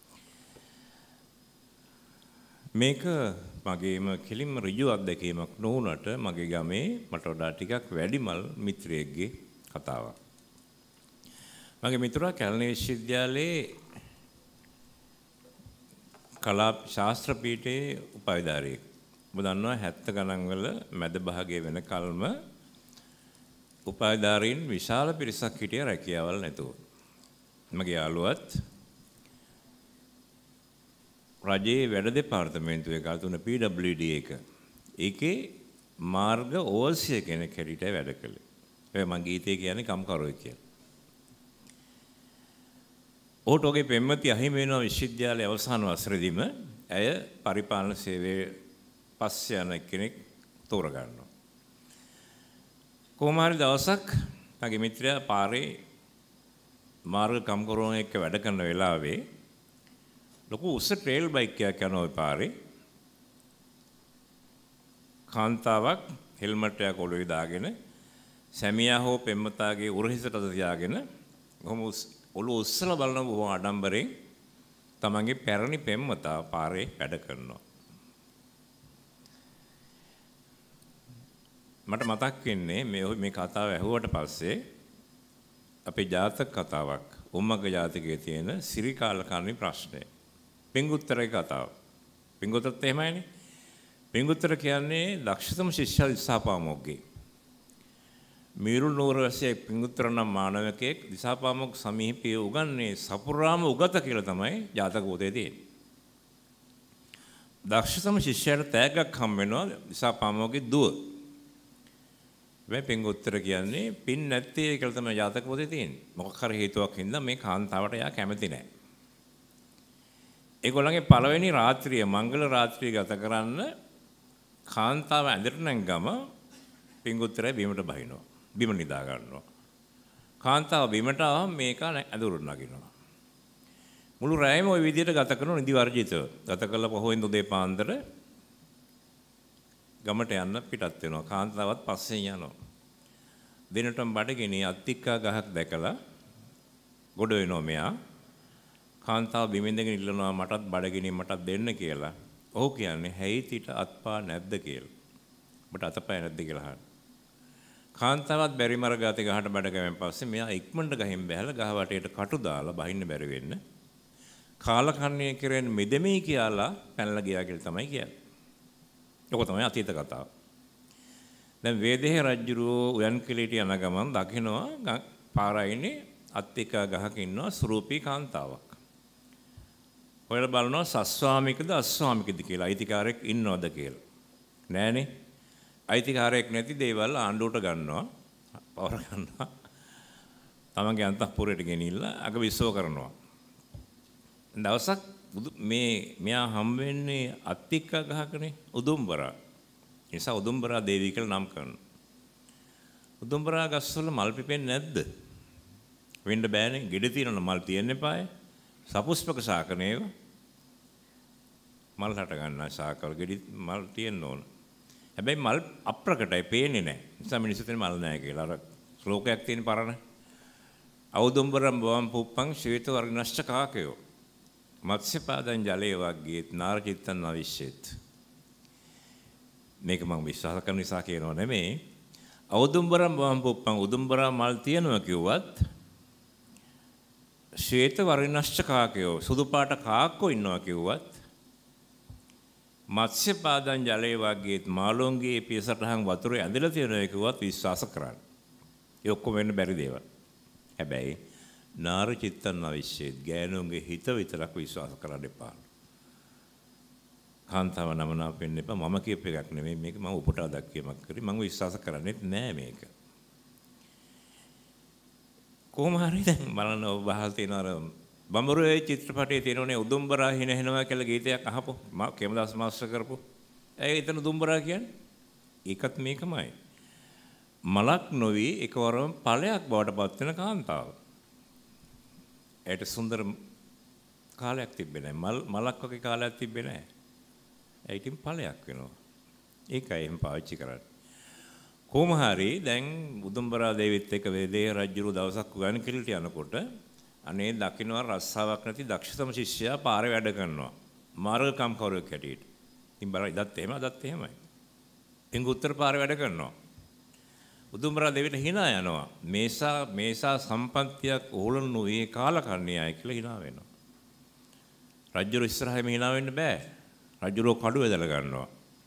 මේක මගේම කෙලින්ම ඍජු අත්දැකීමක් නොවුනට මගේ ගමේ මට වඩා ටිකක් වැඩිමල් මිත්‍රයෙක්ගේ කතාවක්. මගේ මිතුරා කැලණි විශ්වවිද්‍යාලයේ කලා ශාස්ත්‍ර පීඨයේ උපාධිධාරියෙක්. ඔබ දන්නවා හැත්තෑ ගණන් වල මැද භාගයේ වෙනකල්ම උපාධිධාරීන් විශාල පිරිසක් හිටිය රැකියාවල් නැතුව. මගේ යාළුවත් රජයේ වැඩ දෙපාර්තමේන්තුවේ ගාතුන පී ඩබ්ලිව් ඩී එක. ඒකේ මාර්ග ඕවර්සියර් කෙනෙක් හැටියට වැඩ කළේ. ඒ මං ගීතේ කියන්නේ කම්කරුවෙක් කියලා. ඔහුට ඔගේ පෙම්වති අහිමි වෙනවා විශ්වවිද්‍යාලයේ අවසාන වසරේදීම. ඇය පරිපාලන සේවයේ පස්සේ යන කෙනෙක් තෝරගන්නවා. කොහොම හරි දවසක් මගේ මිත්‍රයා පාරේ මාර්ග කම්කරුවන් එක්ක වැඩ කරන වෙලාවේ ලොකු උස ට්‍රේල් බයික් එකක් යනවා ওই පාරේ. කාන්තාවක් හෙල්මට් එකක් ඔළුවේ දාගෙන සැමියා හෝ පෙම්වතාගේ උරහිසට අත තියාගෙන කොහොම ඔළුව උස්සලා බලන බොහොම ආඩම්බරෙන් තමන්ගේ පැරණි පෙම්වතා පාරේ වැඩ කරනවා. මට මතක් වෙන්නේ මේ මේ කතාව ඇහුවට පස්සේ අපේ ජාතක කතාවක් උම්මග ජාතකයේ තියෙන සිරිකාලකර්ණි ප්‍රශ්නය. පිංගුත්තරේ කතාව. පිංගුත්තරත් එහෙමයිනේ. පිංගුත්තර කියන්නේ දක්ෂතම ශිෂ්‍යයා දිසාපාමොක්ගේ. මීරුල් නුවරවැසියෙක් පිංගුත්තර නම් මානවකයෙක් දිසාපාමොක් සමීපයේ උගන්නේ සපුරාම උගත කියලා තමයි ජාතක පොතේ තියෙන්නේ. දක්ෂතම ශිෂ්‍යයාට තෑග්ගක් හම් වෙනවා දිසාපාමොක්ගේ දුව. මේ පිංගුත්තර කියන්නේ පින් නැත්තේ කියලා තමයි ජාතක පොතේ තියෙන්නේ. මොකක් හරි හේතුවක් හින්දා මේ කාන්තාවට යා කැමති නැහැ. ඒගොල්ලන්ගේ පළවෙනි රාත්‍රිය මංගල රාත්‍රිය ගත කරන්න කාන්තාව ඇඳට නැංගම පිංගුත්තරය බිමට බහිනවා. බිම නිදා ගන්නවා. කාන්තාව බිමට ආවම මේක ඇඳුරට නගිනවා. මුළු රැයම ওই විදිහට ගත කරන නිදි වර්ජිතව. ගත කළා පහුවෙන් උදේ පාන්දර ගමට යන්න පිටත් වෙනවා. කාන්තාවත් පස්සෙන් යනවා. දිනටම බඩගිනි අත්තික්කා ගහක් දැකලා ගොඩ වෙනවා මෙයා. කාන්තාව බිමින් දෙගෙන ඉල්ලනවා මටත් බඩගිනි මටත් දෙන්න කියලා. ඔහු කියන්නේ හැයිතිට අත්පා නැද්ද කියලා. ඔබට අතපය නැද්ද කියලා අහනවා. කාන්තාවත් බැරි මර ගාතේ ගහට බඩ ගැවෙන් පස්සේ මෙයා ඉක්මනට ගහින් බැහැලා ගහ වටේට කටු දාලා බහින්න බැරි වෙන්න. කාලකන්ණිය කෙරෙන් මෙදෙමි කියලා පැනලා ගියා කියලා තමයි කියන්නේ. ඔක තමයි අතීත කතාව. දැන් වේදේහ රජුරෝ උයන් කෙලීට යන ගමන් දකිනවා පාරයිනේ අත්තිකා ගහක ඉන්නවා ස්වරූපී කාන්තාවක්. ඔයාලා බලනවා සස්වාමිකද අස්වාමිකද කියලා අයිතිකාරයෙක් ඉන්නවද කියලා. නෑනේ. අයිතිකාරයෙක් නැති දේවල් ආණ්ඩුවට ගන්නවා. පවර ගන්නවා. තමන්ගේ අන්තఃපුරයට ගෙනිහිල්ලා අග විශ්ව කරනවා. දවසක් මේ මෙයා හම් වෙන්නේ අත්තික්කා ගහකනේ උදුම්බරා. ඒ නිසා උදුම්බරා දේවී කියලා නම් කරනවා. උදුම්බරා ගස්වල මල් පිපෙන්නේ නැද්ද? වෙන්න බෑනේ. ගෙඩ තියෙන මල් තියෙන්න එපායි. සපුෂ්පක ශාකනේව මල් හට ගන්නා ශාකවල ගෙඩි මල් තියෙන්න ඕන. හැබැයි මල් අප්‍රකටයි පේන්නේ නැහැ. නිසා මිනිස්සු තේ මල් නැහැ කියලා අර ශ්ලෝකයක් තියෙන පරණ. අවුදුම්බරම් බවම් පුප්පං ශ්වේත වර්ණශ්ච කාකයෝ. මත්ස්‍යපාදං ජලයේ වග්ගේත් නාරචිත්තං අවිශ්චේත්. මේක මම විශ්වාස කරන නිසා කියනව නෙමෙයි. අවුදුම්බරම් බවම් පුප්පං උදුම්බරා මල් තියනවා කිව්වත් ශ්වේත වර්ණශ්ච කාකයෝ සුදු පාට කාක්කෝ ඉන්නවා කිව්වත් මත්ස්‍යපාදං ජලයේ වගේත් මාළුන්ගේ පියසටහන් වතුරේ ඇඳලා තියෙනවා කිව්වත් විශ්වාස කරන්න. ඒ ඔක්කොම වෙන්න බැරි දේවල්. හැබැයි නාර චිත්තන් අවිශ්චේත් ගෑනුන්ගේ හිත විතරක් විශ්වාස කරන්න එපා. කාන්තාව නමනා වෙන්න එපා. මම කියප එකක් නෙමෙයි මේක මම උපුටා දක්වීමක් කරේ. මම විශ්වාස කරන්නේ නෑ මේක. කොහොම හරි දැන් බලන්න ඔබ බහල් තියෙන අර බඹරුවේ චිත්‍රපටයේ තියෙනනේ උදුම්බරා හින හෙනවා කියලා ගීතයක් අහපො මම කේමදාස මාස්ටර් කරපො. ඒ එතන උදුම්බරා කියන්නේ ඒකත් මේකමයි. මලක් නොවි එකවරම ඵලයක් බවට පත් වෙන කාන්තාව. ඒට සුන්දර කාලයක් තිබ්බේ නැහැ. මල් මලක් වගේ කාලයක් තිබ්බේ නැහැ. ඒකින් ඵලයක් වෙනවා. ඒකයි එහෙම පාවිච්චි කරන්නේ. කොහොම හරි දැන් උදුම්බරා දේවිත් එක්ක වේදේ රජුරු දවසක් උගන් කිලිට යනකොට අනේ දකින්නවා රස්සාවක් නැති දක්ෂතම ශිෂ්‍යයා පාරේ වැඩ කරනවා. මාර්ගකම් කවුරෙක් හැටියට. ඉතින් බලන්න ඉදත් එහෙම අදත් එහෙමයි. එංගු උත්තර පාරේ වැඩ කරනවා. උදුම්බරා දෙවිට hina යනවා. මේසා මේසා සම්පත්තියක් ඕලනු ඒ කාලකන්ණියයි කියලා hina වෙනවා. රජුරු ඉස්සරහම hina වෙන්න බෑ. රජුරෝ කඩුව ඇදලා ගන්නවා.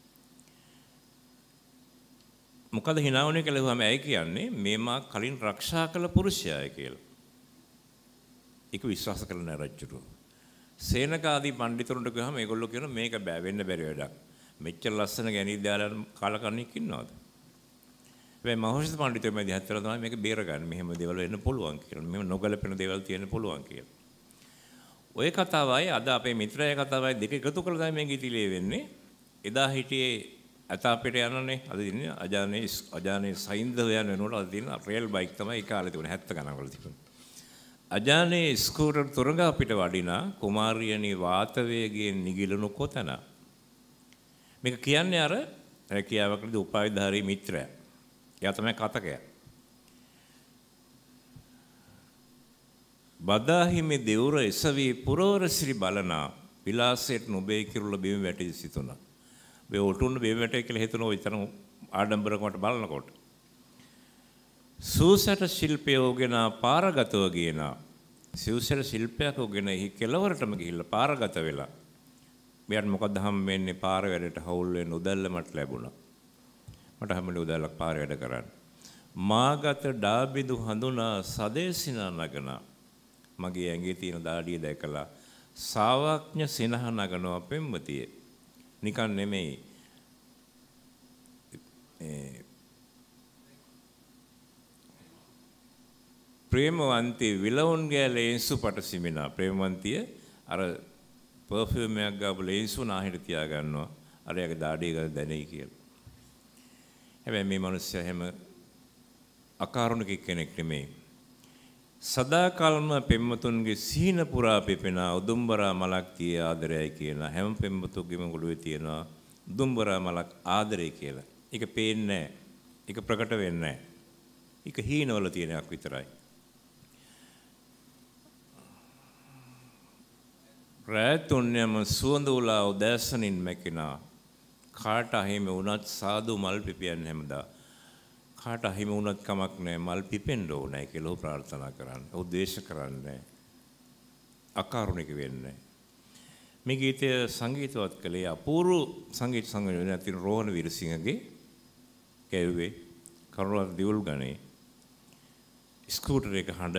මොකද hina වුනේ කියලා හුවම ඇයි කියන්නේ මේ මා කලින් ආරක්ෂා කළ පුරුෂයායි කියලා. ඒක විශ්වාස කරන රජුරු. සේනකාදී පඬිතුරුන්ට ගියාම ඒගොල්ලෝ කියනවා මේක බෑ වෙන්න බැරි වැඩක්. මෙච්චර ලස්සන ගැණී දාලා කාලකන්ණියක් ඉන්නවද? හැබැයි මහෞෂධ පඬිතුරු මේ දිහත් කරලා තමයි මේක බේරගන්නේ. මෙහෙම දේවල් වෙන්න පුළුවන් කියලා. මෙහෙම නොගැලපෙන දේවල් තියෙන්න පුළුවන් කියලා. ඔය කතාවයි අද අපේ මිත්‍රයා කතාවයි දෙක එකතු කරලා තමයි මේ ගීතිලිය වෙන්නේ. එදා හිටියේ අතාපිට යනනේ අද දින්නේ අජානේ අජානේ සයින්දව යන වෙනකොට අද දින රේල් බයික් තමයි ඒ කාලේ තිබුණේ හැත්තෑ ගණන් වල තිබුණේ. අජානේ ස්කූටර් තුරඟා පිට වඩිනා කුමාරියනි වාත වේගයෙන් නිගිලුණු කොතන මේක කියන්නේ අර රැකියාවකදී උපාධිධාරී මිත්‍රයා. එයා තමයි කතකයා. බදාහිමි දෙවුර එසවි පුරවර ශ්‍රී බලනා විලාසයට නොබේ කිරුළ බිම වැටි සිතුණා. මේ උටුන්න බිම වැටේ කියලා හිතන ඔය තරම් ආඩම්බරකමට බලනකොට සූසට ශිල්පය උගෙන පාරගතව ගියන සූසට ශිල්පයක් උගෙන එහි කෙලවරටම ගිහිල්ලා පාරගත වෙලා මෙයාට මොකද හම් වෙන්නේ පාර වැඩට හවුල් වෙන උදැල්ල මට ලැබුණා. මට හැමෝම උදැල්ලක් පාර වැඩ කරන්න. මාගත ඩාබිදු හඳුනා සදේසිනා නගනා මගේ ඇඟේ තියෙන දාඩිය දැකලා සාවඥ සිනහ නගනවා පෙම්වතිය. නිකන් නෙමෙයි. ඒ ප්‍රේමවන්ති විලවුන් ගෑලේන්සු පටසිමිනා ප්‍රේමවන්තිය අර පර්ෆියුම් එකක් ගාපු ලේන්සු නාහිට තියා ගන්නවා. අර යාගේ දාඩිය ගල දැනෙයි කියලා. හැබැයි මේ මිනිස්සයා හැම අකාරුණික කෙනෙක් නෙමෙයි. සදාකල්ම පෙම්වතුන්ගේ සීන පුරා පිපෙනා උදුම්බරා මලක් තිය ආදරයයි කියන හැම පෙම්වතුන්ගේම ඔළුවේ තියෙනවා උදුම්බරා මලක් ආදරය කියලා. ඒක පේන්නේ නැහැ. ඒක ප්‍රකට වෙන්නේ නැහැ. ඒක හීනවල තියෙන එකක් විතරයි. රැතුන්යම සුවඳ උලා උදෑසනින් මැකිනා කාට අහිමි වුණත් සාදු මල් පිපියන්නේ හැමදා. කාට අහිමි වුණත් කමක් නැහැ මල් පිපෙන්න ඕනේ කියලා ප්‍රාර්ථනා කරන්න. ඔහු ද්වේෂ කරන්නේ අකාරුණික වෙන්නේ. මේ ගීතය සංගීතවත් කළේ අපූර්ව සංගීත සංගමයේ තියෙන රෝහණ වීරසිංහගේ කැවුවේ කරුණාර දියුල් ගනේ ස්කූටර් එක හඬ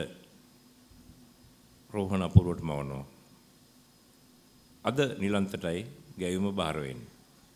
රෝහණ අපූර්වට මවනවා. අද නිලන්තටයි ගැයුම බාර වෙන්නේ.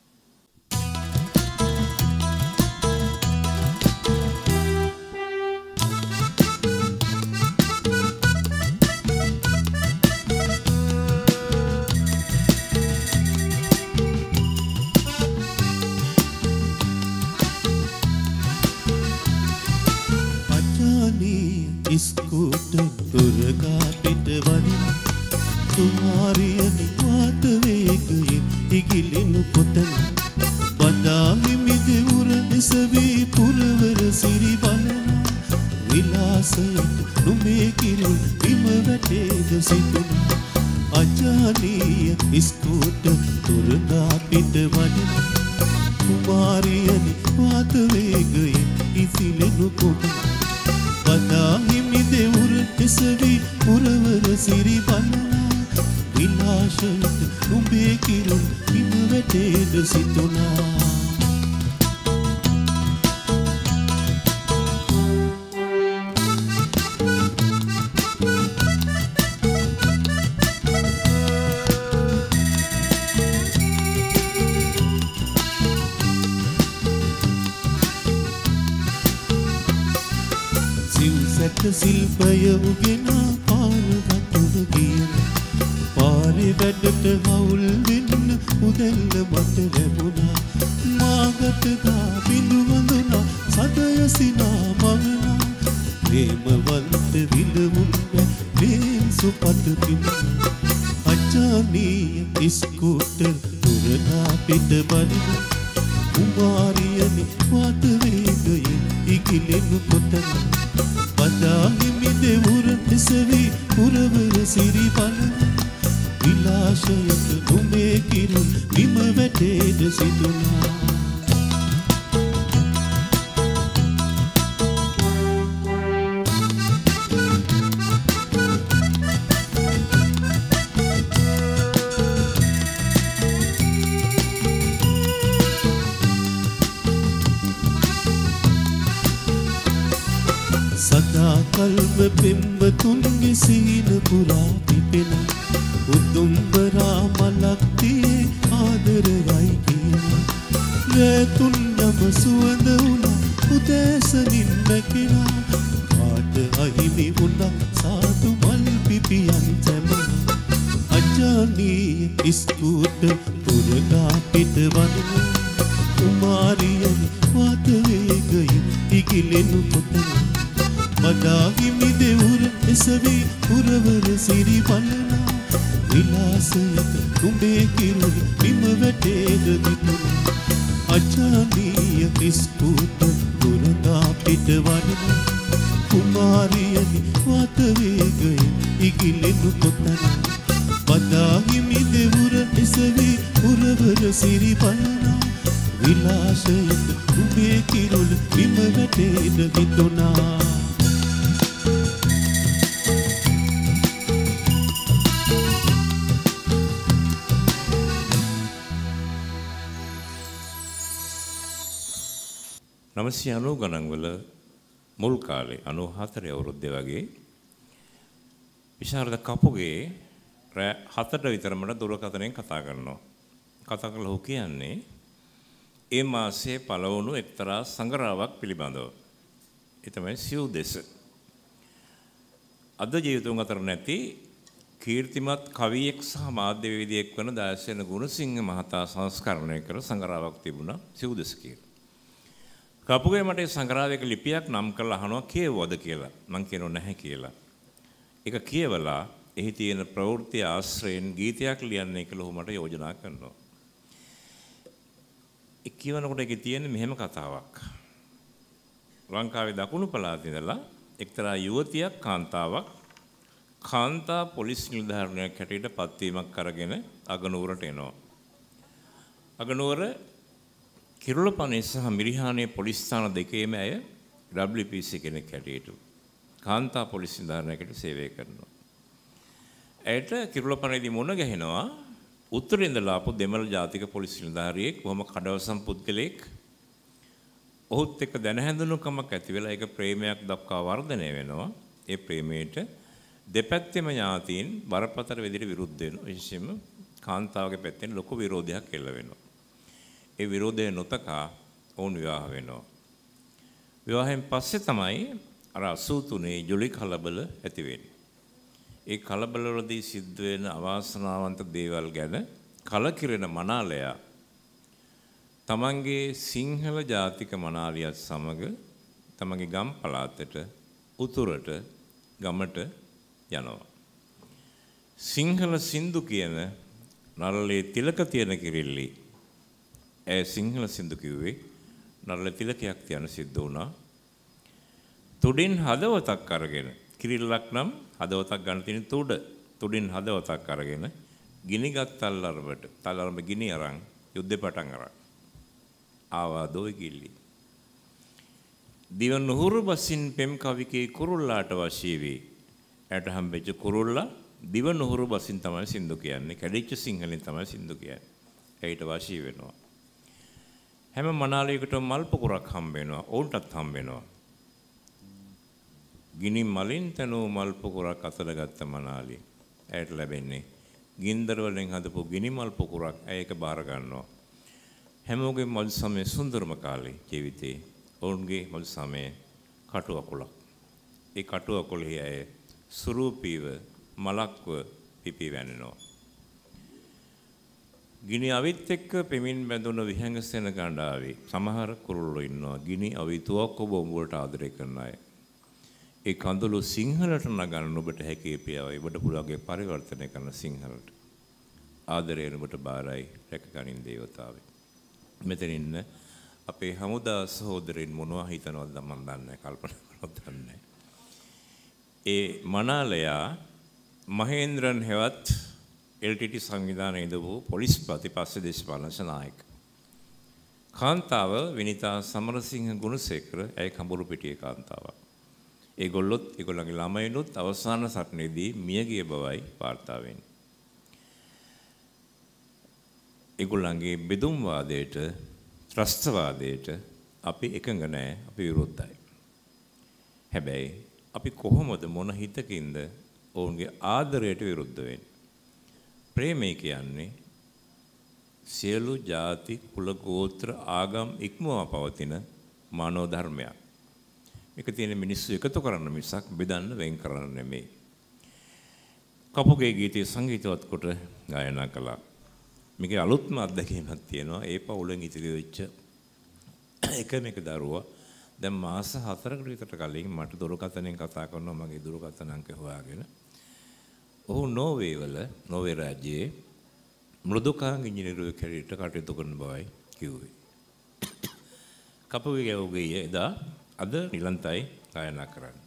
ස්කූටර් තුරගා පිට වඩින කුමාරියනි වාත වේගයෙන් ඉගිලෙනු කොතන බදාහිමි දෙවුර එසවි පුරවර සිරි බලනා විලාසයට නුඹේ කිරුල් බිම වැටේද සිතුනා අජානීය ස්කූටර් තුරගා පිට වඩින කුමාරියනි වාත වේගයෙන් ඉගිලෙනු කොතන බදාහිමි දෙවුර එසවි පුරවර සිරි බලනා විලාසයට නුඹේ කිරුල් බිම වැටේද සිතුනා සිල්පය උගෙන පාරගත ගියන පාරේ වැඩට හවුල් වෙන්න උදැල්ල මට ලැබුණා මාගට ගා බිඳු වඳුනා සදය සිනා මවනා ප්‍රේමවන්ත විලවුන්න මේ සුපට පිමුණා අජානීය ස්කූටර් දුරනා පිට බලින කුමාරියනි වාත වේගයෙන් ඉකිලෙනු කොතන බදාහිමි දෙවුර එසවි පුරවර සිරි බලන විලාශයක නුඹේ කිරුල් විම වැටේද සිදුනා කල්ම පෙම්වතුන්ගේ සීන පුරා පිපෙන උදුම්බරා මලක් තියේ ආදරයයි කියන රැතුන් යම සුවඳ වුණා උදෑසනින් නැකිනා කාට අහිමි වුණා සාදු මල් පිපියන් තැමුණා අජානීය ස්කූටර් පුරගා පිට වදින කුමාරියන් වාත වේගයෙන් ඉකිලෙනු කොතන බදාහිමි දෙවුර එසවි පුරවර සිරි බලනා විලාසයක නුඹේ කිරුළ බිම වැටේද දිතුනා අජානීය ස්කූටර් පුරගා පිට වදින කුමාරියනි වාත වේගයෙන් ඉකිලෙනු කොතන බදාහිමි දෙවුර එසවි පුරවර සිරි බලනා විලාසයක නුඹේ කිරුළ බිම වැටේද දිතුනා නවසිය අනූ ගණන්වල මුල් කාලේ අනූ හතරේ අවුරුද්දේ වගේ විශාරද කපුගේ රෑ හතට විතර මට දුරකථනයෙන් කතා කරනවා. කතා කරලා ඔහු කියන්නේ ඒ මාසයේ පළවුණු එක්තරා සංගරාවක් පිළිබඳව. ඒ තමයි සිව්දෙස. අද ජීවිතුන් අතර නැති කීර්තිමත් කවියෙක් සහ මාධ්‍යවේදියෙක් වන දායසේන ගුණසිංහ මහතා සංස්කරණය කර සංගරාවක් තිබුණා සිව්දෙස කියලා. කපුගේ මට සංග්‍රහයක ලිපියක් නම් කරලා අහනවා කියවවද කියලා. මං කියනවා නැහැ කියලා. ඒක කියවලා එහි තියෙන ප්‍රවෘත්ති ආශ්‍රයෙන් ගීතයක් ලියන්නේ කියලා ඔහු මට යෝජනා කරනවා. ඒ කියවනකොට ඒකේ තියෙන මෙහෙම කතාවක්. ලංකාවේ දකුණු පළාතේ ඉඳලා එක්තරා යුවතියක් කාන්තාවක් කාන්තා පොලිස් නිලධාරියක් හැටියට පත්වීමක් කරගෙන අගනුවරට එනවා. අගනුවර කිරුළපනේ සහ මිරිහානේ පොලිස් ස්ථාන දෙකේම ඇය ඩබ්ලිව් පී සී කෙනෙක් හැටියට කාන්තා පොලිස් නිලධාරියෙකුට සේවය කරනවා. ඇයට කිරුළපනේදී මුණ ගැහෙනවා උත්තරේ ඉඳලා ආපු දෙමළ ජාතික පොලිස් නිලධාරියෙක් බොහොම කඩවසම් පුද්ගලෙක්. ඔහුත් එක්ක දැන හැඳුනුකමක් ඇති වෙලා ඒක ප්‍රේමයක් දක්වා වර්ධනය වෙනවා. ඒ ප්‍රේමයට දෙපැත්තෙම ඥාතීන් බරපතල විදිහට විරුද්ධ වෙනවා. විශේෂයෙන්ම කාන්තාවගේ පැත්තෙන් ලොකු විරෝධයක් එල්ල වෙනවා. ඒ විරෝධය නොතකා ඔවුන් විවාහ වෙනවා. විවාහයෙන් පස්සේ තමයි අර අසූ තුනේ ජොලි කලබල ඇති වෙන්නේ. ඒ කලබලවලදී සිද්ධ වෙන අවාසනාවන්ත දේවල් ගැන කලකිරෙන මනාලයා තමන්ගේ සිංහල ජාතික මනාලියත් සමග තමන්ගේ ගම් පළාතට උතුරට ගමට යනවා. සිංහල සින්දු කියන නළලේ තිලක තියෙන කිරිල්ලි ඒ සිංහල සින්දු කිව්වේ නළල තිලකයක් තියන සිද්ධ වුණා. තුඩින් හදවතක් අරගෙන කිරිල්ලක් නම් හදවතක් ගන්න තියෙන තුඩ තුඩින් හදවතක් අරගෙන ගිනිගත් තල්ලරඹට තල්ලරඹ ගිනි අරන් යුද්ධේ පටන් අරන් ආවා දොයි කිල්ලි. දිව නුහුරු බසින් පෙම් කවිකේ කුරුල්ලාට වශී වී ඇට හම්බෙච්ච කුරුල්ලා දිව නුහුරු බසින් තමයි සින්දු කියන්නේ. කැඩිච්ච සිංහලෙන් තමයි සින්දු කියන්නේ. ඒකට වශී වෙනවා. හැම මනාලයකටම මල් පොකුරක් හම්බ වෙනවා. ඔවුන්ටත් හම්බ වෙනවා. ගිනි මලින් තනෝ මල් පොකුරක් අතල ගත්ත මනාලිය. ඇයට ලැබෙන්නේ ගින්දර වලින් හදපු ගිනි මල් පොකුරක්. ඒක බාර ගන්නවා. හැමෝගේ මල් සමයේ සුන්දරම කාලේ ජීවිතේ ඔවුන්ගේ මල් සමයේ කටු අකුලක්. ඒ කටු අකුලේ ඇය සුරූපීව මලක්ව පිපි වැනෙනවා. ගිනි අවිත් එක්ක පෙමින් බැඳුණු විහඟසෙන ගණ්ඩාවේ සමහර කුරුල්ලෝ ඉන්නවා ගිනි අවි තුවක්ක බෝම්බ වලට ආදරය කරන අය. ඒ කඳුළු සිංහලට නගන්න ඔබට හැකි පියාවයි ඔබට පුළුවන්ගේ පරිවර්තනය කරන සිංහලට. ආදරයෙන් ඔබට බාරයි රැකගනින් දේවතාවේ. මෙතන ඉන්න අපේ හමුදා සහෝදරින් මොනවා හිතනවද මම දන්නේ නැහැ කල්පනා කරනවද දන්නේ. ඒ මනාලයා මහේන්ද්‍රන් හෙවත් එල් ටී ටී සංවිධානයේ ඉඳපු පොලිස්පති පස්සේ දේශපාලන නායක. කාන්තාව විනිතා සමරසිංහ ගුණසේකර ඇය කඹුරු පිටියේ කාන්තාවක්. ඒගොල්ලොත් ඒගොල්ලන්ගේ ළමයිනුත් අවසාන සටනේදී මියගිය බවයි වාර්තා වෙන්නේ. ඒගොල්ලන්ගේ බෙදුම් වාදයට ත්‍රස්තවාදයට අපි එකඟ නැහැ අපි විරුද්ධයි. හැබැයි අපි කොහොමද මොන හිතකින්ද ඔවුන්ගේ ආදරයට විරුද්ධ වෙන්නේ? ප්‍රේමය කියන්නේ සියලු ಜಾති කුල ගෝත්‍ර ආගම් ඉක්මවා පවතින මානව ධර්මයක්. මේක තියෙන මිනිස්සු එකතු කරන්න මිසක් බෙදන්න වෙන් කරන්න නෙමෙයි. කපුගේ ගීතය සංගීතවත් කොට ගායනා කළා. මේකේ අලුත්ම අත්දැකීමක් තියෙනවා. ඒ පවුලෙන් ඉතිරි වෙච්ච එකම එක දරුවා දැන් මාස හතරකට විතර කලින් මට දුරකථනයෙන් කතා කරනවා මගේ දුරකථන අංකය හොයාගෙන. ඔහු නෝර්වේ වල නෝර්වේ රාජ්‍යයේ මෘදුකාංග ඉංජිනේරුවෙක් හැටියට කටයුතු කරන බවයි කිව්වේ. කපුගේ ඔහුගේ එදා අද නිලන්තයි ගායනා කරන්නේ.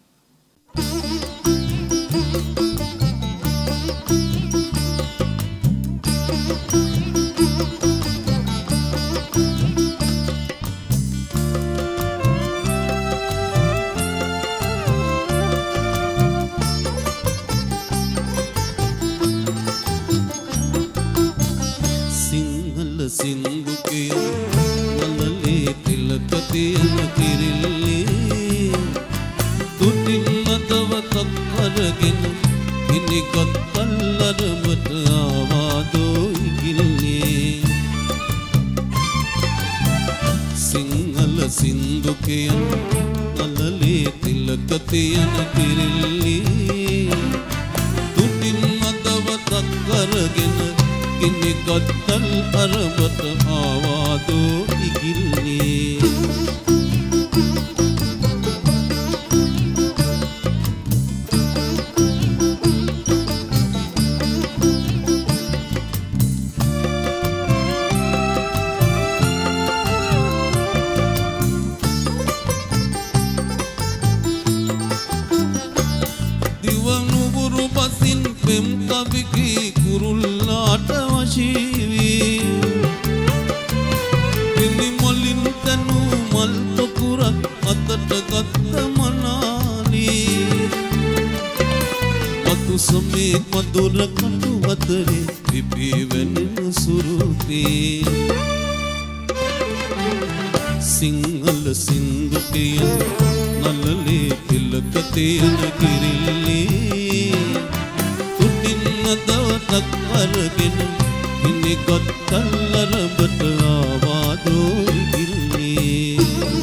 සින්දු කියන වලලේ තිලක තියෙන කිරිල්ලේ තුටින් මතවතක් අරගෙන ඉනිකත් අල්ලරමට ආවාදෝ ඉගිල්ලේ සිංහල සින්දු කියන වලලේ තිලක තියෙන කිරිල්ලේ තුටින් මතවතක් අරගෙන ඉන්නේ ගත්තල් අරබත ආවාදෝ ඉගිල්ලේ දිවනු බුරු පසින් පෙම් කවිකී කුරුල්ලාට වශීවී පිලි මොලින් තනු මල් පොකුරක් අතට ගත්ත මනාලී අතු සමේ මధుර කටු අතරේ පිපි වෙනෙන සුරුතේ සිංහල සින්දු කියන නලලේ තිලක තියෙන කිරිල්ලේ දවතක් අරගෙන ඉන්නේ ගත්තල් අරබට ආවාදෝ ඉගිල්ලේ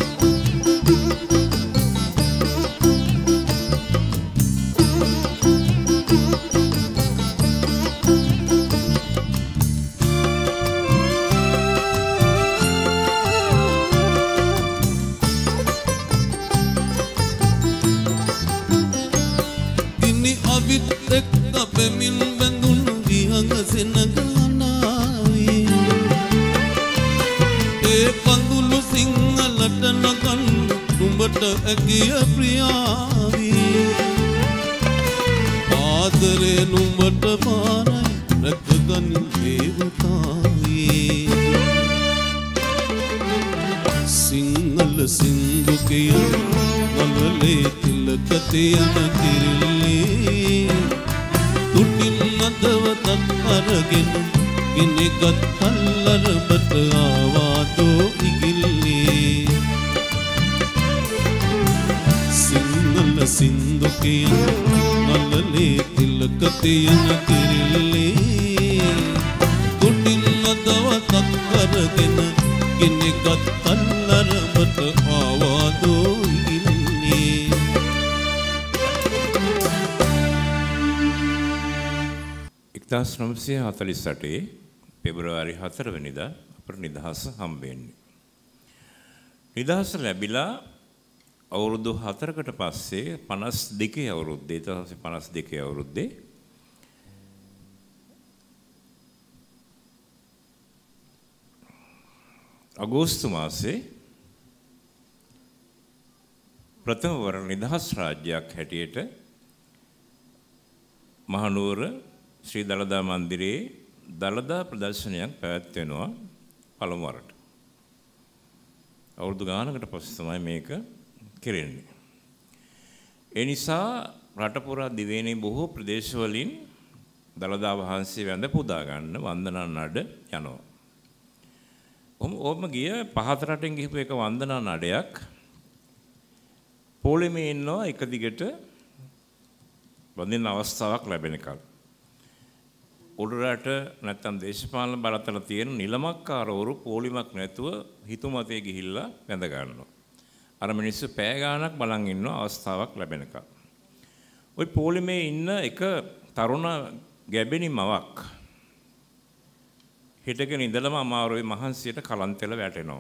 ඉනි අවිත් එක්ක පෙමින් බැඳුණු විහඟසෙන ගානාවේ ඒ කඳුළු සිංහලට නගන්න නුඹට ඇකිය ප්‍රියාවී ආදරේ නුඹට පාරයි රැකගනි දේවතාවී සිංහල සින්දු කියන වලලේ තිලක තියෙන කිරිල්ලේ තුටින් අදවතක් අරගෙන ඉනිගත් අල්ලරබට ආවාදෝ ඉගිල්ලේ සිංහල සින්දු කියන වලලේ තිලක තියෙන කිරිල්ලේ තුටින් අදවතක් අරගෙන ඉනිගත් අල්ලරබට ආවාදෝ ඉගිල්ලේ එක්දහස් නවසිය හතළිස් අටේ පෙබරවාරි හතර වෙනිදා අපට නිදහස හම්බෙන්නේ. නිදහස ලැබිලා අවුරුදු හතරකට පස්සේ පනස් දෙකේ අවුරුද්දේ පනස් දෙකේ අවුරුද්දේ අගෝස්තු මාසේ ප්‍රථම වර නිදහස් රාජ්‍යයක් හැටියට මහනුවර ශ්‍රී දළදා මන්දිරයේ දළදා ප්‍රදර්ශනයක් පැවැත්වෙනවා පළමු වරට. අවුරුදු ගානකට පස්සේ තමයි මේක කෙරෙන්නේ. ඒ නිසා රට පුරා දිවයිනේ බොහෝ ප්‍රදේශවලින් දළදා වහන්සේ වැඳ පුදා ගන්න වන්දනා නඩ යනවා. ඔහොම ගිය පහත රටෙන් ගිහපු එක වන්දනා නඩයක් පොළොමේ ඉන්නවා එක දිගට වඳින අවස්ථාවක් ලැබෙනකල්. උඩරට නැත්තම් දේශපාලන බලතල තියෙන නිලමක්කාරවරු පොලිමක් නැතුව හිතුමතේ ගිහිල්ලා වැඳ ගන්නවා. අර මිනිස්සු පෑ ගාණක් බලන් ඉන්න අවස්ථාවක් ලැබෙනකල්. ওই පොලිමේ ඉන්න එක තරුණ ගැබෙනි මවක් හිටගෙන ඉඳලම අමාරුවේ මහන්සියට කලන්තෙල වැටෙනවා.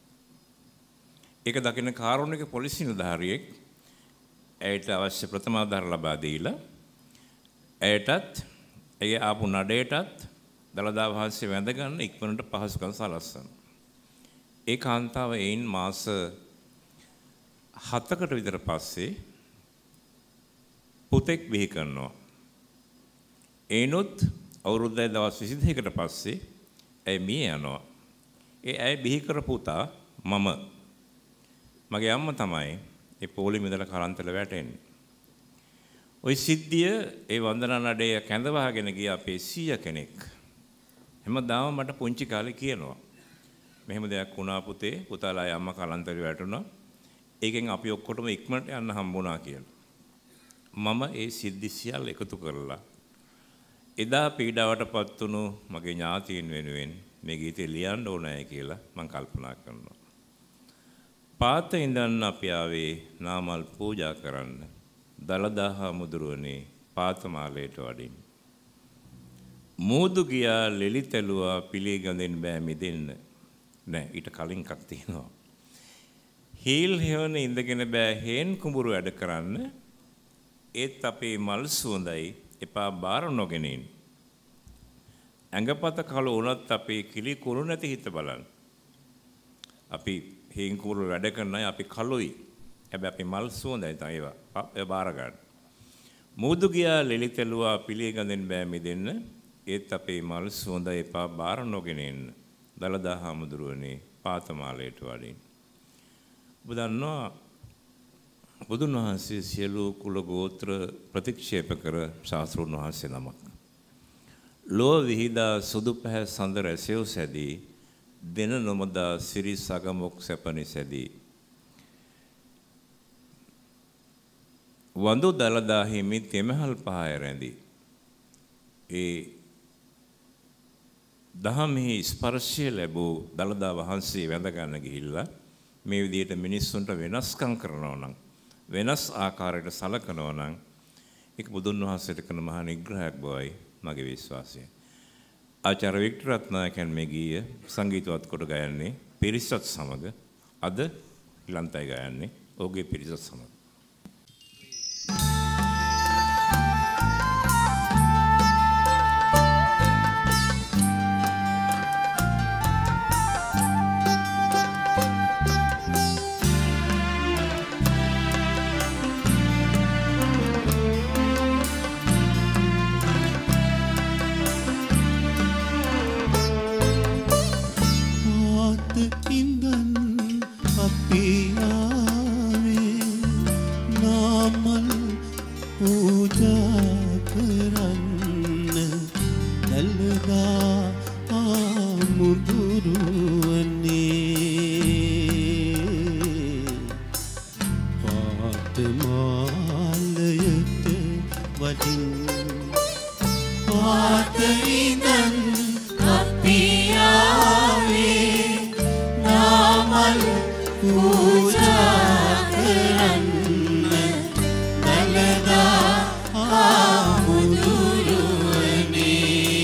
ඒක දකින කාරුණික පොලිස් නිලධාරියෙක් ඇයට අවශ්‍ය ප්‍රථමාධාර ලබා දීලා ඇයටත් ඒ ආපු නඩේටත් දළදා වහන්සේ වැඳ ගන්න ඉක්මනට පහසුකම් සලස්වන. ඒ කාන්තාව එයින් මාස හතකට විතර පස්සේ පුතෙක් බිහි කරනවා. එයිනොත් අවුරුද්දේ දවස් විසි දෙකකට පස්සේ ඇය මිය යනවා. ඒ ඇය බිහි කරපු පුතා මම මගේ අම්මා තමයි ඒ පොලිමේ ඉඳලා කරන්තල වැටෙන්නේ. ওই සිද්ධිය ඒ වන්දනා නඩේ කැඳවහගෙන ගිය අපේ සීයා කෙනෙක් හැමදාම මට පුංචි කාලේ කියනවා මෙහෙම දෙයක් වුණා පුතේ පුතාලාගේ අම්මා කරන්තලේ වැටුණා. ඒකෙන් අපි ඔක්කොටම ඉක්මනට යන්න හම්බුණා කියලා. මම ඒ සිද්ධි සියල්ල එකතු කරලා එදා පීඩාවටපත් වුණු මගේ ඥාතීන් වෙනුවෙන් මේ ගීතය ලියන්න ඕනෑ කියලා මම කල්පනා කරනවා. පාත ඉඳන් අපි ආවේ නාමල් පූජා කරන්න. දළදා හාමුදුරුවනේ පාතමාලයට වඩින්. මෝදු ගියා ලෙලි තැලුවා පිළිගඳෙන් බෑ මිදෙන්න. නෑ ඊට කලින් එකක් තියෙනවා. හීල් හේවන ඉඳගෙන බෑ හේන් කුඹුරු වැඩ කරන්න. ඒත් අපේ මල් සුවඳයි එපා බාර නොගෙනින්. ඇඟපත කළු වුණත් අපේ කිලි කුරු නැති හිත බලන්න. අපි හේන් කුඹුරු වැඩ කරන අය අපි කළුයි. හැබැයි අපි මල් සුවඳයි තමයි ඒවා. ඒ බාර ගන්න. මෝදු ගියා ලෙලි තැලුවා පිළිගඳෙන් බෑ මිදෙන්න. ඒත් අපේ මල් සුවඳයි එපා බාර නොගෙනින්. දළදා හාමුදුරුවනේ පාතමාලයට වඩින්. ඔබ දන්නවා බුදුන් වහන්සේ සියලු කුල ගෝත්‍ර ප්‍රතික්ෂේප කර ශාස්ත්‍රඥ වහන්සේ නමක්. ලෝ විහිදා සුදු පැහැ සඳ රැසෙව් සැදී දෙන නොමදා සිරි සගමොක් සැපනි සැදී. වඳු දළදා හිමි තෙමහල් පහය රැඳි. ඒ දහමෙහි ස්පර්ශය ලැබූ දළදා වහන්සේ වැඳ ගන්න ගිහිල්ලා මේ විදිහට මිනිස්සුන්ට වෙනස්කම් කරනවා නම් වෙනස් ආකාරයකට සලකනවා නම් ඒක බුදුන් වහන්සේට කරන මහා නිග්‍රහයක් බවයි මගේ විශ්වාසය. ආචාර්ය වික්ටර් රත්නායකයන් මේ ගීය සංගීතවත් කොට ගයන්නේ පිරිසත් සමග. අද ලන්තයි ගයන්නේ ඔහුගේ පිරිසත් සමග. Daladah Haamuduruwani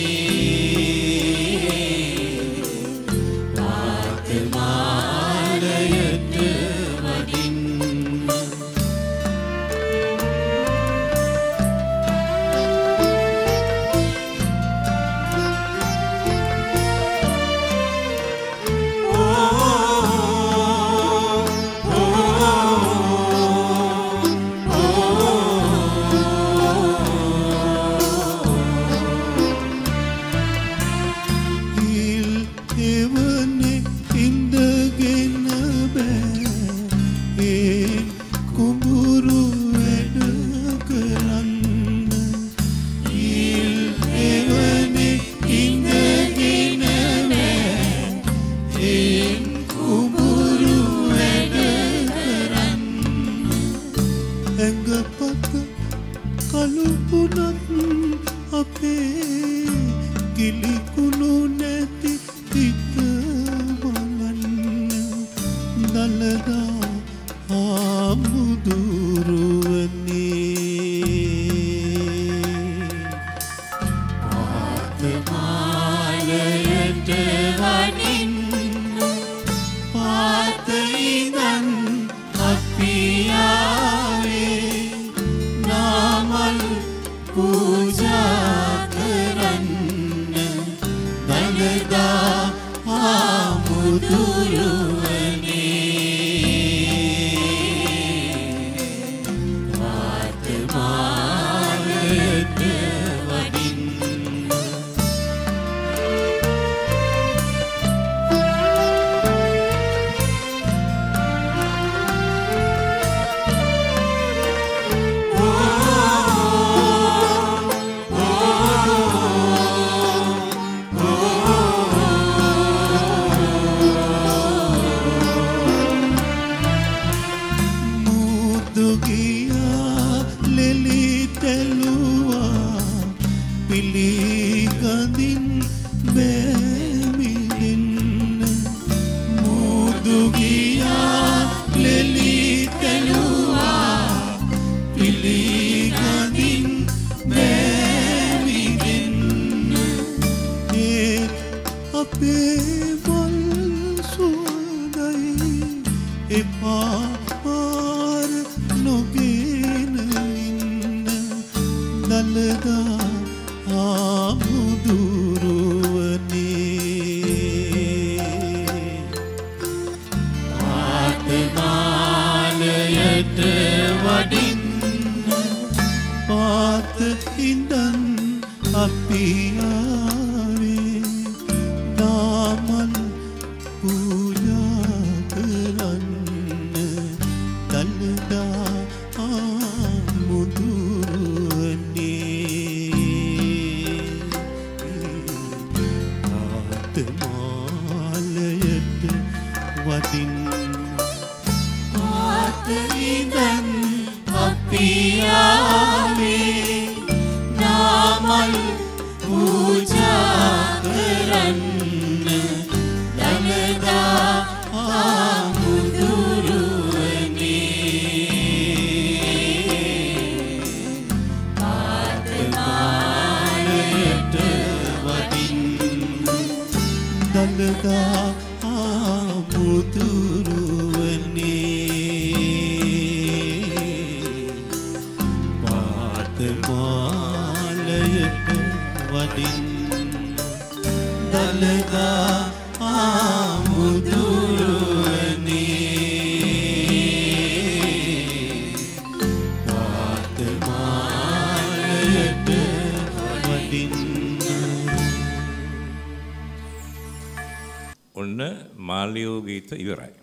ඉවරයි.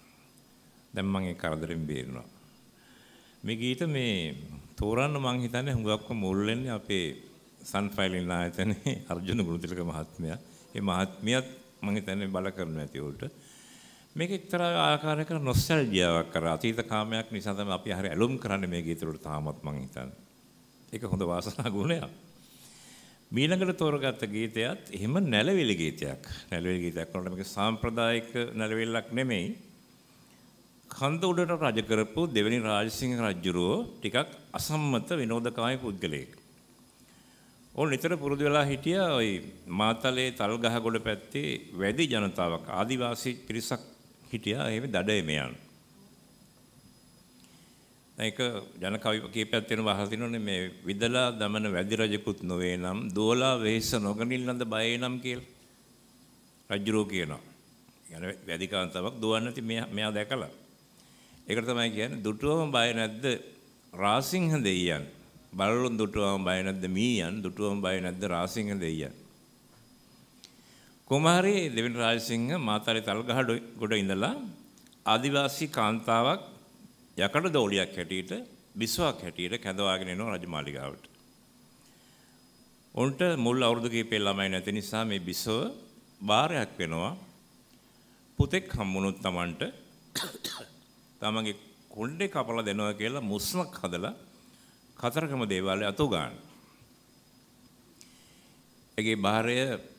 දැන් මම ඒ කරදරෙන් බේරෙනවා. මේ ගීත මේ තෝරන්න මං හිතන්නේ හුඟක්ම මුල් වෙන්නේ අපේ සන් ෆයිලින් ආයතනයේ අර්ජුන ගුණතිලක මහත්මයා. ඒ මහත්මියත් මං හිතන්නේ බල කරනවා ඇති උන්ට. මේක එක්තරා ආකාරයක නොස්ටැල්ජියාවක් කරා අතීත කාමයක් නිසා තමයි අපි හරිය ඇලුම් කරන්නේ මේ ගීත වලට තාමත් මං හිතන්නේ. ඒක හොඳ වාසනා ගුණයක්. මීළඟට තෝරගත්ත ගීතයත් එහෙම නැලවිලි ගීතයක්. නැලවිලි ගීතයක් වුණාට මේක සාම්ප්‍රදායික නැලවිල්ලක් නෙමෙයි. කන්ද උඩට රජ කරපු දෙවෙනි රාජසිංහ රජුරෝ ටිකක් අසම්මත විනෝදකාමී පුද්ගලයෙක්. ඕන නිතර පුරුදු වෙලා හිටියා ওই මාතලේ තල්ගහගොඩ පැත්තේ වැඩි ජනතාවක් ආදිවාසී පිරිසක් හිටියා එහෙම දඩයමයන්. ඒක ජන කවි කීපයක් තියෙනවා අහලා තිනෝනේ මේ විදලා දමන වැඩි රජකුත් නොවේ නම් දෝලා වෙහෙස නොගනින්නද බය නම් කියලා රජුරෝ කියනවා. يعني වැඩි කාන්තාවක් දුවන්නේ නැති මෙයා මෙයා දැකලා. ඒකට තමයි කියන්නේ දුටුවම බය නැද්ද රාසිංහ දෙයියන්. බලලුන් දුටුවම බය නැද්ද මීයන් දුටුවම බය නැද්ද රාසිංහ දෙයියන්. කුමාරී දෙවියන් රාජසිංහ මාතලේ තල්ගහ ගොඩ ඉඳලා ආදිවාසී කාන්තාවක් යකඩ දෝලියක් හැටියට බිස්වක් හැටියට කැඳවාගෙන එනවා රජමාලිගාවට. උන්ට මුල් අවුරුදු කිහිපේ ළමයි නැති නිසා මේ බිසව බාරයක් වෙනවා. පුතෙක් හම්බුනොත් Tamanට තමන්ගේ කොණ්ඩේ කපලා දෙනවා කියලා මුස්මක් හදලා කතරගම දේවාලයේ අතු ගන්න. ඒගේ බාරය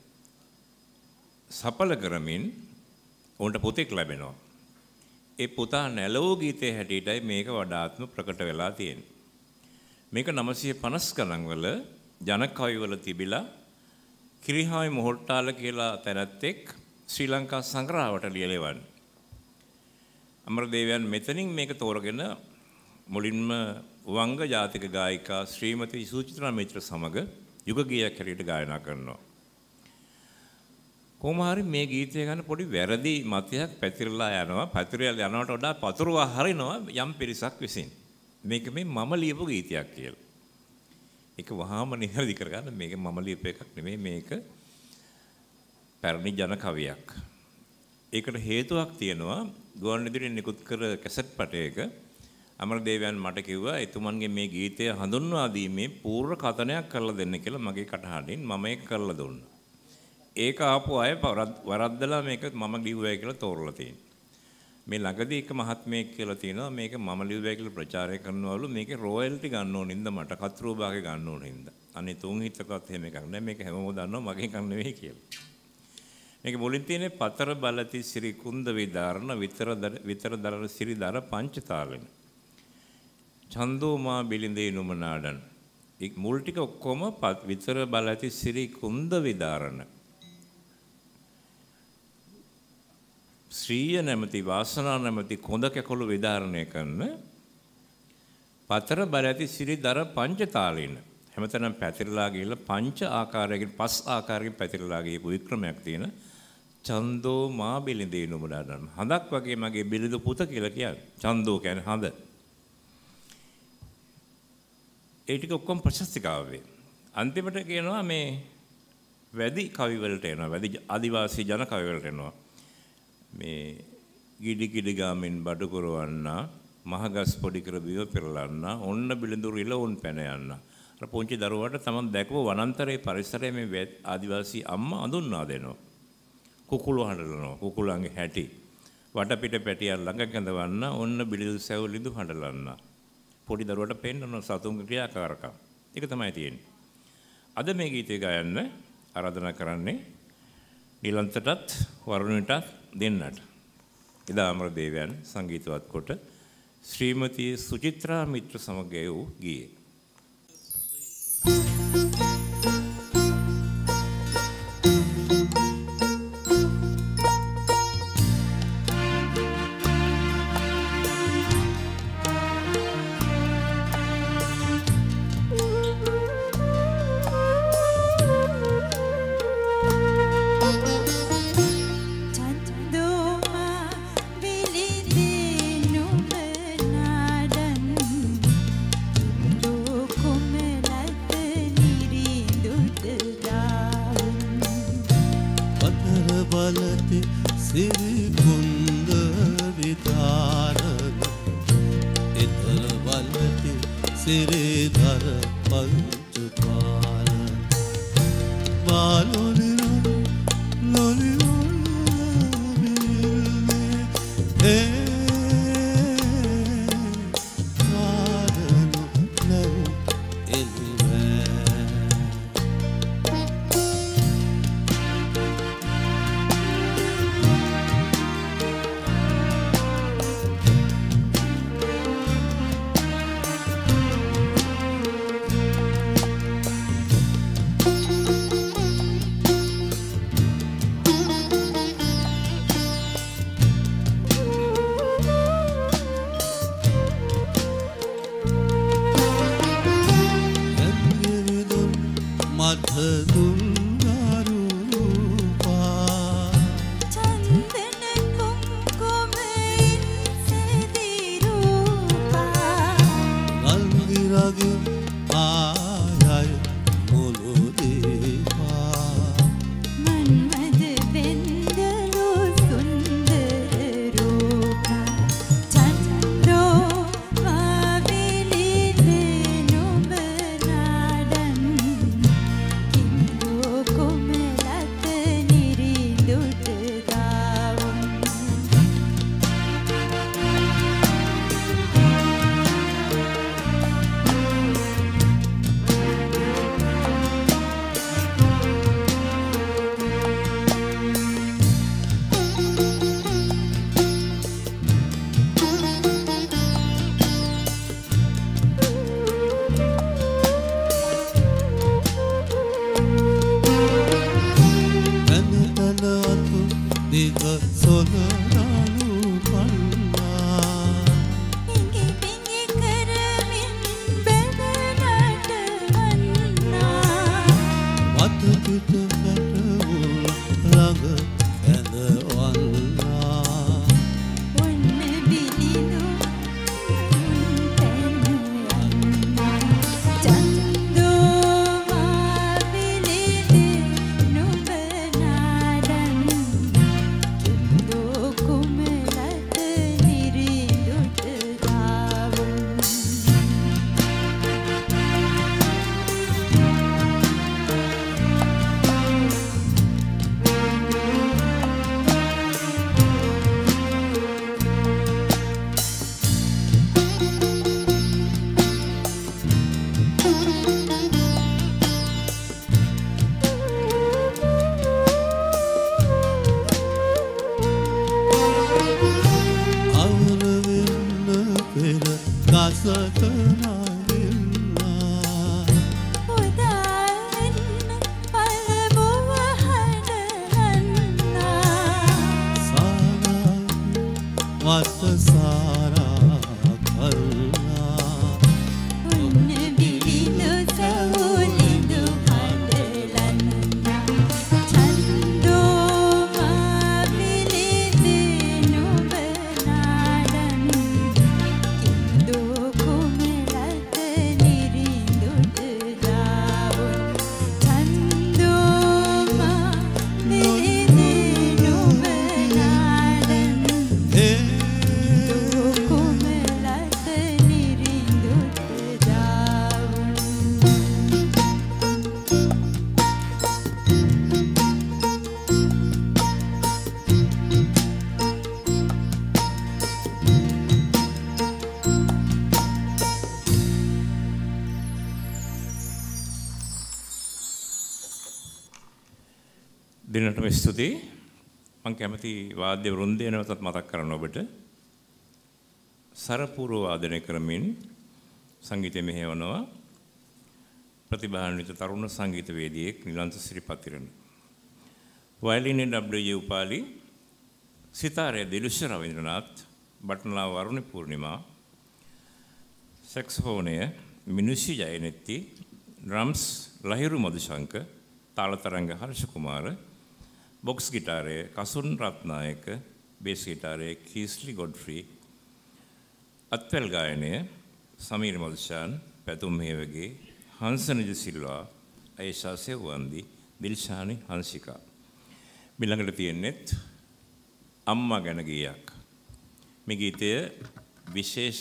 සඵල කරමින් උන්ට පුතෙක් ලැබෙනවා. ඒ පුතා නැලෝ ගීතයේ හැටියටයි මේක වඩාත්ම ප්‍රකට වෙලා තියෙන්නේ. මේක නවසිය පනස් ගණන් වල ජනකවි වල තිබිලා කිරිහායි මොහොට්ටාල කියලා තැනැත්තෙක් ශ්‍රී ලංකා සංග්‍රහවට ලියලෙවන්නේ. අමරදේවයන් මෙතනින් මේක තෝරගෙන මුලින්ම වංග ජාතික ගායිකා ශ්‍රීමති සුචිත්‍රා මිත්‍ර සමග යුග ගීයක් හැටියට ගායනා කරනවා. කොහොම හරි මේ ගීතය ගැන පොඩි වැරදි මතයක් පැතිරලා යනවා. පැතිරලා යනවට වඩා පතුරවා හරිනවා යම් පිරිසක් විසින්. මේක මේ මම ලියපු ගීතයක් කියලා. ඒක වහාම නිවැරදි කරගන්න මේක මම ලියපු එකක් නෙමෙයි මේක පැරණි ජන කවියක්. ඒකට හේතුවක් තියෙනවා ගුවන්විදුලියෙන් නිකුත් කර කැසට් පටයක අමරදේවයන් මට කිව්වා එතුමන්ගේ මේ ගීතය හඳුන්වා දීමේ පූර්ව කථනයක් කරලා දෙන්න කියලා මගේ කටහඬින් මම ඒක කරලා දුන්නා. ඒක ආපු අය වරද්දලා මේක මම ලිව්වයි කියලා තෝරලා තියෙනවා. මේ ළඟදී එක මහත්මයෙක් කියලා තියෙනවා මේක මම ලිව්වයි කියලා ප්‍රචාරය කරනවලු මේකේ රොයල්ටි ගන්න ඕන නින්ද මට කතරෝ භාගේ ගන්න ඕන නින්ද. අනේ තුන් හිතකවත් එහෙම එකක් නෑ මේක හැමෝම දන්නවා මගේ එකක් නෙවෙයි කියලා. මේක මුලින් තියෙන්නේ පතර බලති සිරි කුන්ද විදාරණ විතර විතර දරන සිරිදර පංචතාලෙන. චන්දෝ මා බිලින්දේ නුමනාඩන්. ඒ මුල් ටික ඔක්කොම විතර බලති සිරි කුන්ද විදාරණ. ශ්‍රීය නැමැති වාසනා නැමැති කොඳ කැකුළු විදාරණය කරන පතර බලති සිරිදර පංචතාලෙන. හැමතැනම පැතිරලා ගිහලා පංච ආකාරයකින් පස් ආකාරයකින් පැතිරලා ගියපු වික්‍රමයක් තියෙන චන්දෝ මා බිලින්දේ නුඹලාදන් හඳක් වගේ මගේ බිලිඳු පුත කියලා කියන්නේ. චන්දෝ කියන්නේ හඳ. ඒ ටික ඔක්කොම ප්‍රශස්ති කාව්‍ය. අන්තිමට කියනවා මේ වැඩි කවි වලට එනවා. වැඩි ආදිවාසී ජන කවි වලට එනවා. මේ ගිඩි ගිඩි ගාමින් බඩු කරවන්නා මහගස් පොඩි කර බිව පෙරලන්නා ඔන්න බිලිඳු රිල උන් පැන යන්නා. අර පුංචි දරුවාට තමන් දැකපු වනාන්තරයේ පරිසරයේ මේ ආදිවාසී අම්මා අඳුන්වා දෙනවා. කුකුළු හඬලනවා. කුකුලන්ගේ හැටි. වටපිට පැටියන් ළඟ කැඳවන්න ඔන්න බිලිඳු සැවලිඳු හඬලන්න. පොඩි දරුවාට පෙන්නන සතුන් ක්‍රියාකාරකම්. ඒක තමයි තියෙන්නේ. අද මේ ගීතය ගයන්න ආරාධනා කරන්නේ නිලන්තටත් වරුණටත් දෙන්නට. එදා අමරදේවයන් සංගීතවත් කොට ශ්‍රීමති සුචිත්‍රා මිත්‍ර සමග වූ ගීය. Love රසකනා Saara kalla unne bilindu saulindu hadalanna chando ma vilidinu benadan kindu kumelat nirindu daun chando ma vilidinu benadan hey දිනටම ස්තුතියි. මම කැමති වාද්‍ය වෘන්දය නැවතත් මතක් කරන්න ඔබට. සරපූර්ව වාදනය කරමින් සංගීතය මෙහෙයවනවා ප්‍රතිභාන්විත තරුණ සංගීතවේදියෙක් නිලන්ත ශ්‍රීපතිරණ. වයලිනේ ඩබ්ලිව් උපාලි, සිතාරයේ දිලුෂ රවීන්ද්‍රනාත්, බටනලා වරුණ පූර්ණිමා, සැක්සොෆෝනය මිනුෂි ජයනෙත්ති, ඩ්‍රම්ස් ලහිරු මදුශංක, තාලතරංග හර්ෂ කුමාර, බොක්ස් ගිටාරයේ කසුන් රත්නායක, බේස් ගිටාරයේ කීස්ලි ගොඩ්ෆ්‍රී, අත්වැල් ගායනය සමීර මල්ෂාන්, පැතුම් හේවගේ, හංසනජ සිල්වා, අයෂා සෙව්වන්දි, දිල්ෂානි හංසිකා. මිළඟට තියෙන්නේත් අම්මා ගැන ගීයක්. මේ ගීතය විශේෂ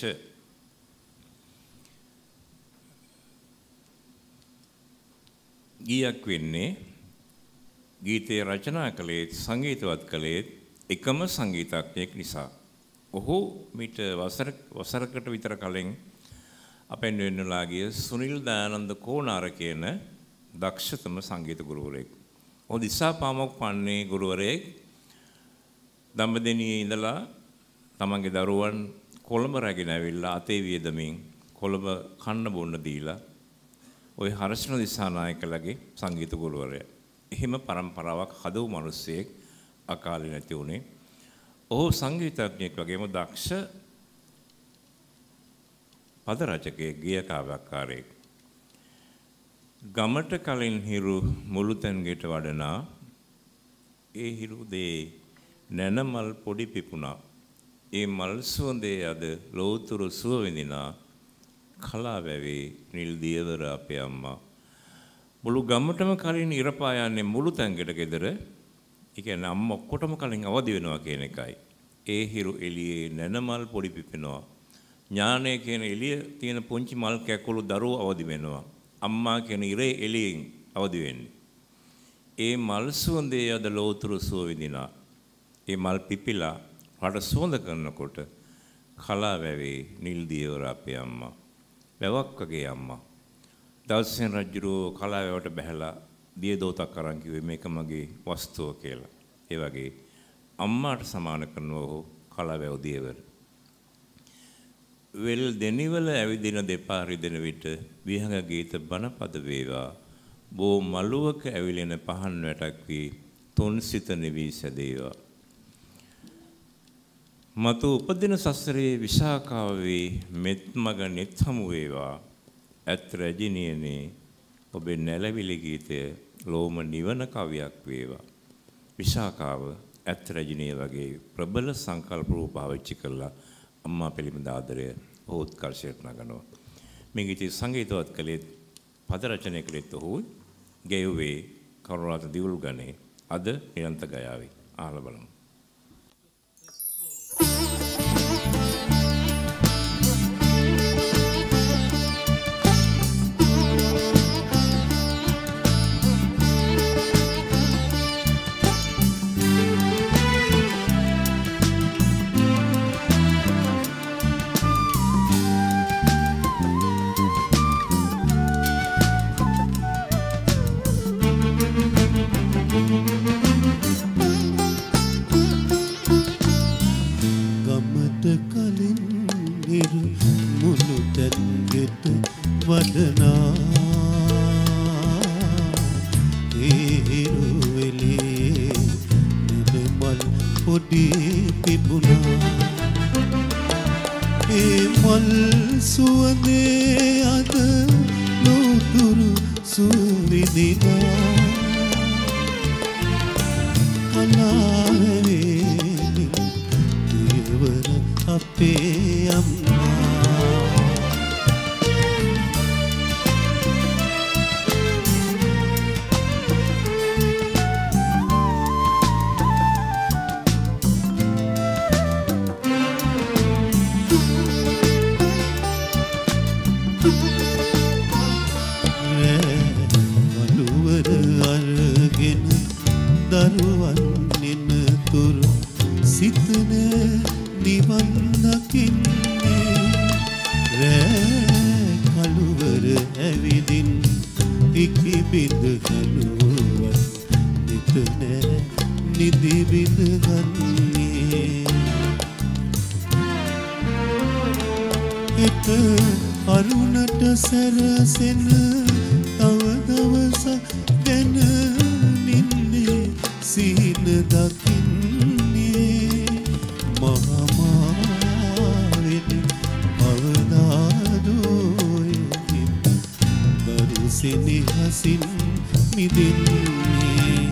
ගීයක් වෙන්නේ ගීතය රචනා කළේ සංගීතවත් කළේ එකම සංගීතඥයෙක් නිසා. ඔහු මිට වසර වසරකට විතර කලින් අපෙන් වෙන්නලා ගිය සුනිල් දයානන්ද කෝනාර කියන දක්ෂතම සංගීත ගුරුවරයෙක්. ඔහු දිසාපාමොක් පන්නේ ගුරුවරයෙක්. දඹදෙණියේ ඉඳලා තමන්ගේ දරුවන් කොළඹ රැගෙන ඇවිල්ලා අතේ වියදමින් කොළඹ කන්න බොන්න දීලා ඔය හර්ෂණ දිසානායකලගේ සංගීත ගුරුවරයා. එහෙම පරම්පරාවක් හදවු මිනිස්සෙක් අකාලේ නැති උනේ. ඔහු සංගීතඥයෙක් වගේම දක්ෂ පද රචකයෙක්, ගීය කාව්‍යකාරයෙක්. ගමට කලින් හිරු මුළුතැන්ගෙට වඩනා ඒ හිරු දේ නැනමල් පොඩි පිපුණා. ඒ මල් සුවඳේ අද ලෝතුරු සුව විඳිනා කලාවැවේ නිල් දියවර අපේ අම්මා. මුළු ගමටම කලින් ඉරපා යන්නේ මුළුතැන්ගෙට ගෙදර. ඒ කියන්නේ අම්මා ඔක්කොටම කලින් අවදි වෙනවා කියන එකයි. ඒ හිරු එළියේ නැනමල් පොඩි පිපෙනවා. ඥානය කියන එළිය තියෙන පුංචි මල් කැකුළු දරුවෝ අවදි වෙනවා. අම්මා කියන ඉරේ එළියෙන් අවදි වෙන්නේ. ඒ මල් සුවඳේ අද ලෝතුරු සුව විඳිනා. ඒ මල් පිපිලා රට සුවඳ කරනකොට කලාවැවේ නිල් දියවර අපේ අම්මා. වැවක් වගේ අම්මා. දවසෙන් රජුරෝ කලාවැවට බැහැලා දිය දෝතක් අරන් කිව්වේ මේක මගේ වස්තුව කියලා. ඒ වගේ අම්මාට සමාන කරනවා ඔහු කලාවැව දියවර. වෙල් දෙනිවල ඇවිදින දෙපා රිදෙන විට විහඟ ගීත බණපද වේවා. බෝ මලුවක ඇවිලෙන පහන් වැටක් වී තුන් සිත නිවි සැදේවා. මතු උපදින සසරේ විශාකාව වේ මෙත් මග නෙත් හමු වේවා. ඇත් රජිනියනේ ඔබේ නැලවිලි ගීතය ලෝම නිවන කවියක් වේවා. විශාකාව ඇත් රජිනිය වගේ ප්‍රබල සංකල්ප රූප පාවිච්චි කරලා අම්මා පිළිබඳ ආදරය උත්කර්ෂයට නගනවා. මේ ගීතය සංගීතවත් කළේ පද රචනය කළේත් ඔහුයි. ගෙව්වේ කරුණාරත්න දිවුල්ගනේ. අද නිරන්ත ගයාවේ. අහලා බලමු. කලින් හිරු මුළු වඩනා ඒරුවෙලේ නෙදමල් පොඩි පිපුණා ඒ මල් සුවඳේ අද ලෝතුරු සුවිදිනා කලාවේ දේවර අපේ අම්මා දරුවන් නිනතුරු සිතන නිවන් දකින්නේ රෑ කළුවර ඇවිදින් ඉකි බිඳ කළුවත් නිත නෑ නිදි බිඳ ගන්නේ හිත අරුණට සැරසෙන තව දවසක් ගැන සිහින දකින්නේ මහමාවෙන අවදාදෝයකින් දරු සෙනෙහසින් මිදෙන්නේ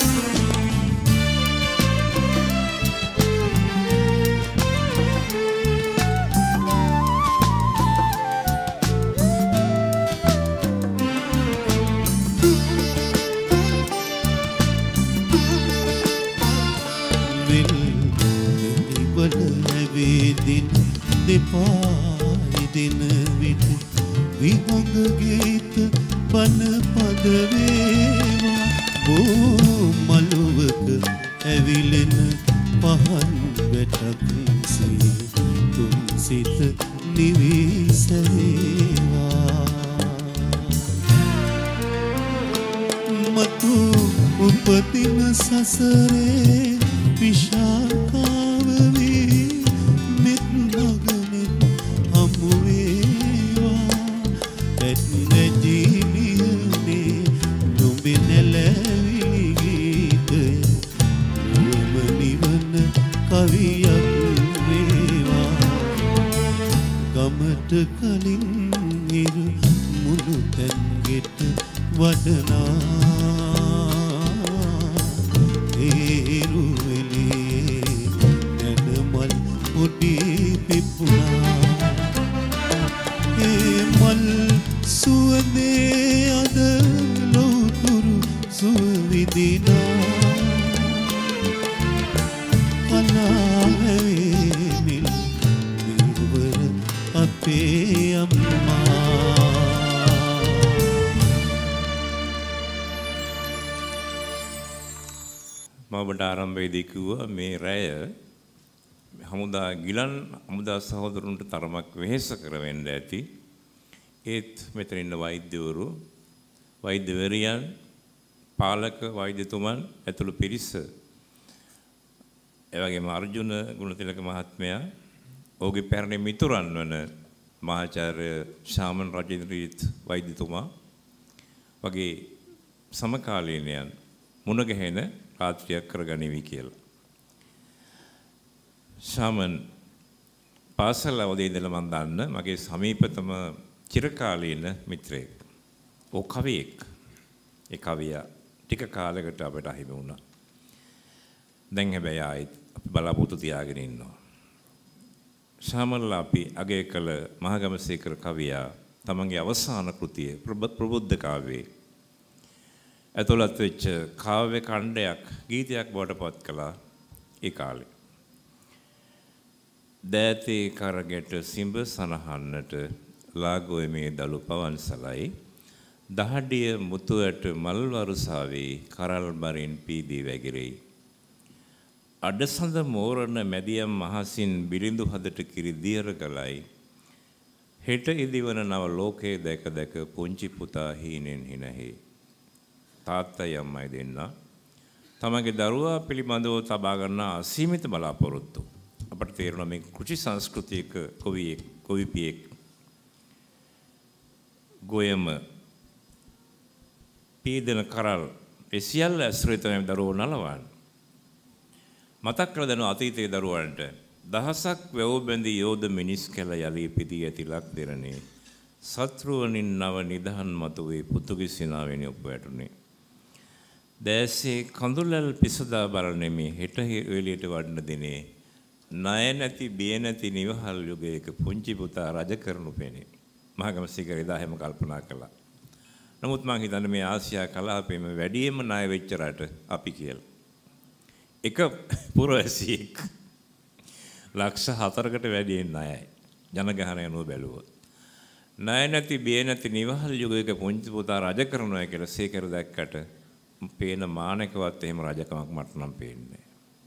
දින දෙපායි දින විට විහඟ ගීත බන පද වේවා බෝ මලුවක ඇවිලෙන පහන් වැටක් සේ තුන් සිත නිවිසේවා මතු උපදින සසරේ විශාකාව වේ කලින් ඉරු මුළු තැන්ගෙට වඩනා ඒරුවෙලේ නැනමල් පොඩි පිපුණා ඒ මල් සුවඳේ අද ලෝතුරු සුවිදිනා කලාවෙමිල් නිර්වර අපේ අම්මා මම ආරම්භයේදී කිව්වා මේ රැය හමුදා ගිලන් හමුදා සහෝදරුන්ට තරමක් වෙහෙස කරවෙන්න ඇති ඒත් මෙතන ඉන්න වෛද්‍යවරු වෛද්‍යවරියන් පාලක වෛද්‍යතුමන් ඇතුළු පිරිස එවැගේම අර්ජුන ගුණතිලක මහත්මයා ඔහුගේ පැරණි මිතුරන් වන මහාචාර්ය ශාමන් රජේන්ද්‍රජිත් වෛද්‍යතුමා වගේ සමකාලීනයන් මුණ ගැහෙන රාත්‍රියක් කරගනිවි කියලා. ශාමන් පාසල් අවදී ඉඳලා මම දන්න මගේ සමීපතම චිරකාලීන මිත්‍රයෙක්. ඔව් කවියෙක්. ඒ කවියා ටික කාලයකට අපට අහිමි වුණා. දැන් හැබැයි ආයෙත් අපි බලාපොරොත්තු තියාගෙන ඉන්නවා. ශාමන්ලා අපි අගය කළ මහගමසේකර කවියා තමන්ගේ අවසාන කෘතිය ප්‍රබුද්ධ කාව්‍යයේ ඇතුළත් වෙච්ච කාව්‍ය ඛණ්ඩයක් ගීතයක් බවට පත් කළා ඒ කාලේ. දෑතේ කරගෙට සිඹ සනහන්නට ලාගොය මේ දලු පවන්සලයි දහඩිය මුතුවට මල් වරුසාවේ කරල් බරින් පීදී වැගිරෙයි. අඩසඳ මෝරණ මැදියම් මහසින් බිලිඳු හදට කිරි දියර ගලයි. හෙට ඉදිවන නව ලෝකේ දැක දැක පුංචි පුතා හීනෙන් හිනහි. තාත්තයි අම්මයි දෙන්න තමගේ දරුවා පිළිබඳව තබා ගන්නා අසීමිත බලාපොරොත්තු. අපට තේරුණා මේ කුචි සංස්කෘතියක කවියෙක් කවිපියෙක් ගොයම පීදන කරල් ඒ සියල්ල ඇසුරේ තමයි දරුවෝ නලවන්නේ. මතක් කර දෙන අතීතයේ දරුවන්ට දහසක් වැව බැඳි යෝධ මිනිස් කැල යලී පිදී ඇති ලක් දෙරණේ සත්‍රුවනින් නව නිදහන් මතුවේ පුතුගිසිනාවෙනි උපවැටුනේ. දැසේ කඳුලල් පිසදා බලනෙමි හෙට එළියට වඩන දිනේ ණය නැති බිය නැති නිවහල් යුගයක පුංචි පුතා රජ කරනු පෙනේ. මහගමසේකර එදා හැම කල්පනා කළා. නමුත් මම හිතන්නේ මේ ආසියා කලාපයේම වැඩිම ණය වෙච්ච රට අපි කියලා. එක පුරවැසියෙක් ලක්ෂ හතරකට වැඩි ණයයි. ජනගහනය අනුව බැලුවොත්. ණය නැති බිය නැති නිවහල් යුගයක පුංචි පුතා රජ කරනවා කියලා සේකර දැක්කට පේන මානකවත් එහෙම රජකමක් මට නම් පේන්නේ.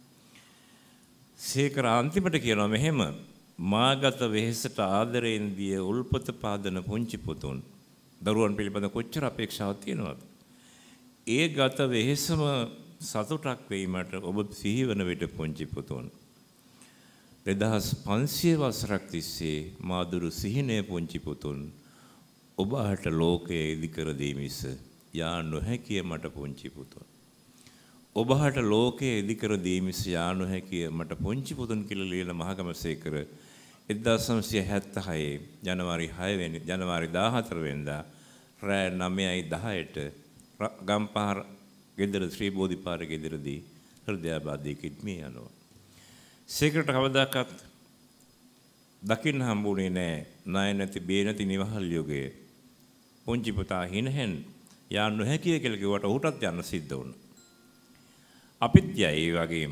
සේකර අන්තිමට කියනවා මෙහෙම මාගත වෙහෙසට ආදරයෙන් දිය උල්පත පාදන පුංචි පුතුන් දරුවන් පිළිබඳ කොච්චර අපේක්ෂාවක් තියෙනවද? ඒ ගත වෙහෙසම සතුටක් වීමට ඔබ සිහිවන විට පුංචි පුතුන් දෙදහස් පන්සිය වසරක් තිස්සේ මාදුරු සිහිනය පුංචි පුතුන් ඔබට ලෝකයේ ඉදිකර දීමිස යා නොහැකිය මට පුංචි පුතුන්. ඔබට ලෝකයේ ඉදිකර දීමිස යා නොහැකිය මට පුංචි පුතුන් කියලා ලියන මහගමසේකර එක්දාස් නවසිය හැත්තෑ ජනවාරි හය වෙනි ජනවාරි දාහතර වෙනිදා රෑ නවයයි දහයට ගම්පහ ගෙදර ශ්‍රී බෝධිපාර ගෙදරදී හෘදයාබාධයකින් මිය යනවා. සේකරට කවදාකවත් දකින්න හම්බුනේ නෑ ණය නැති බිය නැති නිවහල් යුගයේ පුංචි පුතා හිනහෙන් යා නොහැකිය කියලා කිව්වට ඔහුටත් යන්න සිද්ධ වුණා. අපිත් යයි ඒ වගේම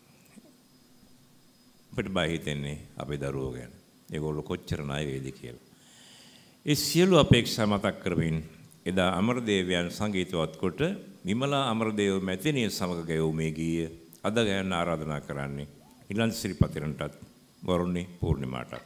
අපිට බය හිතෙන්නේ අපේ දරුවෝ ගැන. ඒගොල්ලෝ කොච්චර ණය වේද කියලා. ඒ සියලු අපේක්ෂා මතක් කරමින් එදා අමරදේවයන් සංගීතවත් කොට විමලා අමරදේව මැතිණිය සමග ගැයූ මේ ගීය අද ගයන්න ආරාධනා කරන්නේ ඉලන්ත සිරිපතිරන්ටත් වරුණි පූර්ණිමාටත්.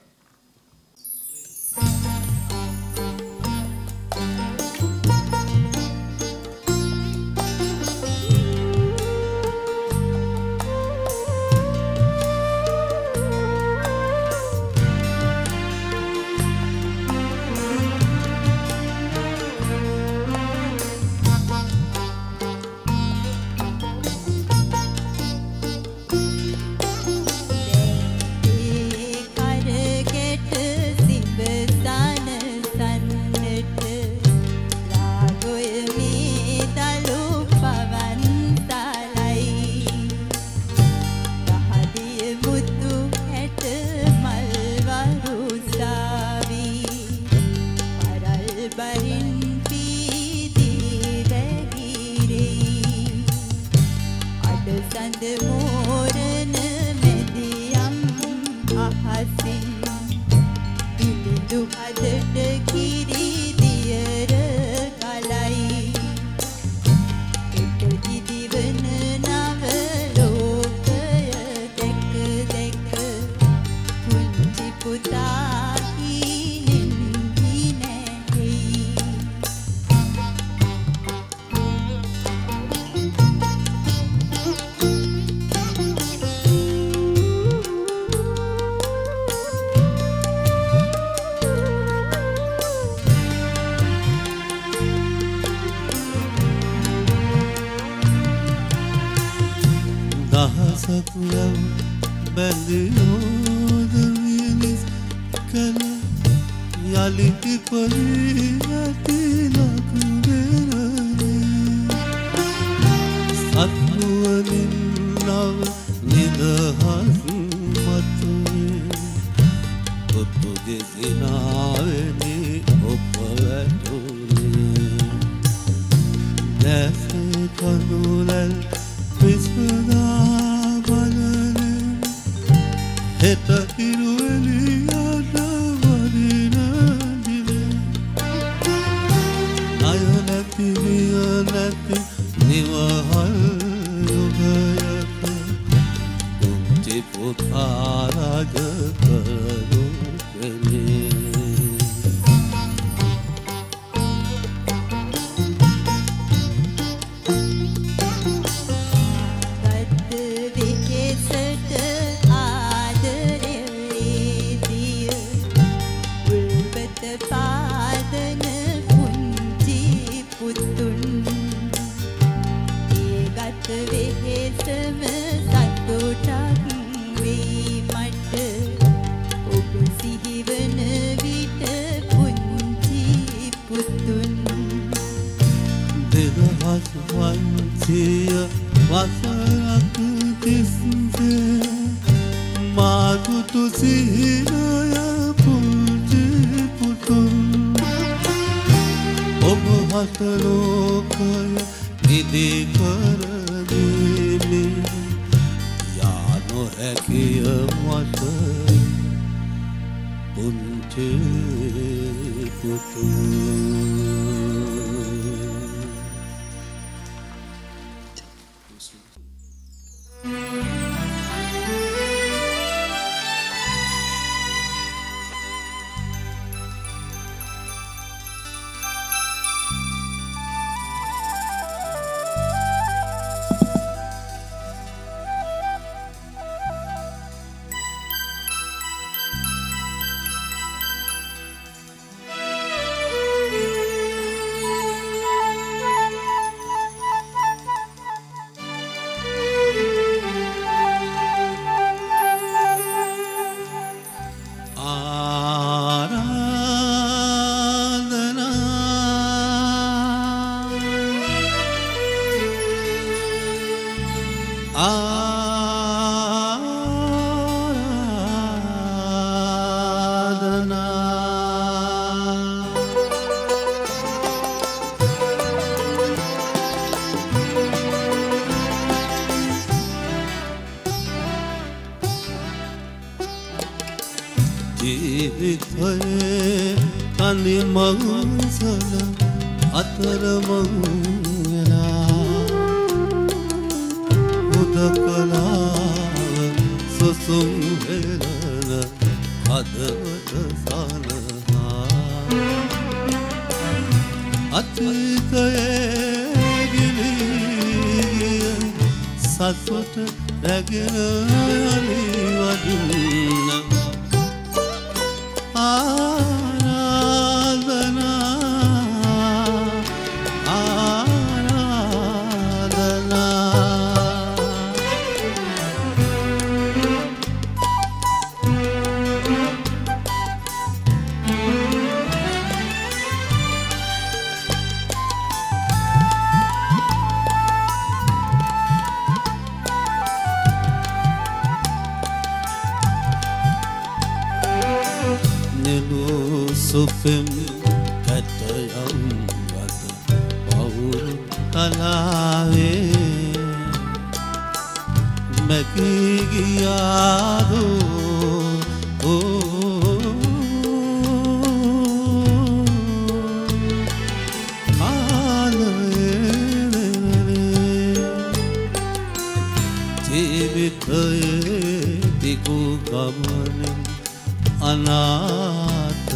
Father දුටු සිහිනය පුංචි පුතුන් ඔබ හට ලෝකය ඉදි කර දෙමි යා නොහැකිය මට පුංචි පුතුන්. ජීවිතයේ තනි මංසල අතර මංගලා හුදකලා සුසුම් හෙලන හදවත සනහා අතීතයේ ගිලිය සතුට රැගෙන යලි වදින්න ආරාධනා ආරාධනා සුපෙම් කැටයම් වත පවුරු කලාවේ මැකී ගියාදෝ කාලයේ ජීවිතයේ දිගු ගමනින් අනාථ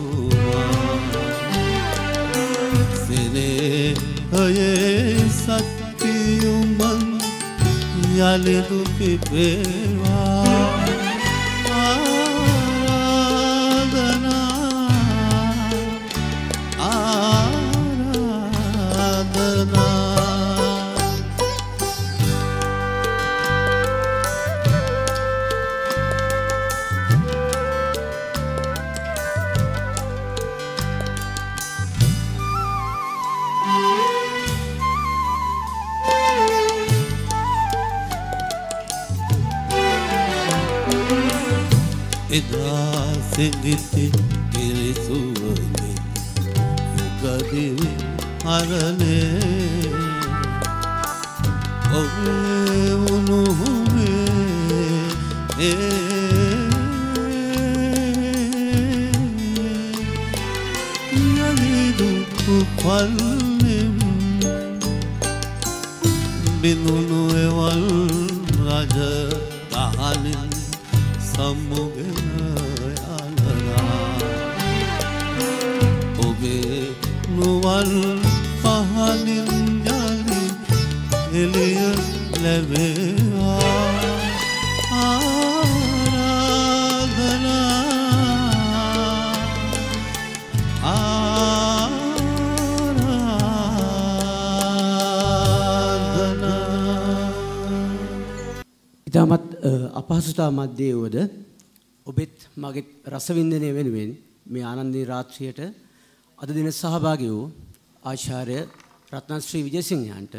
Heye sattiyuman yalidu pipewa Aradhana Aradhana එදා සිඳිති කිරිසුවනේ යුගදිවි අරනේ ඔබේ උණුහුමේ යලිදු පල්ලෙම් බිඳුණු එවල් රජ දහලින් සම්මුගෙන යනවා ඔබේ නුවල් පහලින් යලි එළිය ලැබේවා ආරාධනා ඉතාමත් අපහසුතා මැද්දේ වුවද ඔබෙත් මගෙත් රසවින්දනය වෙනුවෙන් මේ ආනන්දේ රාත්‍රියට අද දින සහභාගී වූ ආචාර්ය රත්නශ්‍රී විජේසිංහයන්ට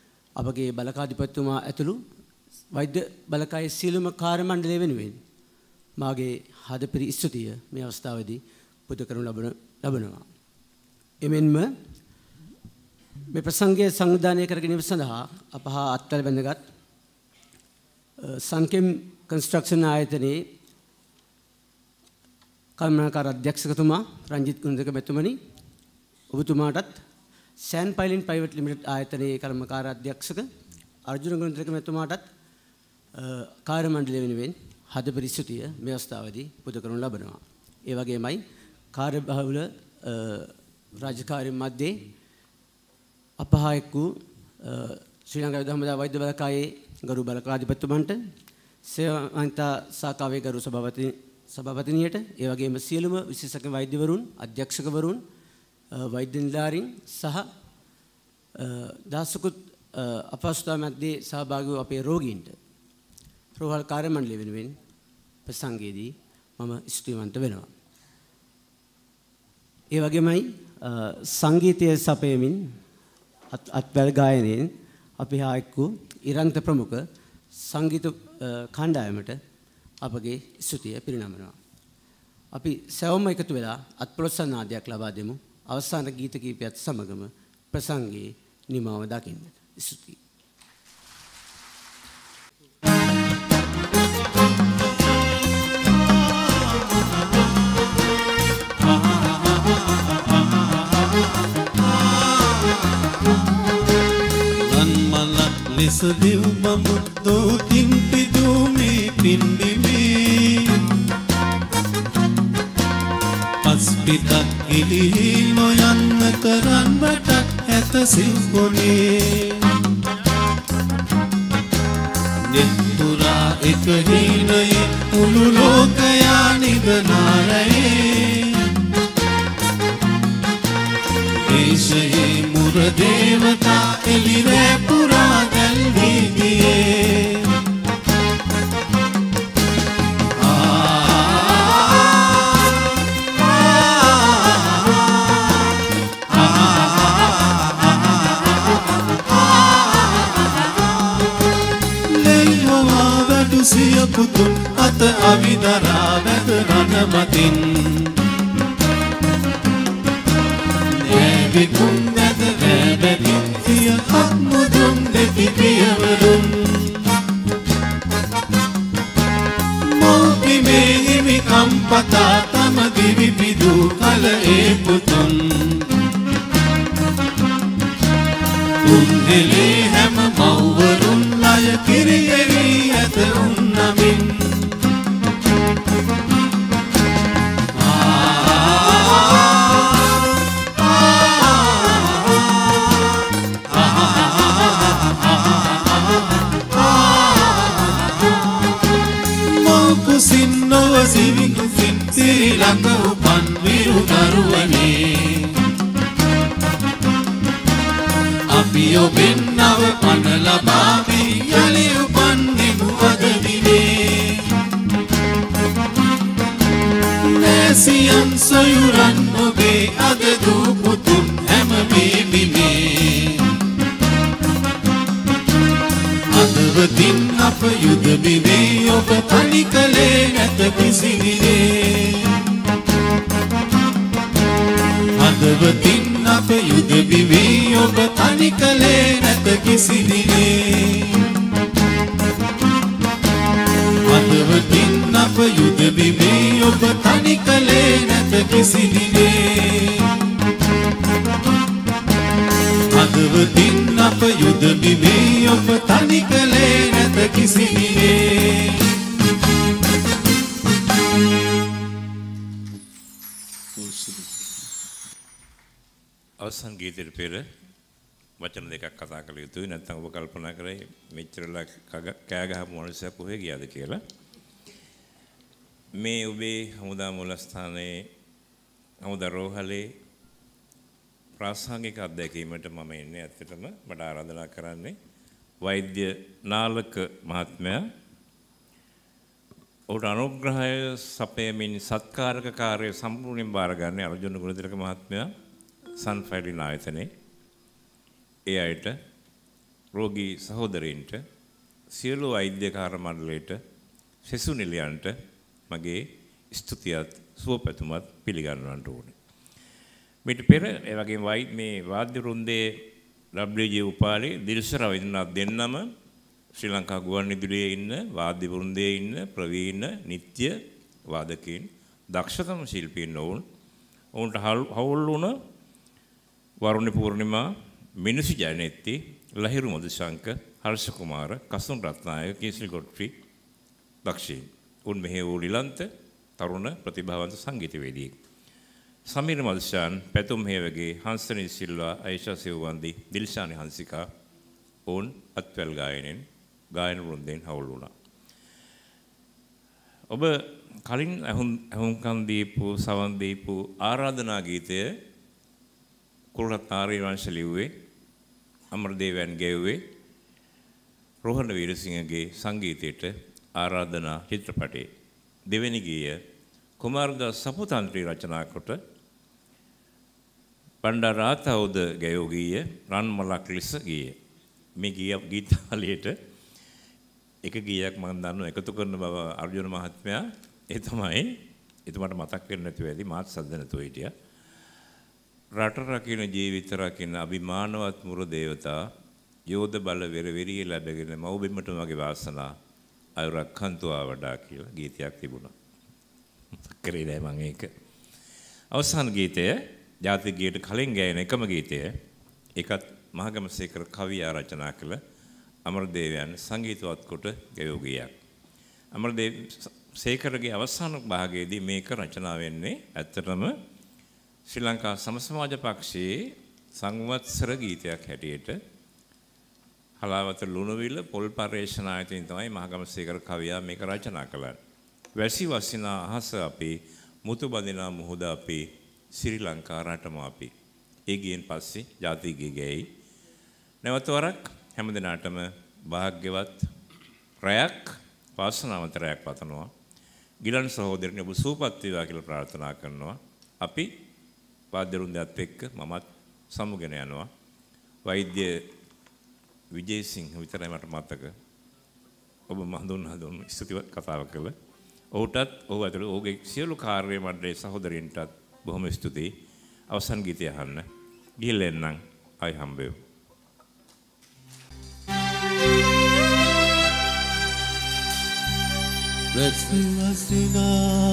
අපගේ බලකාධිපතිතුමා ඇතුළු වෛද්‍ය බලකායේ සියලුම කාර්ය මණ්ඩලය වෙනුවෙන් මාගේ හදපිරි ස්තුතිය මේ අවස්ථාවේදී පුද කරනු ලබන ලබනවා. එමෙන්ම මේ ප්‍රසංගය සංවිධානය කර ගැනීම සඳහා අප හා අත්වැල් බැඳගත් සංකෙම් කන්ස්ට්‍රක්ෂන් ආයතනයේ කළමනාකාර අධ්‍යක්ෂකතුමා රංජිත් ගුණතිලක මෙතුමනි, ඔබතුමාටත් සෑන් පයිලින් ප්‍රයිවට් ලිමිටඩ් ආයතනයේ කළමනාකාර අධ්‍යක්ෂක අර්ජුන ගුණතිලක මෙතුමාටත් කාර්ය මණ්ඩලය වෙනුවෙන් හදපිරි ස්තුතිය මේ අවස්ථාවේදී පුද කරනු ලබනවා. ඒ වගේමයි කාර්යබහුල රාජකාරී මැද්දේ අපහායක වූ ශ්‍රී ලංකා යුද හමුදා වෛද්‍ය බලකායේ ගරු බලකාධිපතිතුමන්ට, සේවාන්විතා සාකාවේ ගරු සභාපති සභාපතිනියට, ඒ වගේම සියලුම විශේෂඥ වෛද්‍යවරුන්, අධ්‍යක්ෂකවරුන්, වෛද්‍ය නිලධාරීන් සහ දාසකුත් අපහසුතාව මැද්දේ සහභාගී වූ අපේ රෝගීන්ට රෝහල් කාර්ය මණ්ඩලය වෙනුවෙන් ප්‍රසංගයේදී මම ස්තුතිවන්ත වෙනවා. ඒ වගේමයි සංගීතය සපයමින් අත්වැල් ගායනයෙන් අපි හායක වූ ඉරන්ත ප්‍රමුඛ සංගීත කණ්ඩායමට අපගේ ස්තුතිය පිරිනමනවා. අපි සැවොම එකතු වෙලා අත්පොලොස්සන් නාදයක් ලබා දෙමු. අවසාන ගීත කීපයත් සමගම ප්‍රසංගයේ නිමාව දකින්න. ස්තුතියි. ලෙස දෙව් බමුත්තෝ තින් පිදුමේ පින්බිමේ පස්පිතක් ගිලිහි නොයන්න කරන් වටක් ඇත සිව්ගොනේ නෙත්තුරා එක හීනයේ මුළු ලෝකයා නිදනාරයේ දේශයේ මුර දේවතා එළිරෑ පුරා දැල්වී ගියේ ලෙයිහොවා වැඩු සිය පුතුන් අත අවිදරා වැද රණමතින් විකුම් නැද වැබැතින් සිය අත්මුදුන් දෙති පියවරුන් මෝපිමේ හිමිකම් පතා තම දිවි පිදූ කල ඒ පුතුන් උන්දෙලේ හැම මව්වරුන් ලය කිරියවී ඇත උන්නමින් සින්නව සිවිකුසින් සිරි ළඟ උපන් විරු දරුවනේ අපි ඔබෙන් නව පන ලබාවි යලි උපන් නිමු අද දිනේ නැසියන් සොයුරන් ඔබේ අද දූ පුතුන් හැම මේ බිමේ අදවතින් අප යුද බිමේ ඔබ තනි කලේ නැත කිසි දිනේ අදවතින් අප යුද බිමේ ඔබ තනි කලේ නැත කිසි දිනේ අදවතින් අප යුද බිමේ ඔබ තනි කලේ නැත කිසි දිනේ අදවතින් අප යුද බිමේ ඔබ තනි කලේ නැත කිසි දිනේ අවසන් ගීතෙට පෙර වචන දෙකක් කතා කළ යුතුයි. නැත්නම් ඔබ කල්පනා කරයි මෙච්චරලා කෑ ගහපු මිනිස්සු කොහෙ ගියාද කියලා. මේ ඔබේ හමුදා මූලස්ථානයේ හමුදා රෝහලේ ප්‍රාසංගික අත්දැකීමට මම එන්නේ. ඇත්තටම මට ආරාධනා කරන්නේ වෛද්‍ය නාලක මහත්මයා ඔහුට අනුග්‍රහය සපයමින් සත්කාරක කාර්යය සම්පූර්ණයෙන් බාරගන්නේ අර්ජුන ගුණතිලක මහත්මයා සන්ෆයිලින් ආයතනයේ. ඒ අයට රෝගී සහෝදරයින්ට සියලු වෛද්‍ය කාර්ය මණ්ඩලයට සෙසු නිලයන්ට මගේ ස්තුතියත් සුවපැතුමත් පිළිගන්නවන්ට ඕනේ. මීට පෙර ඒ වගේ වයි මේ වාද්‍ය වෘන්දයේ ඩබ්ලිව්.ජේ උපාලි දිල්ෂ රවින්ද්‍රනාත් දෙන්නම ශ්‍රී ලංකා ගුවන්විදුලියේ ඉන්න වාද්‍ය වෘන්දයේ ඉන්න ප්‍රවීණ නිත්‍ය වාදකයන් දක්ෂතම ශිල්පීන් වුන් ඔවුන්ට හවුල් වුණ වරුණ පූර්ණිමා මිනිසු ජයනෙත්ති ලහිරු මදුශංක හර්ෂ කුමාර කසුන් රත්නායක කීසිල් ගොඩ්ෆ්‍රී දක්ෂීන් උන් මෙහි වූ ලිලන්ත තරුණ ප්‍රතිභාවන්ත සංගීතවේදියෙක් සමීර මල්ෂාන් පැතුම් හේවගේ හංසනි සිල්වා අයිෂා සෙව්වන්දි දිල්ෂානි හංසිකා ඔවුන් අත්වැල් ගායනෙන් ගායන වෘන්දයෙන් හවුල් වුණා. ඔබ කලින් ඇහුම්කන් දීපු සවන් දීපු ආරාධනා ගීතය කුලරත්න ආරියවංශ ලිව්වේ අමරදේවයන් ගැයුවේ රෝහණ වීරසිංහගේ සංගීතයට ආරාධනා චිත්‍රපටයේ දෙවෙනි ගීය කුමාරදාස සපුතන්ත්‍රී රචනා කොට බණ්ඩාරාතවුද ගැයූ ගීය රන්මලක් ලෙස ගීය. මේ ගීය ගීතාලයට එක ගීයක් මම දන්නවා එකතු කරන බව අර්ජුන මහත්මයා ඒ තමයි එතුමාට මතක් වෙන්නේ නැතුව ඇති මාත් සද්ද නැතුව හිටියා. රට රකින්න ජීවිත රකින්න අභිමානවත් මුර දේවතා යෝධ බල වෙර වෙරිය ලැබගෙන මව් බිමට මගේ වාසනා අයුරක් කන්තුවා වඩා කියලා ගීතයක් තිබුණා. මතක් කරේ නෑ මම ඒක. අවසාන ගීතය ජාතික ගීයට කලින් ගායන එකම ගීතය ඒකත් මහගමසේකර කවියා රචනා කළ අමරදේවයන් සංගීතවත් කොට ගැයූ ගීයක්. අමරදේව සේකරගේ අවසාන භාගයේදී මේක රචනා වෙන්නේ ඇත්තටම ශ්‍රී ලංකා සම සමාජ පක්ෂයේ සංවත්සර ගීතයක් හැටියට හලාවත ලුණුවිල පොල් පර්යේෂණ ආයතනයෙන් තමයි මහගමසේකර කවියා මේක රචනා කළා. වැසි වසිනා අහස අපි මුතු බඳිනා මුහුද අපි ශ්‍රී ලංකා රටම අපි. ඒ ගියෙන් පස්සේ ජාතික ගී ගෑයි. නැවත වරක් හැම දිනාටම වාග්යවත් රැයක් වාසනාවන්ත රැයක් පතනවා. ගිලන් සහෝදරනි ඔබ සූපත් වේවා කියලා ප්‍රාර්ථනා කරනවා. අපි වාද්‍ය වෘන්දයත් එක්ක මමත් සමුගෙන යනවා. වෛද්‍ය විජේසිංහ විතරයි මට මතක. ඔබ මහඳුන් හඳුන් ස්තුතිවත් කතාව කළා. ඔහුටත් ඔහු ඇතුළු ඔහුගේ සියලු කාර්ය මණ්ඩලයේ සහෝදරින්ටත් බොහොම ස්තුතියි. අවසන් ගීතය අහන්න. ගිහිල්ලා එන්නම්. ආයි හම්බෙමු. වැසි වසිනා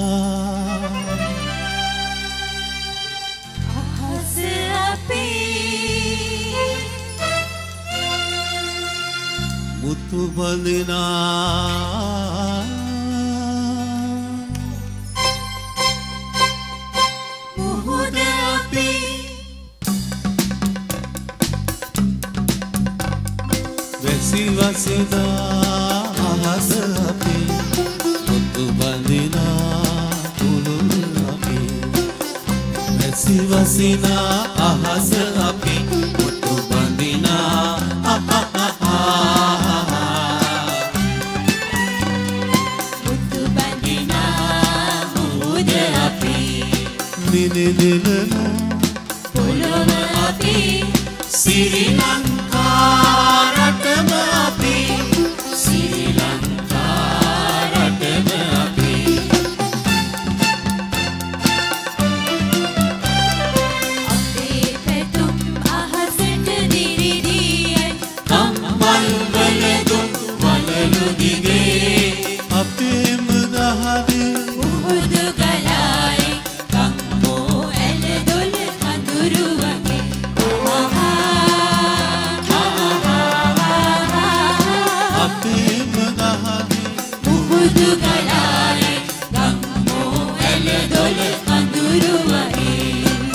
අහස අපේ මුතු බඳිනා මුහුද අපේ වැසි වසිනා අහස අපේ මුතු බඳිනා කුළුණු අපේ වැසි වසිනා අහස අපේ මුතු බඳිනා නිනිලන පොළොව අපේ ශ්‍රී ලංකා රටම අපේ ශ්‍රී ලංකා රටම අපේ අපේ පැතුම් අහසට දිරිදියයි කම්මල් වලදුම් වලලු දිගේ අපේම දහදින් මුහුදු ගලායි ගම්මෝ ඇලදොල කඳුරු වගේ අපේම දහදින් මුහුදු ගලායි ගම්මෝ ඇලදොල කඳුරු වගේ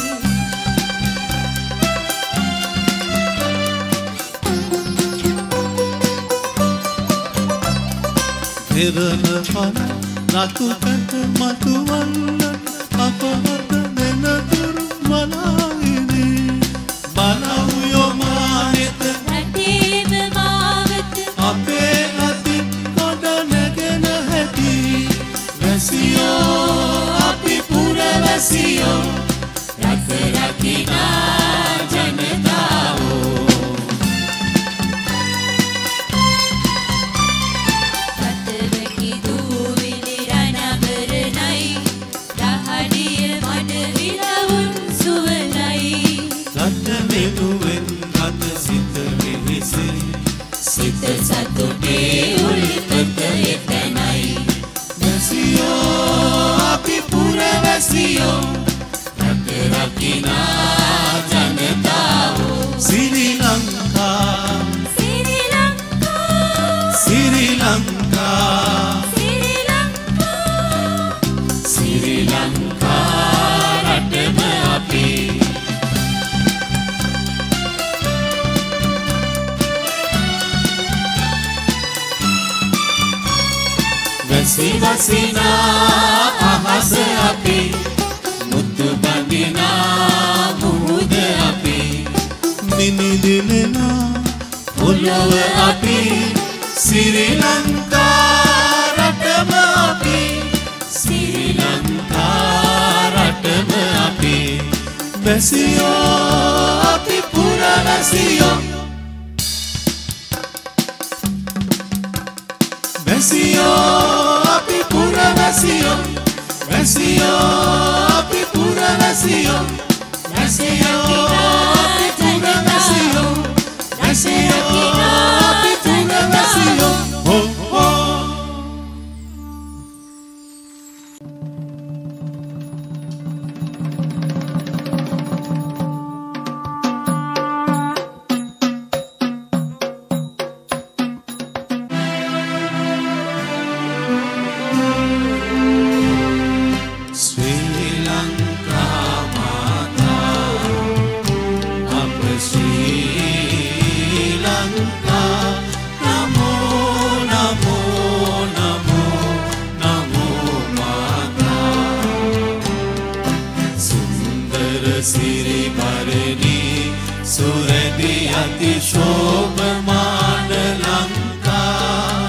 පෙරන පන රතුකට මතුවන්න අපහත දෙනතුරු මනායිනේ බලව් යොමානෙත රටේම මාවත අපේ අති කොට නැගෙන හැටි වැසියෝ අපි පුරවැසියෝ රස රකිනා ජනතාවෝ සතරකි දූවිලි රණවර වැසියෝ රට රකිනා ජනතාවෝ ශ්‍රී ලංකා ශ්‍රී ලංකා ශ්‍රී ලංකා ශ්‍රී ලංකා රටම අපේ වැසි වසිනා අහස අපේ මුතු බඳිනා මුහුද අපේ නිනිදිලනා පොළොව අපේ ශ්‍රී ලංකා රටම අපේ ශ්‍රී ලංකා රටම අපේ වැසියෝ අපි පුරවැසියෝ වැසියෝ අපි පුරවැසියෝ වැසියෝ අපි පුරවැසියෝ වැසියෝ අපි පුරවැසියෝ වැසියෝ අපි පුරවැසියෝ හෝ හෝ शोभमान लंका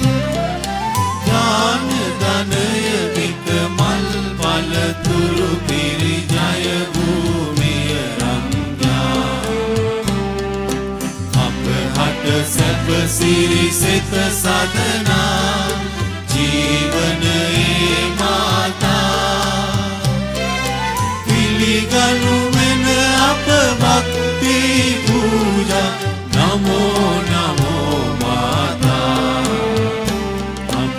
ज्ञान धनय वित मल बल तुरु पिरि जय भूमिय रंग्या अप हट सब सिरि सित साधना जीवन ए माता पिलिगनु मेन अप भक्ति पूजा नमो नमो माता अप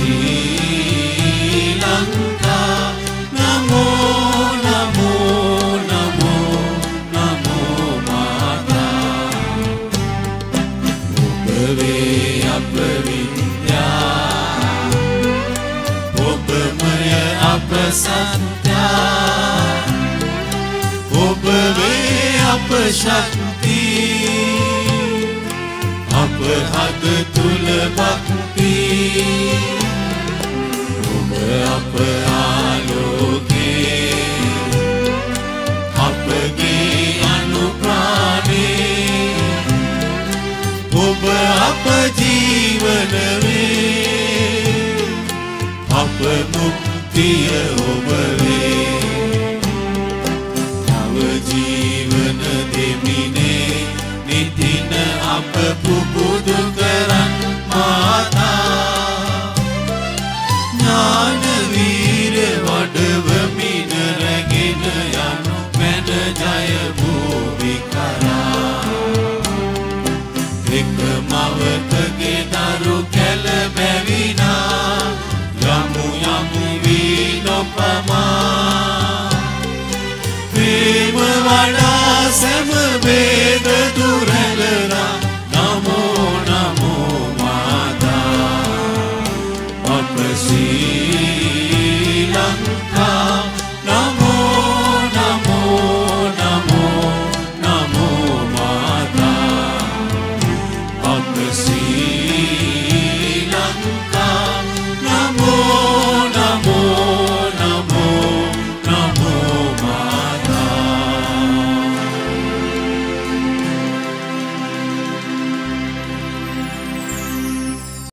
श्री लंका नमो नमो नमो नमो माता उबवे अप विद्या उबमय अप सत्या उबवे अप शक्ति अप हद तुल भक्ति उब अप आलोके अप गे अनुप्राणे उब अप जीवन में अप मुक्तिय उबवे नव जीवन देमिने नितिन अप पुबुदु करन माता ज्ञान वीर वडवमिन रगिन यनु मेन जय भूविकरा एक मवतगे दरु केल बेविना यमु यमु वीनोपमा प्रेम वडा सेम बे